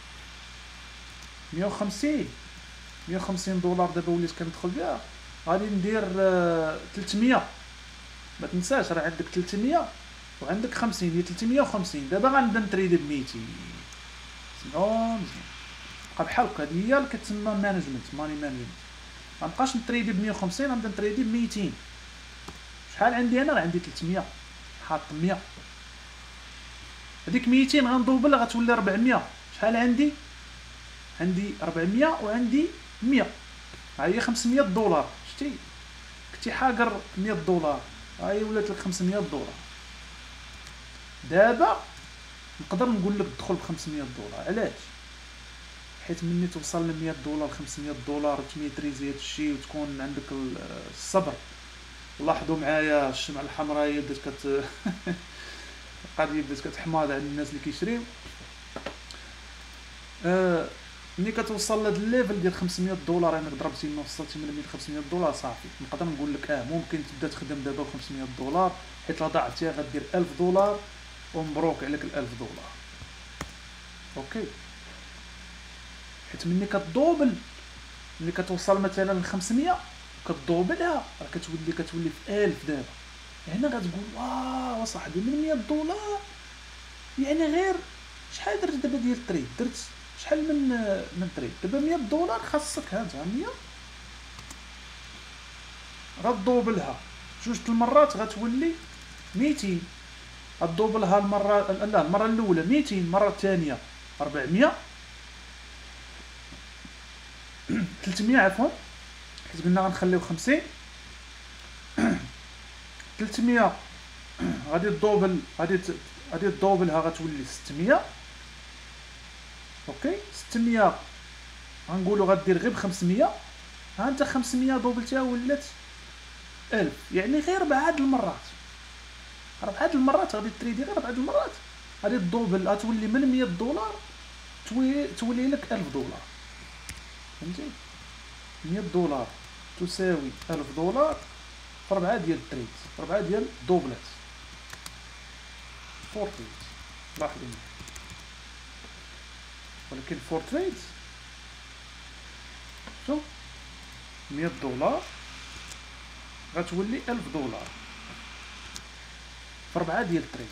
مية وخمسين مية وخمسين دولار دابا وليت كندخل بها غادي ندير ثلاثمية. ما تنساش راه عندك ثلاثمية وعندك خمسين، هي ثلاثمية وخمسين. دابا غنبدا نتريد ب ميتين. سمعوا مزيان، بقى بحال هكا. هذه هي اللي كتسمى مانجمنت، ماني مانجمنت. ما نبقاش نتريدي ب مية وخمسين غنبدا نتريدي ب ميتين. شحال عندي انا؟ راه عندي ثلاثمية حاط مية. هذيك ميتين غندوبل غتولي ربعمية. شحال عندي؟ عندي ربعمية وعندي مية. ها هي خمسمية دولار. شتي كنتي حاقر مية دولار، ها هي ولات لك خمسمية دولار. دابا نقدر نقول لك تدخل ب خمسمية دولار. علاش؟ حيت ملي توصل ل مية دولار خمسمية دولار وتميتريزي هادشي وتكون عندك الصبر. لاحظوا معايا الشمعة الحمراء هي بدات كت القضيه بدات كتحماض عند الناس اللي كيشريو. آه ملي كتوصل لهاد الليفل ديال خمسمية دولار، انك ضربتي من وصلتي من خمسمية دولار صافي. نقدر نقول لك اه ممكن تبدا تخدم دابا ب خمسمية دولار، حيت لا ضاعتيها غدير ألف دولار ومبروك عليك ال ألف دولار. اوكي، حيت ملي كتدوبل ملي كتوصل مثلا ل خمسمية كتدوبلها راه كتولي كتولي في ألف. دابا هنا غتقول واو صاحبي من مية دولار يعني غير شحال درت دابا ديال التريد؟ درت شحال من من تريد دابا؟ مية دولار. خاصك ها انت مية غتدوبلها جوج المرات غتولي ميتين. غتدوبلها المره لا المره الاولى ميتين، المره الثانيه ربعمية، ثلاثمية عفوا، حيت قلنا غنخليو خمسين. ثلاثمية غادي تدوبل غادي غادي تدوبلها غتولي ستمية. اوكي، ستمية غنقولوا غدير غير ب خمسمية. ها انت خمسمية دوبلتها ولات ألف. يعني غير ربعة د المرات، ربعة د المرات غادي تريدي، غير ربعة د المرات غادي تدوبل، غتولي من مية دولار تولي تولي لك ألف دولار. فهمتي؟ مية دولار تساوي ألف دولار في ربعة ديال التريد، ربعة ديال دوبلات فور تريد. لاحظوا، ولكن فور تريد شوف مية دولار غتولي ألف دولار في ربعة ديال التريد.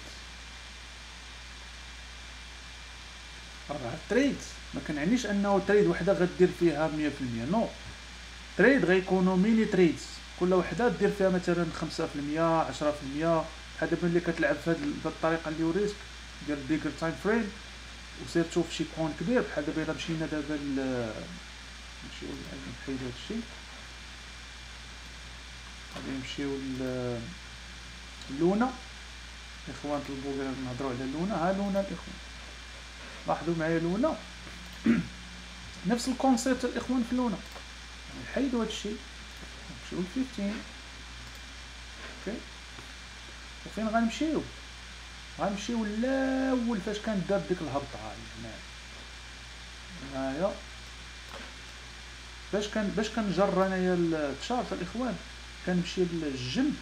ربعة تريد ما كنعنيش انه تريد وحده غدير فيها مية في المية. نو، تريد غيكونوا ميني تريدز، كل وحده دير فيها مثلا خمسة في المية عشرة في المية. بحال دابا ملي كتلعب في هذه الطريقه اللي وريتك ديال بيجر تايم فريم وسير تشوف شي كون كبير. بحال دابا الا مشينا دابا ل نمشيو نحيدو هادشي، غادي نمشيو للونا. الاخوان طلبوا نهضروا على لونا. ها لونا الاخوان، لاحظوا معايا لونا نفس الكونسيبت الاخوان في لونا. نحيدو هادشي نمشيو ل خمسطاش. اوكي، وفين غنمشيو؟ غنمشيو الاول فاش كانت دار ديك الهبطه هنايا هنايا باش كان باش كنجر انايا التشارت الاخوان. كنمشي للجنب،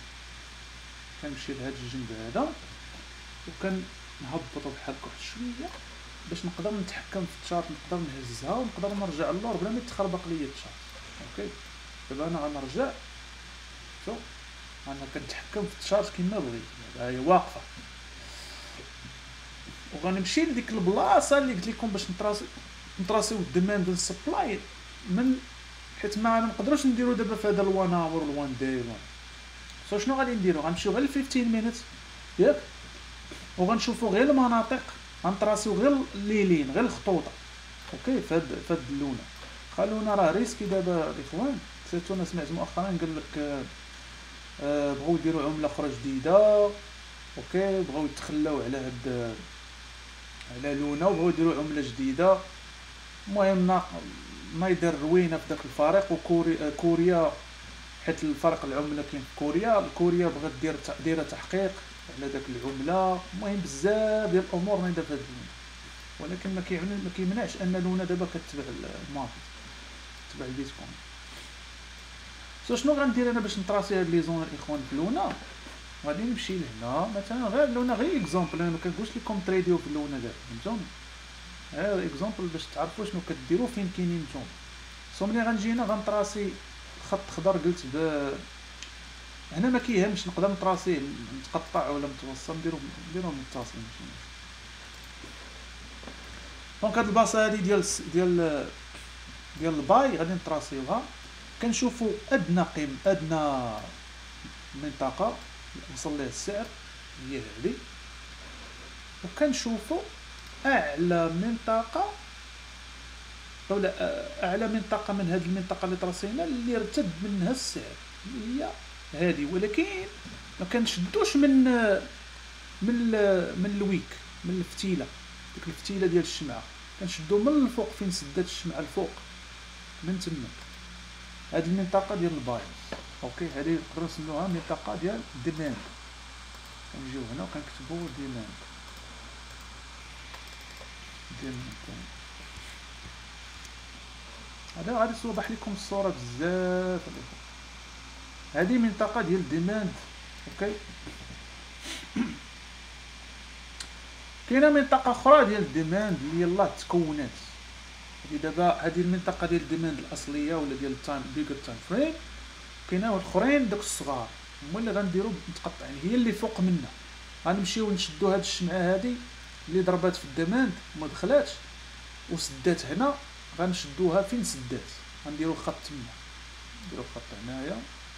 كنمشي لهاد الجنب هذا وكنهبطو بحال هكا واحد شويه باش نقدر نتحكم في التشارت، نقدر نهزها ونقدر نرجع للور بلا ما يتخربق ليا التشارت. اوكي دابا انا غنرجع شوف انا كنتحكم في التشارت كما بغيت، دابا هي واقفه وغنمشي لديك البلاصه اللي قلت لكم باش نتراسي نتراسيو الديماند والسبلاي من، حيت ما نقدروش نديرو دابا في هذا الوان اور والوان داي وان. سو شنو غادي نديرو؟ غنمشيو غير ل خمسطاش مينيت ياك، وغنشوفو غير المناطق، غنتراسيو غير لي لين غير الخطوطه. اوكي فهاد فهاد اللونه خلونا راه ريسكي دابا الاخوان. سيرتو انا سمعت مؤخرا قال لك آه بغاو يديروا عمله اخرى جديده. اوكي بغاو يتخلاو على هاد على لونه وبغاو يديروا عمله جديده. المهم نايدر روينه في داك الفريق، وكوريا كوريا حيت الفرق العمله كاين في كوريا، كوريا بغات دير دايره تحقيق على داك العمله. المهم بزاف ديال الامور نايده في هاد اللونه، ولكن ما كيعني ما كيمنعش ان لونه دابا كتبع الماركت تبع البيتكوين. سو شنو غندير انا باش نتراسي هاد لي زون الاخوان في لونه؟ غادي نمشي لهنا مثلا غير لونه، غير اكزامبل، انا ما كنقولش لكم تريديو في اللونه دابا فهمتوني، غير اكزامبل باش تعرفوا شنو كديروا فين كاينين نتوما. سو ملي غنجي هنا غنتراسي خط خضر، قلت ب هنا ما كيهمش نقدر نتراسيه متقطع ولا متوسط، نديرو نديرو متصل ماشي. دونك هاد البلاصه هادي ديال ديال ديال الباي غادي نتراسيوها، كنشوفوا ادنى قيم ادنى منطقه وصل لها السعر هي هذه، وكنشوفوا اعلى منطقه ولا اعلى منطقه من هذه المنطقه اللي تراسينا اللي ارتد منها السعر هي هذه. ولكن ما كنشدوش من من من الويك، من الفتيله، ديك الفتيله ديال الشمعه كنشدو من الفوق فين سدات الشمعه الفوق من تما، هذه المنطقه ديال الباي. اوكي هذه نقدروا نسميوها منطقه ديال ديماند. كنجيو هنا وكنكتبوا ديماند ديماند. هذا غادي يوضح لكم الصوره بزاف. هذه منطقه ديال ديماند. اوكي كاينه منطقه اخرى ديال الديماند اللي يلاه تكونات. هذه دابا هذه المنطقه ديال الديماند الاصليه ولا ديال التايم بيجر تايم فريم. كاينه الاخرين داك الصغار هما اللي غنديروا متقطعين، هي اللي فوق منا. غنمشيو نشدو هاد الشمعه هذه اللي ضربات في الديماند وما دخلاتش وسدات هنا، غنشدوها فين سدات، غنديروا خط تما، نديروا خط هنايا.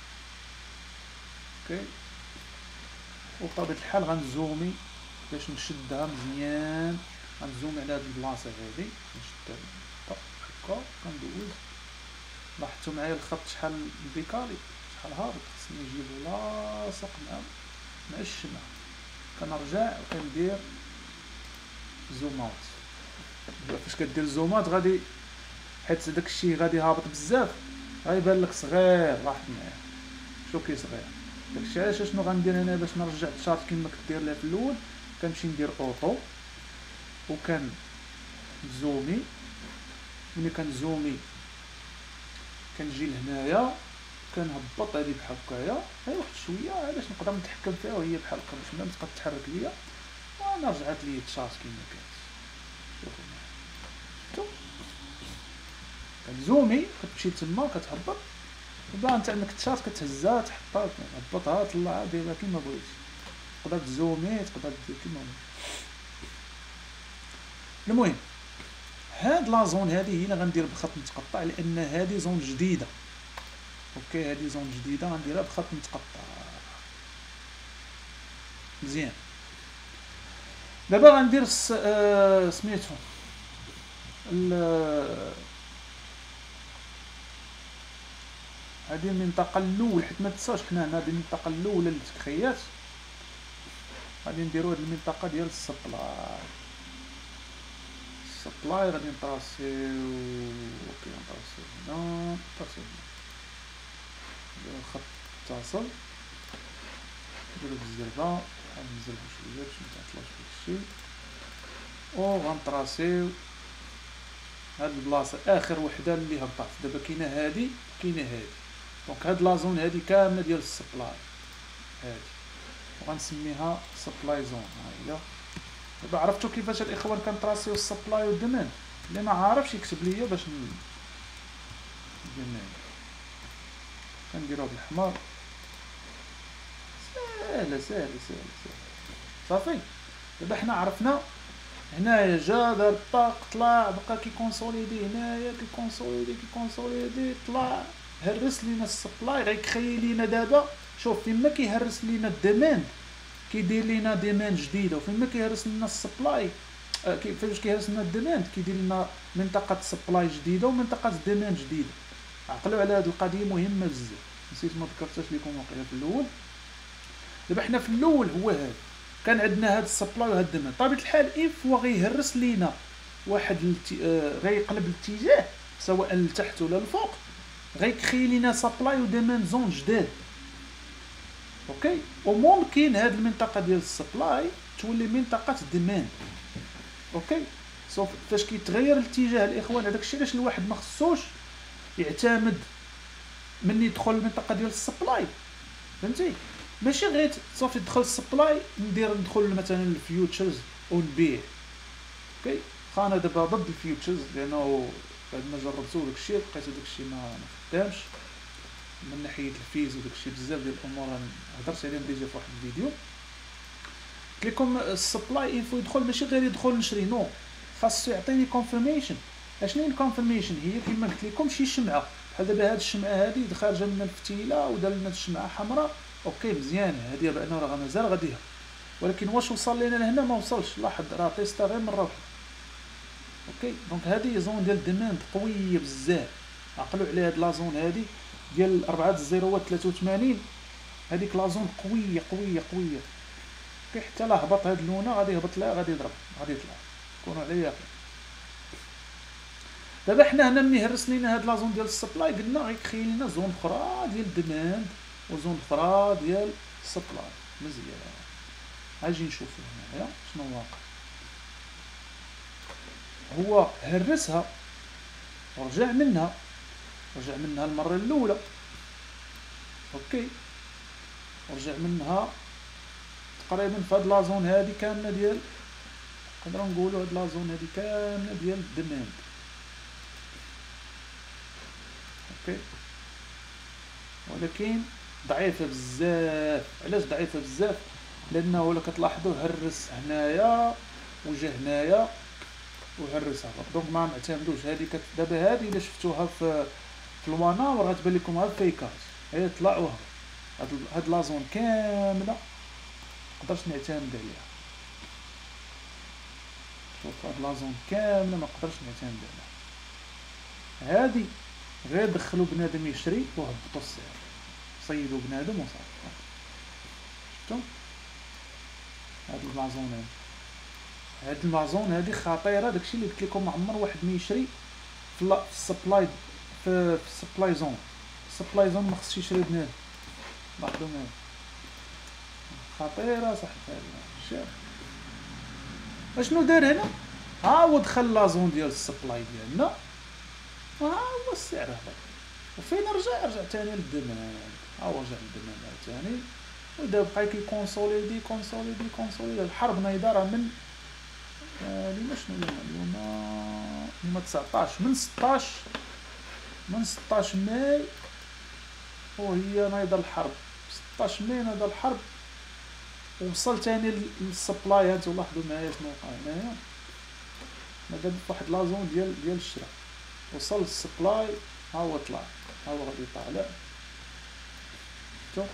اوكي وبطبيعه الحال غنزومي باش نشدها مزيان، غنزومي على هاد البلاصه هذه نشدها هكا كندوز. لاحظتوا معايا الخط شحال بيكالي شحال هابط، خصني نجيبو لاصق مع مع الشمع. كنرجع وكندير زومات. فاش كدير زومات غادي حيت داك الشيء غادي هابط بزاف غيبان لك صغير. لاحظت معايا شو كي صغير داكشي. علاش شنو غندير انا باش نرجع الشارت كما كنت داير لها في الاول؟ كنمشي ندير اوطو وكان زومي. ملي كنزومي كنجي لهنايا كنهبط هذه بحال هكايا غير واحد شويه علاش نقدر نتحكم فيها وهي بحال هكا باش ما تبقى تتحرك ليا، وانا رجعت لي الشارت كما كانت. شوفوا معايا كنزومي كتمشي تما كتهبط، وبان انت عندك الشارت كتهزها تحطها تهبطها طلعها ديرها كيما بغيتي. تقدر تزومي تقدر دير كيما بغيتي. المهم هاد لا زون هذه هي اللي غندير بخط متقطع لان هذه زون جديده. اوكي هذه زون جديده غنديرها بخط متقطع مزيان. دابا غندير آه سميتو هذه المنطقه الاول، حيت ما تنساوش حنا هنا هذه المنطقه الاولى اللي تكريات. غادي نديرو هذه المنطقه ديال السبلاي. السبلاي غادي نطراسيو. اوكي نطراسيو هنا نطراسيو هنا خط متصل. نديرو بالزربه نحاول نزربو شويه باش متعطلوش داكشي، و غنطراسيو هاد البلاصه اخر وحده اللي هبطات. دابا كاينه هادي كاينه هادي، دونك هاد لازون هادي كامله ديال السبلاي هادي، وغنسميها سبلاي زون. ها هي دابا عرفتوا كيفاش الاخوان كنطراسيو السبلاي والديماند؟ اللي ما عارفش يكتب ليا باش ن... كنديروها بالحمار. ساهله ساهله ساهله ساهله صافي. دابا حنا عرفنا هنايا جا دار طاق طلع بقى كيكونسوليدي هنايا كيكونسوليدي كيكونسوليدي طلع هرس لينا السبلاي غيكري لينا دابا. شوف فيما كيهرس لينا الديماند كيدير لينا ديماند جديده، وفيما كيهرس لنا السبلاي آه فاش كيهرس لنا الديماند كيدير لنا منطقه سبلاي جديده ومنطقه ديماند جديده. عقلوا على هذه القضيه مهمه بزاف، نسيت ما ذكرتهاش لكم واقيلا في الاول. دابا حنا في الاول هو هذا كان عندنا هاد السبلاي وهاد الديماند. بطبيعه الحال اف هو غيهرس لينا واحد التي... آه غيقلب الاتجاه سواء لتحت ولا لفوق، غيكري لينا سبلاي وديماند زون جداد. اوكي، وممكن هاد المنطقه ديال السبلاي تولي منطقه ديماند. اوكي، سوف فاش كيتغير الاتجاه الاخوان هذاك الشيء علاش الواحد ما خصوش يعتمد من يدخل المنطقه ديال السبلاي. فهمتي؟ ماشي غير صافي تدخل السبلاي ندير ندخل مثلا الفيوتشرز ونبيع. اوكي، انا دابا ضد الفيوتشرز لانه بعد ما جربتو داك الشيء لقيت داك الشيء ما خدامش من ناحيه الفيز وداك الشيء. بزاف ديال الامور هضرت عليهم ديجا في واحد الفيديو. قلت لكم السبلاي ينفو يدخل ماشي غير يدخل نشري، نو خاصو يعطيني كونفيرميشن. اشنو هي الكونفيرميشن؟ هي كما قلت لكم شي شمعه بحال دابا هاد الشمعه هادي خارجه من الفتيله ودار لنا الشمعه حمراء. اوكي مزيانه هادي بانه راه مازال غاديها، ولكن واش وصل لينا لهنا؟ ما وصلش. لاحظ راه تيستا غير مره واحده. اوكي، دونك هادي زون ديال الديماند قويه بزاف. عقلوا على هاد لا زون هادي ديال أربعة الزيروات ثلاثة وثمانين، هذيك لا زون قويه قويه قويه. كي حتى لا هبط هاد اللونه غادي يهبط لها غادي يضرب غادي يطلع، كونوا على يقين. دابا حنا هنا ملي هرس لينا هاد لا زون ديال السبلاي قلنا غيكري لينا زون اخرى ديال الديماند وزون اخرى ديال السبلاي. مزيان، اجي نشوفوا هنايا شنو واقع. هو هرسها ورجع منها رجع منها المره الاولى. اوكي، ورجع منها تقريبا في هاد لا زون هادي كامله ديال نقدروا نقولوا هاد لا زون هادي كامله ديال الديماند. اوكي، ولكن ضعيفه بزاف. علاش ضعيفه بزاف؟ لانه ولا كتلاحظوا هرس هنايا وجا هنايا وهرسها. دونك ما نعتمدوش هذه. دابا هذه الا شفتوها في في الواناور غتبان لكم غير فيكات، هي طلع وهبط. هاد هاد لا زون كامله مقدرش نعتمد عليها. شوف هاد لا زون كامله ما نقدرش نعتمد عليها. هادي غير دخلوا بنادم يشري وهبطوا السعر، صيدوا بنادم وصافي. شفتوا هاد المازون هادي هاد المازون هادي خطيره. داكشي اللي قلت لكم، ما عمر واحد ما يشري في السبلاي في السبلاي زون. السبلاي زون ما خصش يشري بنادم. لاحظوا معايا خطيره صاحبي. هادي شاف اشنو دار هنا؟ ها هو دخل لا زون ديال السبلاي ديالنا، ها هو السعر هبط. وفين رجع؟ رجع ثاني للديماند. ها هو رجع للديماند ثاني، ودابا بقى كيكونسوليدي كونسوليدي كونسوليدي. الحرب نايضه من اليوم شنو اليوم؟ اليوم اليوم تسعطاش من ستطاش من ستطاش ماي وهي نايضه الحرب. ستطاش ماي نايضه الحرب، ووصل ثاني للسبلاي. هانتو لاحظوا معايا شنو وقع هنايا. دابا فواحد لا زون ديال ديال الشراء وصل للسبلاي، ها هو طلع، ها هو غادي طالع. شفتو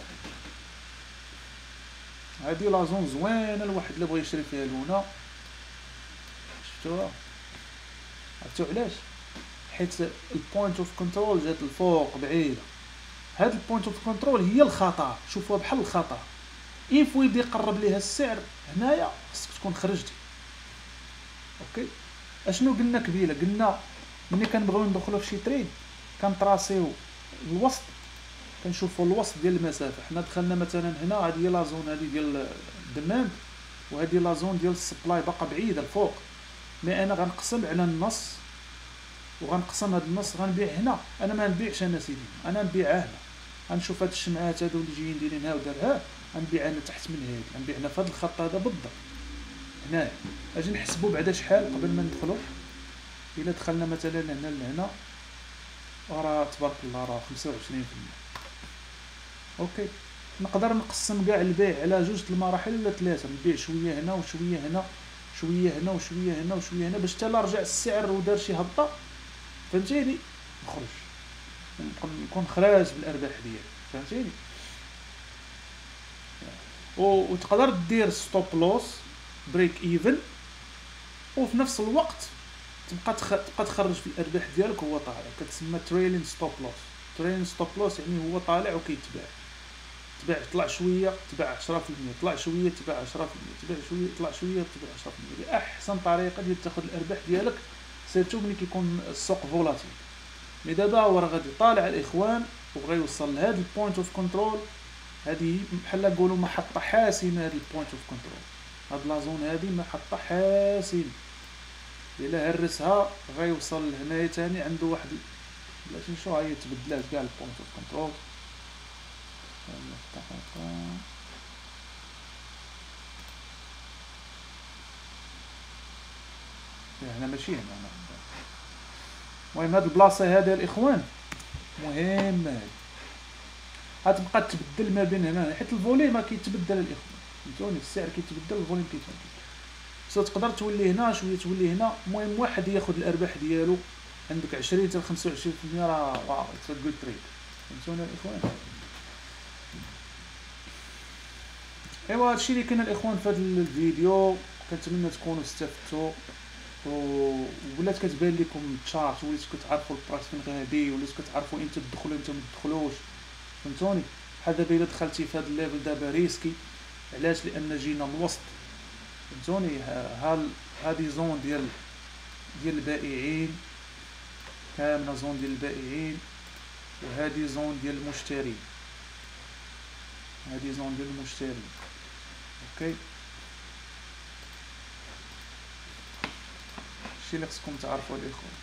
هادي لا زون زوينه الواحد اللي بغى يشري فيها لونا. شفتوها؟ عرفتو علاش؟ حيت البوينت اوف كنترول جات الفوق بعيده. هاد البوينت اوف كنترول هي الخطر. شوفوها بحال الخطر. اين فوا يبدا يقرب ليها السعر هنايا خصك تكون خرجتي. اوكي، اشنو قلنا قبيله؟ قلنا ملي كنبغيو ندخلو في شي تريد كنطراسيو الوسط، كنشوفوا الوسط ديال المسافه. حنا دخلنا مثلا هنا، هذه هي لا زون هذه ديال الديماند، وهذه لا زون ديال السبلاي باقا بعيده الفوق. مي انا غنقسم على النص وغنقسم هذا النص غنبيع هنا. انا ما نبيعش انا سيدي، انا نبيعها هنا. غنشوف هاد الشمعات هادو اللي جايين دايرينها ودارها، غنبيع انا تحت من هاد، غنبيع انا في هاد الخط هذا بالضبط. هنا اجي نحسبوا بعدا شحال قبل ما ندخلوا. الا دخلنا مثلا هنا لهنا راه تبارك الله راه خمسة وعشرين بالمية. اوكي نقدر نقسم كاع البيع على جوج المراحل ولا ثلاثه، نبيع شويه هنا وشويه هنا شويه هنا وشويه هنا وشويه هنا باش حتى لا رجع السعر ودار شي هبطه فهمتيني نخرج نكون خراج بالارباح ديالي فهمتيني. وتقدر دير ستوب لوس بريك ايفن وفي نفس الوقت تبقى تبقى تخرج في الارباح ديالك وهو طالع، كتسمى تريلين ستوب لوس. تريلين ستوب لوس يعني هو طالع وكيتباع، تباع طلع شويه تباع عشرة في المية، طلع شويه تباع عشرة في المية، تباع شويه طلع شويه تباع عشرة في المية. احسن طريقه ديال تاخذ الارباح ديالك سيرتو ملي كيكون السوق فولاتيل. مي دابا هو راه غادي طالع الاخوان وغيوصل لهاد البوينت اوف كنترول، هذه بحال نقولوا محطه حاسمه. هاد البوينت اوف كنترول هاد لازون هادي محطه حاسمه، الا هرسها غيوصل لهنايا ثاني عنده واحد بلاش نشوف هي تبدلات كاع البوينت اوف كنترول. هنا ماشي هنا. المهم هاد البلاصه هذه الاخوان مهمه، غتبقى تبدل ما بين هنا حيت الفوليم كيتبدل الاخوان فهمتوني، السعر كيتبدل الفوليم كيتبدل. سو تقدر تولي هنا شويه تولي هنا. المهم واحد ياخذ الارباح ديالو عندك عشرين حتى خمسة وعشرين في المية راه واو اتس جود تريد فهمتوني الاخوان. ايوا هادشي اللي كاين الاخوان في هذا الفيديو، كنتمنى تكونوا استفدتوا ولات كتبان لكم التشارت، وليتو كتعرفوا البرايس فين غادي، وليتو كتعرفوا امتى تدخلوا امتى ما تدخلوش فهمتوني. بحال دابا الا دخلتي في هذا الليفل دابا ريسكي، علاش؟ لان جينا الوسط فهمتوني. ها هذه زون ديال ديال البائعين، كامله زون ديال البائعين، وهذه زون ديال المشترين، هذه زون ديال المشترين. اوكي الشيء اللي خصكم تعرفوا الاخوان،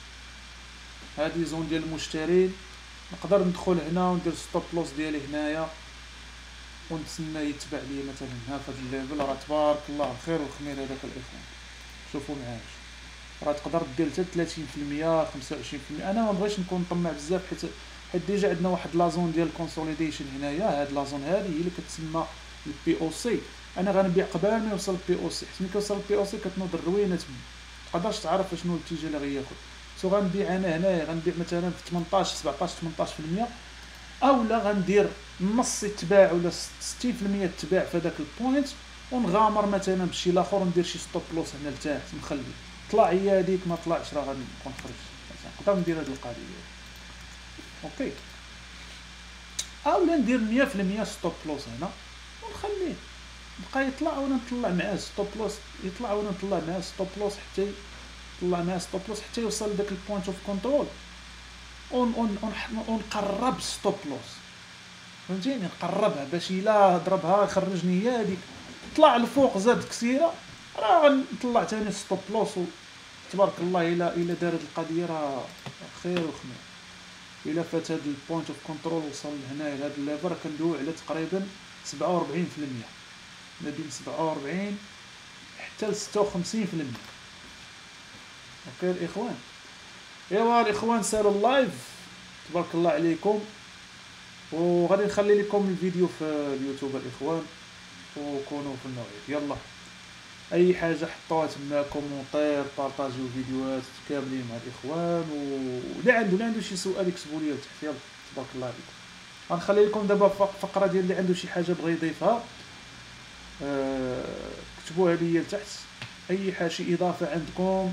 هذه زون ديال المشترين. نقدر ندخل هنا وندير ستوب لوس ديالي هنايا ونتسنى يتبع لي مثلا هنا في هذا الليفل. راه تبارك الله الخير والخمير هذاك الاخوان، شوفوا معايا راه تقدر دير حتى ثلاثين في المية خمسة وعشرين في المية. انا ما بغيتش نكون طماع بزاف حيت حيت ديجا عندنا واحد لازون ديال الكونسوليديشن هنايا. هاد لازون هذه هي اللي كتسمى البي او سي. انا غنبيع قبل ما يوصل البي او سي، حيت ملي كيوصل البي او سي كتنوض الروينه تما، متقدرش تعرف شنو الاتجاه اللي غياخذ. سو غنبيع انا هنايا غنبيع مثلا في ثمنطاش سبعطاش ثمنطاش في المية، اولا غندير نص التباع ولا ستين في المية التباع في هذاك البوينت، ونغامر مثلا بشي لاخر وندير شي ستوب لوس هنا لتحت نخلي طلع هي هذيك ما طلعش راه غنكون خرجت. نقدر ندير هذه القضيه اوكي، اولا ندير مية في المية ستوب لوس هنا ونخليه بقى يطلع وانا نطلع معاه ستوب لوس، يطلع وانا نطلع معاه ستوب لوس حتى يطلع معاه ستوب لوس حتى يوصل لذاك البوينت اوف كنترول اون اون ونقرب ستوب لوس فهمتيني، نقربها باش الا ضربها يخرجني هي هذيك، طلع لفوق زاد كثيره راه غنطلع ثاني ستوب لوس. تبارك الله الا الا دار هذه القضيه راه خير وخمير. الا فات هذا البوينت اوف كنترول وصل هنايا لهذا الليفر كندوي على تقريبا سبعة وأربعين في المية، ما بين سبعة وأربعين حتى ل ستة وخمسين في المية. اوكي الاخوان، ايوا الاخوان سالوا اللايف تبارك الله عليكم، وغادي نخلي لكم الفيديو في اليوتيوب الاخوان وكونوا في الموعد. يلا اي حاجه حطوها تما كومونتير بارطاجيو فيديوهات كاملين مع الاخوان، واللي عنده اللي عنده شي سؤال يكتبوا لي تحت. يلا تبارك الله عليكم. غنخلي لكم دابا فقره ديال اللي عنده شي حاجه بغى يضيفها أه كتبوها لي لتحت. اي حاجه شي اضافه عندكم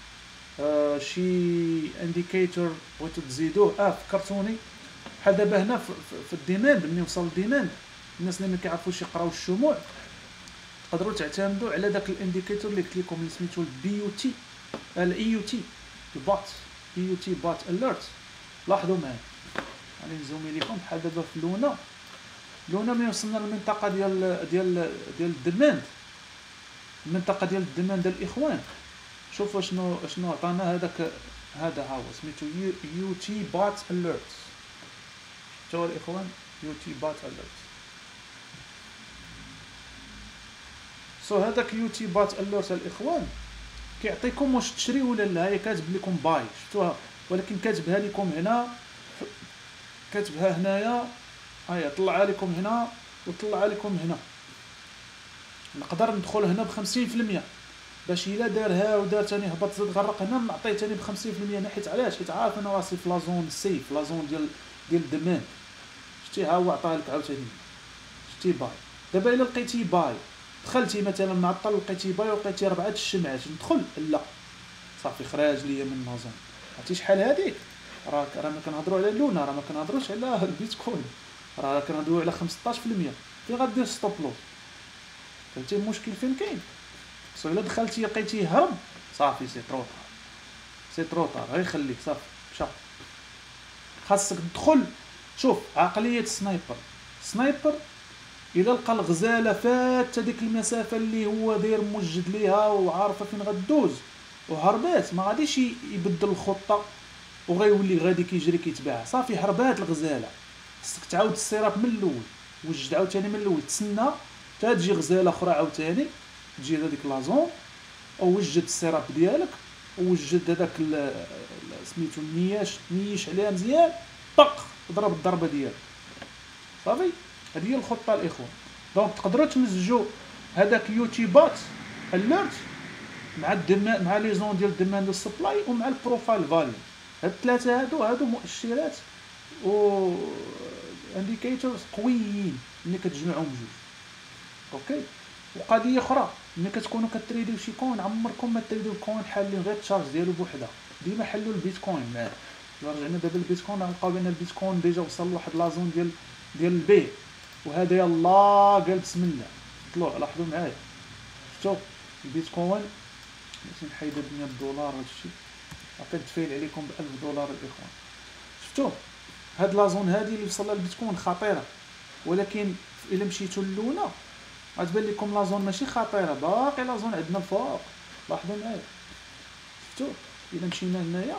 أه شي انديكيتور بغيتو تزيدوه اه فكرتوني بحال دابا هنا في الديماند. ملي وصل الديماند الناس اللي ما كيعرفوش يقراو الشموع تقدروا تعتمدوا على داك الانديكيتور اللي قلت لكم اللي سميتو البي يو تي الاي يو تي البات اي يو تي بات اليرت. لاحظوا معايا غادي نزومي لكم بحال دابا في لونا لونا ملي وصلنا للمنطقه ديال ديال ديال الديماند، المنطقه ديال الديماند الاخوان شوفوا شنو شنو عطانا هذاك هذا ها هو سميتو يو تي بات اليرت. شوفوا الاخوان يو تي بات اليرت. سو هذاك يوتي بات الورت الاخوان كيعطيكم واش تشري ولا لا. هي كاتب لكم باي، شفتوها، ولكن كاتبها لكم هنا، كاتبها هنايا، هيا طلعها لكم هنا وطلعها لكم هنا. نقدر ندخل هنا بخمسين في المية باش الا دارها ودار ثاني هبط زاد غرق هنا نعطيه ثاني بخمسين في المية. حيت علاش؟ حيت عارف انا راسي في لازون سي، في لازون ديال ديال الدمان. شتي ها هو عطاها لك عاوتاني، شتي باي. دابا الا لقيتي باي دخلتي مثلا معطل لقيتي باي ولقيتي ربعه الشمعات ندخل لا صافي خراج ليا من لازون. عرفتي شحال هذيك؟ راه راه ما كنهضروا على لونا، راه ما كنهضروش على البيتكوين، راه كنهضروا على خمسطاش في المية. فين غدير ستوب لوس؟ فهمتي المشكل فين كاين؟ سو الا دخلتي لقيتي هرب صافي سي تروطار، سي تروطار، غير خليك صافي مشى. خاصك تدخل. شوف عقليه السنايبر، السنايبر الا لقى الغزاله فات ديك المسافه اللي هو داير موجد ليها وعارفه فين غدوز وهربات، ما غاديش يبدل الخطه وغيولي غادي كيجري كيتباع. صافي هربات الغزاله، خصك تعاود السيراب من الاول، وجد عاوتاني من الاول، تسنى حتى تجي غزاله اخرى عاوتاني تجي هذيك لازون، او وجد السيراب ديالك ووجد هذاك سميتو النياش، نيش عليها مزيان، طق ضرب الضربه ديالك صافي. هذه هي الخطه الاخوان. دونك تقدروا تمزجوا هذاك يوتي بات اليرت مع الدم مع لي زون ديال الديماند سبلاي ومع البروفايل فاليو. هاد الثلاثه هادو هادو مؤشرات و انديكيتورز قويين ملي كتجمعهم بجوج. اوكي. وقضيه اخرى، ملي كتكونوا كتريديو شي كوين عمركم ما تريديو الكوين حالين غير التشارج ديالو بوحدها، ديما حلوا البيتكوين معاه. الا رجعنا دابا البيتكوين غنلقاو بان البيتكوين ديجا وصل لواحد لازون ديال ديال البيع، وهذا يلاه قال بسم الله طلعوا. لاحظوا معايا، شفتوا البيتكوين باش نحيد مية دولار هادشي كنتفايل عليكم ب ألف دولار الاخوان. شفتوا هاد لازون هادي اللي وصل لها البيتكوين خطيره، ولكن الا مشيتوا للونا غتبان لكم لازون ماشي خطيره، باقي لازون عندنا الفوق. لاحظوا معايا، شفتوا الا مشينا هنايا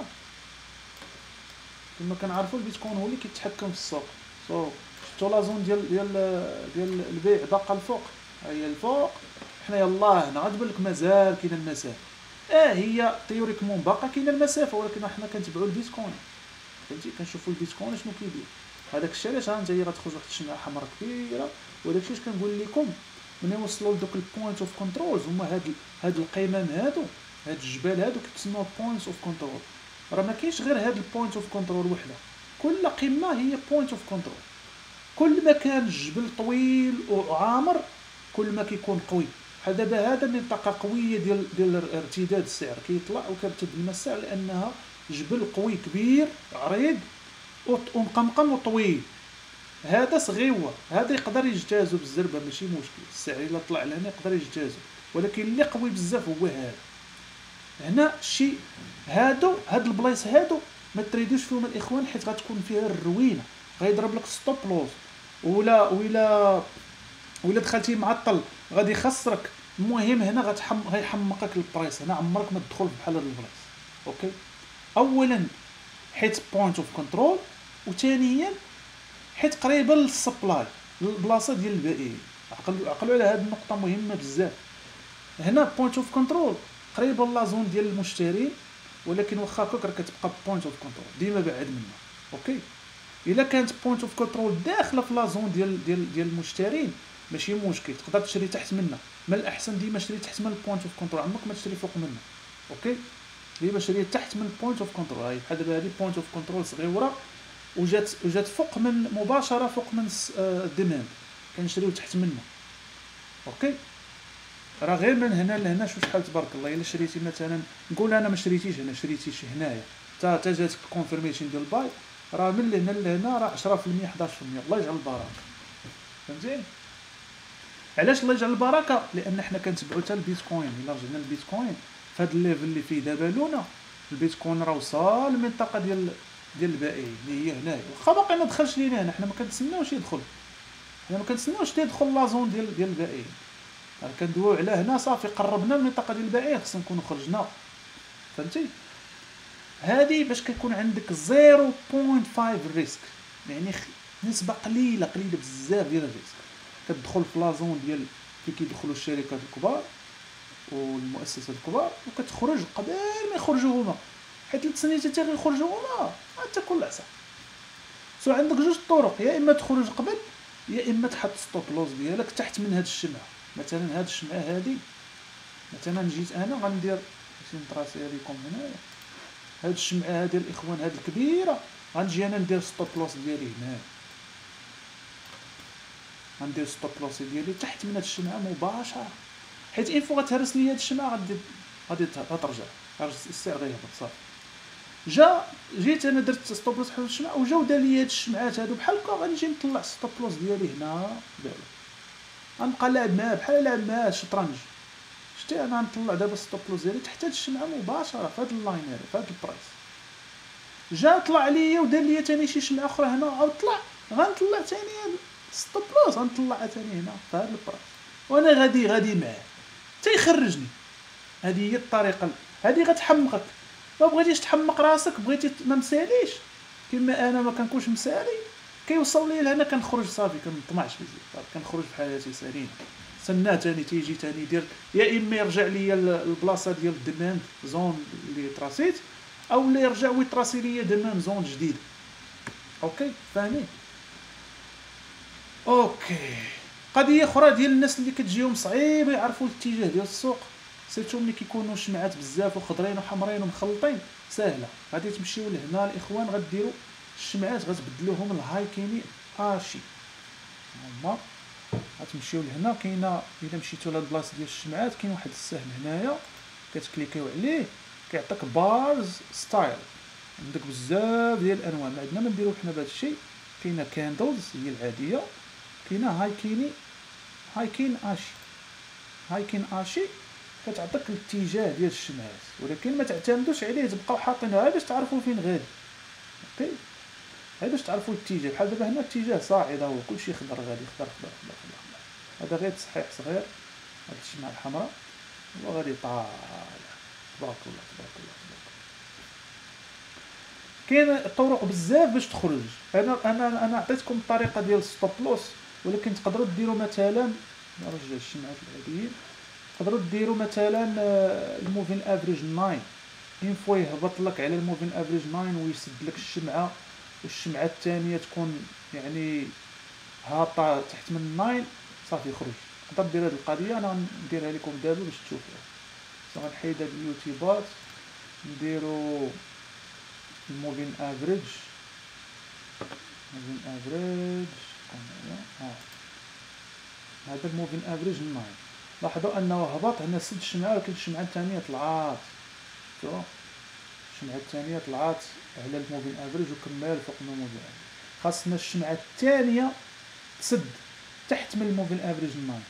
كما كنعرفوا البيتكوين هو اللي كيتحكم في السوق. سو شفتوا لازون ديال ديال ديال البيع باقا الفوق، ها هي الفوق. حنا يلاه هنا غتبان لك مازال كاينه المسافه، اه هي تيوريكمون باقا كاينه المسافه، ولكن حنا كنتبعوا البيتكوين. فهمتي؟ كنشوفوا البيتكوين شنو كيدير. هذاك الشيء علاش ها انت هي غتخرج واحد الشمعه حمراء كبيره. وداك الشيء كنقول لكم ملي وصلوا لدوك البوينت اوف كنترول، هما هاد هاد القمم هادو، هاد الجبال هادو كيتسموا بوينت اوف كنترول. راه ما كاينش غير هاد البوينت اوف كنترول وحده، كل قمه هي بوينت اوف كنترول. كل ما كان الجبل طويل وعامر كل ما كيكون قوي. بحال دابا هذا منطقه قويه ديال ديال ارتداد السعر، كيطلع وكيرتد لنا السعر لانها جبل قوي كبير عريض ومقمقم وطويل. هذا صغيور، هذا يقدر يجتازو بالزربه ماشي مشكل، السعر الا طلع لهنا يقدر يجتازو، ولكن اللي قوي بزاف هو هذا هنا. الشيء هادو هاد البلايص هادو ما تريدوش فيهم الاخوان، حيت غتكون فيها الروينه، غيضرب لك ستوب لوز، ولا ولا ولا دخلتي معطل غادي يخسرك. المهم هنا غتحم غيحمقك البرايس، هنا عمرك ما تدخل بحال هاد البلايص. اوكي، اولا حيت بوينت اوف كنترول، وثانيا حيت قريبه للسبلاي، البلاصه ديال البائعين. عقلوا عقلوا على هذه النقطه مهمه بزاف. هنا بوينت اوف كنترول قريبه لازون ديال المشترين، ولكن واخا هكاك راه كتبقى بوينت اوف كنترول ديما بعد منها. اوكي، الا كانت بوينت اوف كنترول داخله في لازون ديال ديال ديال المشترين ماشي مشكل، تقدر تشري تحت منها. من الاحسن ديما شري تحت من البوينت اوف كنترول، عمرك ما تشري فوق منها. اوكي، ديما شري تحت من البوينت اوف كنترول. هاي بحال دابا هذه بوينت اوف كنترول صغيره وجات وجات فوق من مباشره فوق من الديماند، كنشريو تحت منها. اوكي، راه غير من هنا لهنا شوف شحال تبارك الله. الا شريتي مثلا، نقول انا ما شريتيش هنا، شريتي شي هنايا حتى حتى جاتك الكونفيرميشن ديال الباي، راه من هنا لهنا راه عشرة في المية حداش في المية. الله يجعل البركه. فهمتي علاش الله يجعل البركه؟ لان حنا كنتبعوا حتى البيتكوين. الا رجعنا للبيتكوين في هذا الليفل اللي فيه دابا لونا، البيتكوين راه وصل للمنطقه ديال ديال البائعين اللي هي هنايا، واخا باقي ما دخلش لينا هنا، حنا ما كنتسناوش يدخل، حنا ما كنتسناوش يدخل لازون ديال ديال البائعين. راه كندويو على هنا صافي قربنا من المنطقه ديال البائعين، خصنا نكونوا خرجنا. فهمتي؟ هذه باش كيكون عندك صفر فاصلة خمسة ريسك، يعني نسبه قليله قليله بزاف ديال الريسك. كتدخل في لازون ديال فين كيدخلوا الشركات الكبار والمؤسسات الكبار، وكتخرج قبل ما يخرجوا هما، حيت ثلاث سنين حتى غيخرجوا هما غتاكل العصا. سو عندك جوج طرق، يا اما تخرج قبل يا اما تحط ستوب لوز ديالك تحت من هاد الشمعه. مثلا هاد الشمعه هادي، مثلا جيت انا غندير باش نطراسي لكم هنايا، هاد الشمعه هادي الاخوان هاد الكبيره، غنجي انا ندير ستوب لوس ديالي هنا، غندير ستوب لوس ديالي تحت من هاد الشمعه مباشره، حيت ان فوا غتهرس لي هاد الشمعه غادي غادي ترجع السعر غيهبط صافي. جا جيت انا درت ستوب لوس حول الشمعه وجاو دار لي هاد الشمعات هادو بحال هكا، غنجي نطلع ستوب لوس ديالي هنا بيرو، غنبقى لاعب معاه بحال لاعب معاه الشطرنج. شتي انا نطلع دابا ستوب لوس ديالي تحت هاد الشمعه مباشره في هاد اللاين هذا في هاد البرايس. جا طلع ليا ودار ليا ثاني شي شمعه اخرى هنا عاود طلع، غنطلع ثاني ستوب لوس غنطلعها ثاني هنا في هاد البرايس، وانا غادي غادي معاه تيخرجني. هذه هي الطريقه، هذه غتحمقك. ما بغيتيش تحمق راسك، بغيتي ما مساليش كما انا ما كنكونش مسالي، كيوصل لي لهنا كنخرج صافي كنطمعش بزاف، كنخرج بحياتي سليمه. سناه ثاني تيجي ثاني يدير، يا اما يرجع ليا البلاصه ديال الدمان زون اللي تراسيت، او اللي يرجع ويتراسي ليا دمان زون جديد. اوكي فاهمين؟ اوكي. قضيه اخرى ديال الناس اللي كتجيهم صعيب يعرفوا الاتجاه ديال السوق، سيرتو ملي كيكونوا شمعات بزاف وخضرين وحمرين ومخلطين، ساهله. غادي تمشيو لهنا الاخوان، غديروا الشمعات غتبدلوهم الهايكيني اشي، هما غتمشيو لهنا. كاينه الا مشيتو لهاد البلاصه ديال الشمعات كاين واحد السهم هنايا كتكليكيو عليه كيعطيك بارز ستايل، عندك بزاف ديال الانواع. ما عندنا ما نديرو حنا بهذا الشيء. كاينه كاندلز هي العاديه، كاينه هايكيني هايكين اشي هايكين اشي كتعطيك الاتجاه ديال الشمعات، ولكن ما تعتمدوش عليه تبقاو حاطينها باش تعرفوا فين غادي. اوكي غير باش تعرفوا الاتجاه. بحال دابا هنا الاتجاه صاعد، هو كلشي خضر غادي خضر خضر خضر خضر. هذا غير تصحيح صغير، هاد الشمعه الحمراء وغادي طالع. تبارك الله تبارك الله تبارك الله. كاين طرق بزاف باش تخرج. انا انا انا عطيتكم الطريقه ديال ستوب لوس، ولكن تقدروا ديروا مثلا، نرجع الشمعات العاديين، تقدروا ديروا مثلا الموفين افريج تسعة، اين فوا يهبط لك على الموفين افريج تسعة ويسد لك الشمعه، والشمعه الثانيه تكون يعني هابطه تحت من تسعة، صافي خرج. تقدر دير هذه القضيه، انا نديرها لكم دابا باش تشوفوها. غنحيد هاد اليوتيوبات، نديرو الموفين افريج موفين افريج ها هذا الموفين افريج تسعة. لاحظوا انه هبط هنا سد الشمعه، ولكن الشمعه الثانيه طلعات. شوفوا الشمعه الثانيه طلعات على الموفين افريج وكمل فوق الموفين افريج. خاصنا الشمعه الثانيه تسد تحت من الموفين افريج تسعة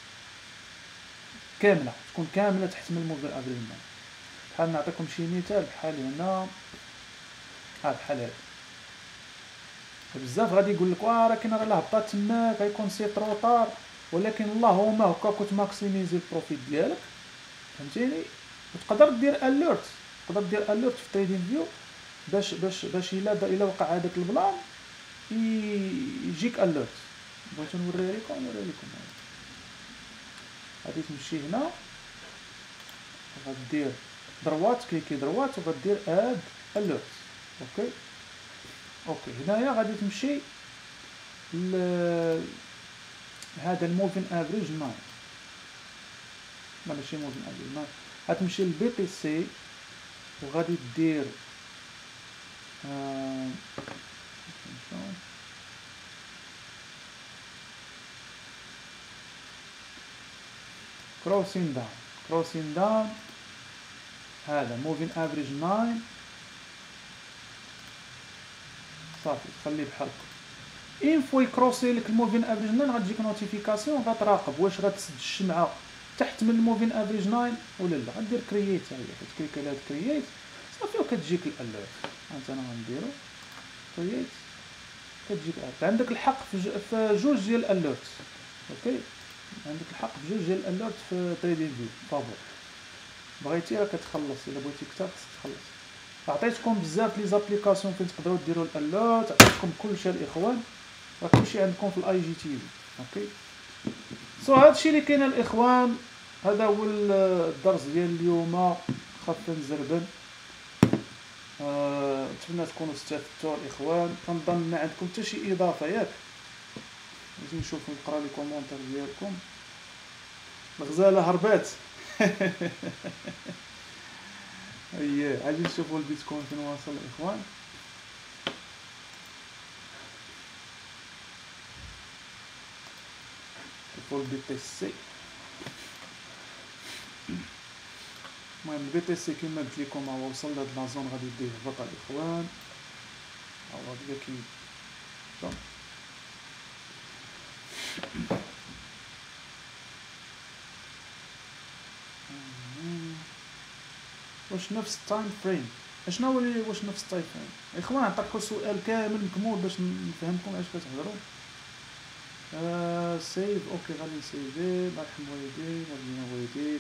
كامله، تكون كامله تحت من الموفين افريج تسعة. بحال نعطيكم شي مثال، بحال هنا ها بحال هذا. بزاف غادي يقول لك واه راه كاين راه هبطات تماك غيكون سي تروطار، ولكن اللهم هكا كنت ماكسيميزي البروفيت ديالك، فهمتيني. وتقدر دير اليرت، تقدر دير اليرت في تريدين فيو باش باش باش الا الا وقع هذاك البلان يجيك اليرت. بغيت نوريها لكم نوريها لكم. غادي تمشي هنا غدير دروات، كليكي دروات وغدير اد اليرت. اوكي اوكي هنايا غادي تمشي ل هذا الموفين افريج تسعة، ماشي موفين افريج تسعة. غتمشي للبي بي سي وغادي دير آه... كروسين داون كروسين داون هذا موفين افريج تسعة. صافي خليه بحال هكا. اين فوا يكروسي لك الموفين افريج تسعة غتجيك نوتيفيكاسيون غتراقب واش غتسد الشمعه تحت من الموفين افريج تسعة ولا لا. غدير كرييت، هي كتكليك على هاد كرييت صافي وكتجيك الاليرت. هانت انا غنديرو كرييت كتجيك الاليرت. عندك الحق في جوج ديال الاليرت. اوكي عندك الحق في جوج ديال الاليرت في تريدين فيو فابور. بغيتي راه كتخلص، الا بغيتي كثر تخلص. عطيتكم بزاف لي زابليكاسيون فين تقدروا ديروا الاليرت، عطيتكم كلشي الاخوان، راه كلشي عندكم في الاي جي تي في. اوكي سو هادشي اللي كاين الاخوان. هذا هو الدرس ديال اليوم خفيف زربن. أه... نتمنى تكونوا استفدتوا الاخوان. كنظن ما عندكم حتى شي اضافه ياك؟ باش نشوف نقرا لي كومونتير ديالكم. الغزاله هربات. اييه عايزين نشوفوا البيتكوين فين واصل الاخوان. شوفوا البي تي سي. المهم البي تي سي كيما قلت لكم هو وصل لهاد لازون غادي يديه هبط الاخوان. هو هذا كي واش نفس التايم فريم؟ اشنو هو اللي واش نفس التايم فريم؟ اخوان نطرحوا سؤال كامل مكمول باش نفهمكم اش كتهضروا. آه سيف اوكي غادي نسيفي. الله يرحم والديك وربنا والديك.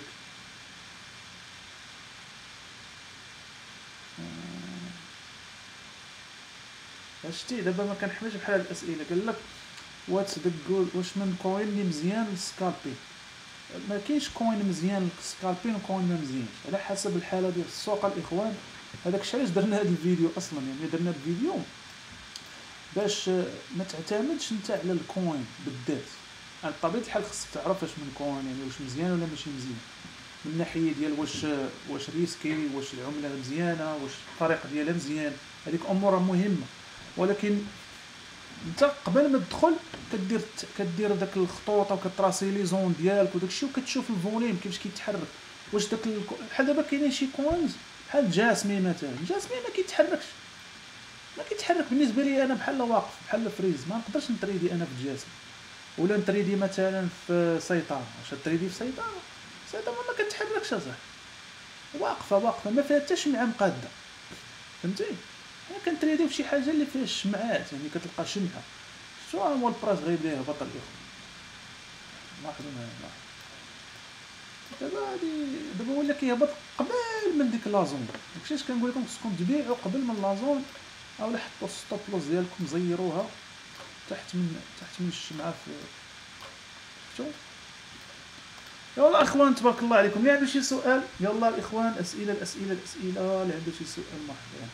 شتي دابا ما كنحملش بحال هاد الاسئله. قال لك واتس ذا جود واش من كوين اللي مزيان للسكالبين؟ ما كاينش كوين مزيان للسكالبين وكوين ما مزيانش على حسب الحاله ديال السوق الاخوان. هذاك الشيء علاش درنا هذا الفيديو اصلا. يعني درنا الفيديو باش ما تعتمدش انت على الكوين بالذات. على طبيعه الحال خصك تعرف واش من كوين يعني واش مزيان ولا ماشي مزيان من ناحيه ديال واش واش ريسكي، واش العمله مزيانه، واش الطريق ديالها مزيان. هذيك امور مهمه. ولكن انت قبل ما تدخل كدير كدير داك الخطوط وكتراسي لي زون ديالك وداك الشيء وكتشوف الفوليم كيفاش كيتحرك. واش داك بحال دابا كاينين شي كوينز بحال جاسمي مثلا. جاسمي ما كيتحركش ما كيتحرك بالنسبه لي انا بحال واقف بحال فريز. ما نقدرش نتريدي انا في جاسم ولا نتريدي مثلا في سيطره. واش تريدي في سيطره؟ سيطره ما كتحركش صح واقفه واقفه ما فيها حتى شمعه مقاده. فهمتي؟ انا كنتريدي في شي حاجه اللي فيها الشمعات يعني كتلقى شمعه. شو هو البراس غيبدا يهبط الاخر. لاحظوا معايا دابا هادي دابا ولا كيهبط قبل من ديك لازون. داكشي اش كنقول لكم خصكم تبيعوا قبل من لازون اولا حطوا الستوب لوس ديالكم زيروها تحت من تحت من الشمعه في شفتوا. يلا الاخوان تبارك الله عليكم. اللي عنده شي سؤال يلا الاخوان. اسئله الاسئله الاسئله اللي عنده شي سؤال مرحبا.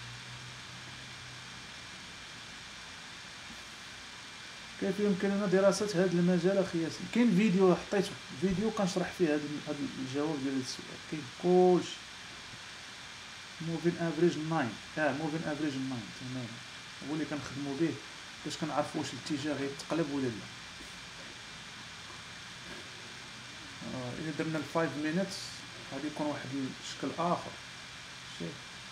كيف يمكننا دراسه هذا المجال اخي ياسين؟ كاين فيديو حطيته فيديو كنشرح فيه هذا هذا الجواب ديال السؤال. كاين كلشي. موفين افريج تسعة. اه موفين افريج تسعة تمام هو اللي كنخدموا به باش كنعرفوا واش الاتجاه غيتقلب ولا لا. آه الا درنا الفايف مينيتس غادي يكون واحد الشكل اخر. شوف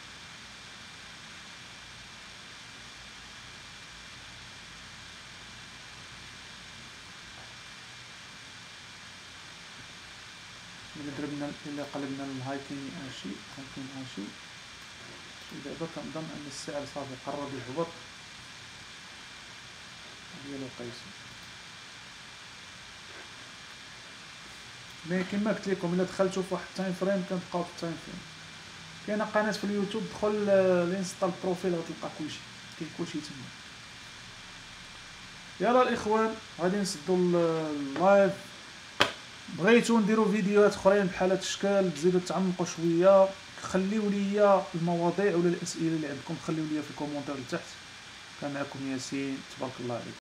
إلا دربنا إلا قلبنا الهايكين اشي هايكين اشي دابا كنظن ان السعر صافي قرب يهبط ديالو قيسو. مي كيما قلت لكم الا دخلتوا في واحد التايم فريم كنبقاو في التايم فريم. كاينه قناه في اليوتيوب دخل الانستال بروفيل غتلقى كلشي كاين كلشي تما. يلا الاخوان غادي نسدوا اللايف. بغيتو نديرو فيديوهات اخرين بحال هاد الشكل تزيدو تعمقوا شويه خليو لي المواضيع ولا الاسئله اللي عندكم خليو لي في الكومونتير لتحت. كان معكم ياسين تبارك الله عليكم.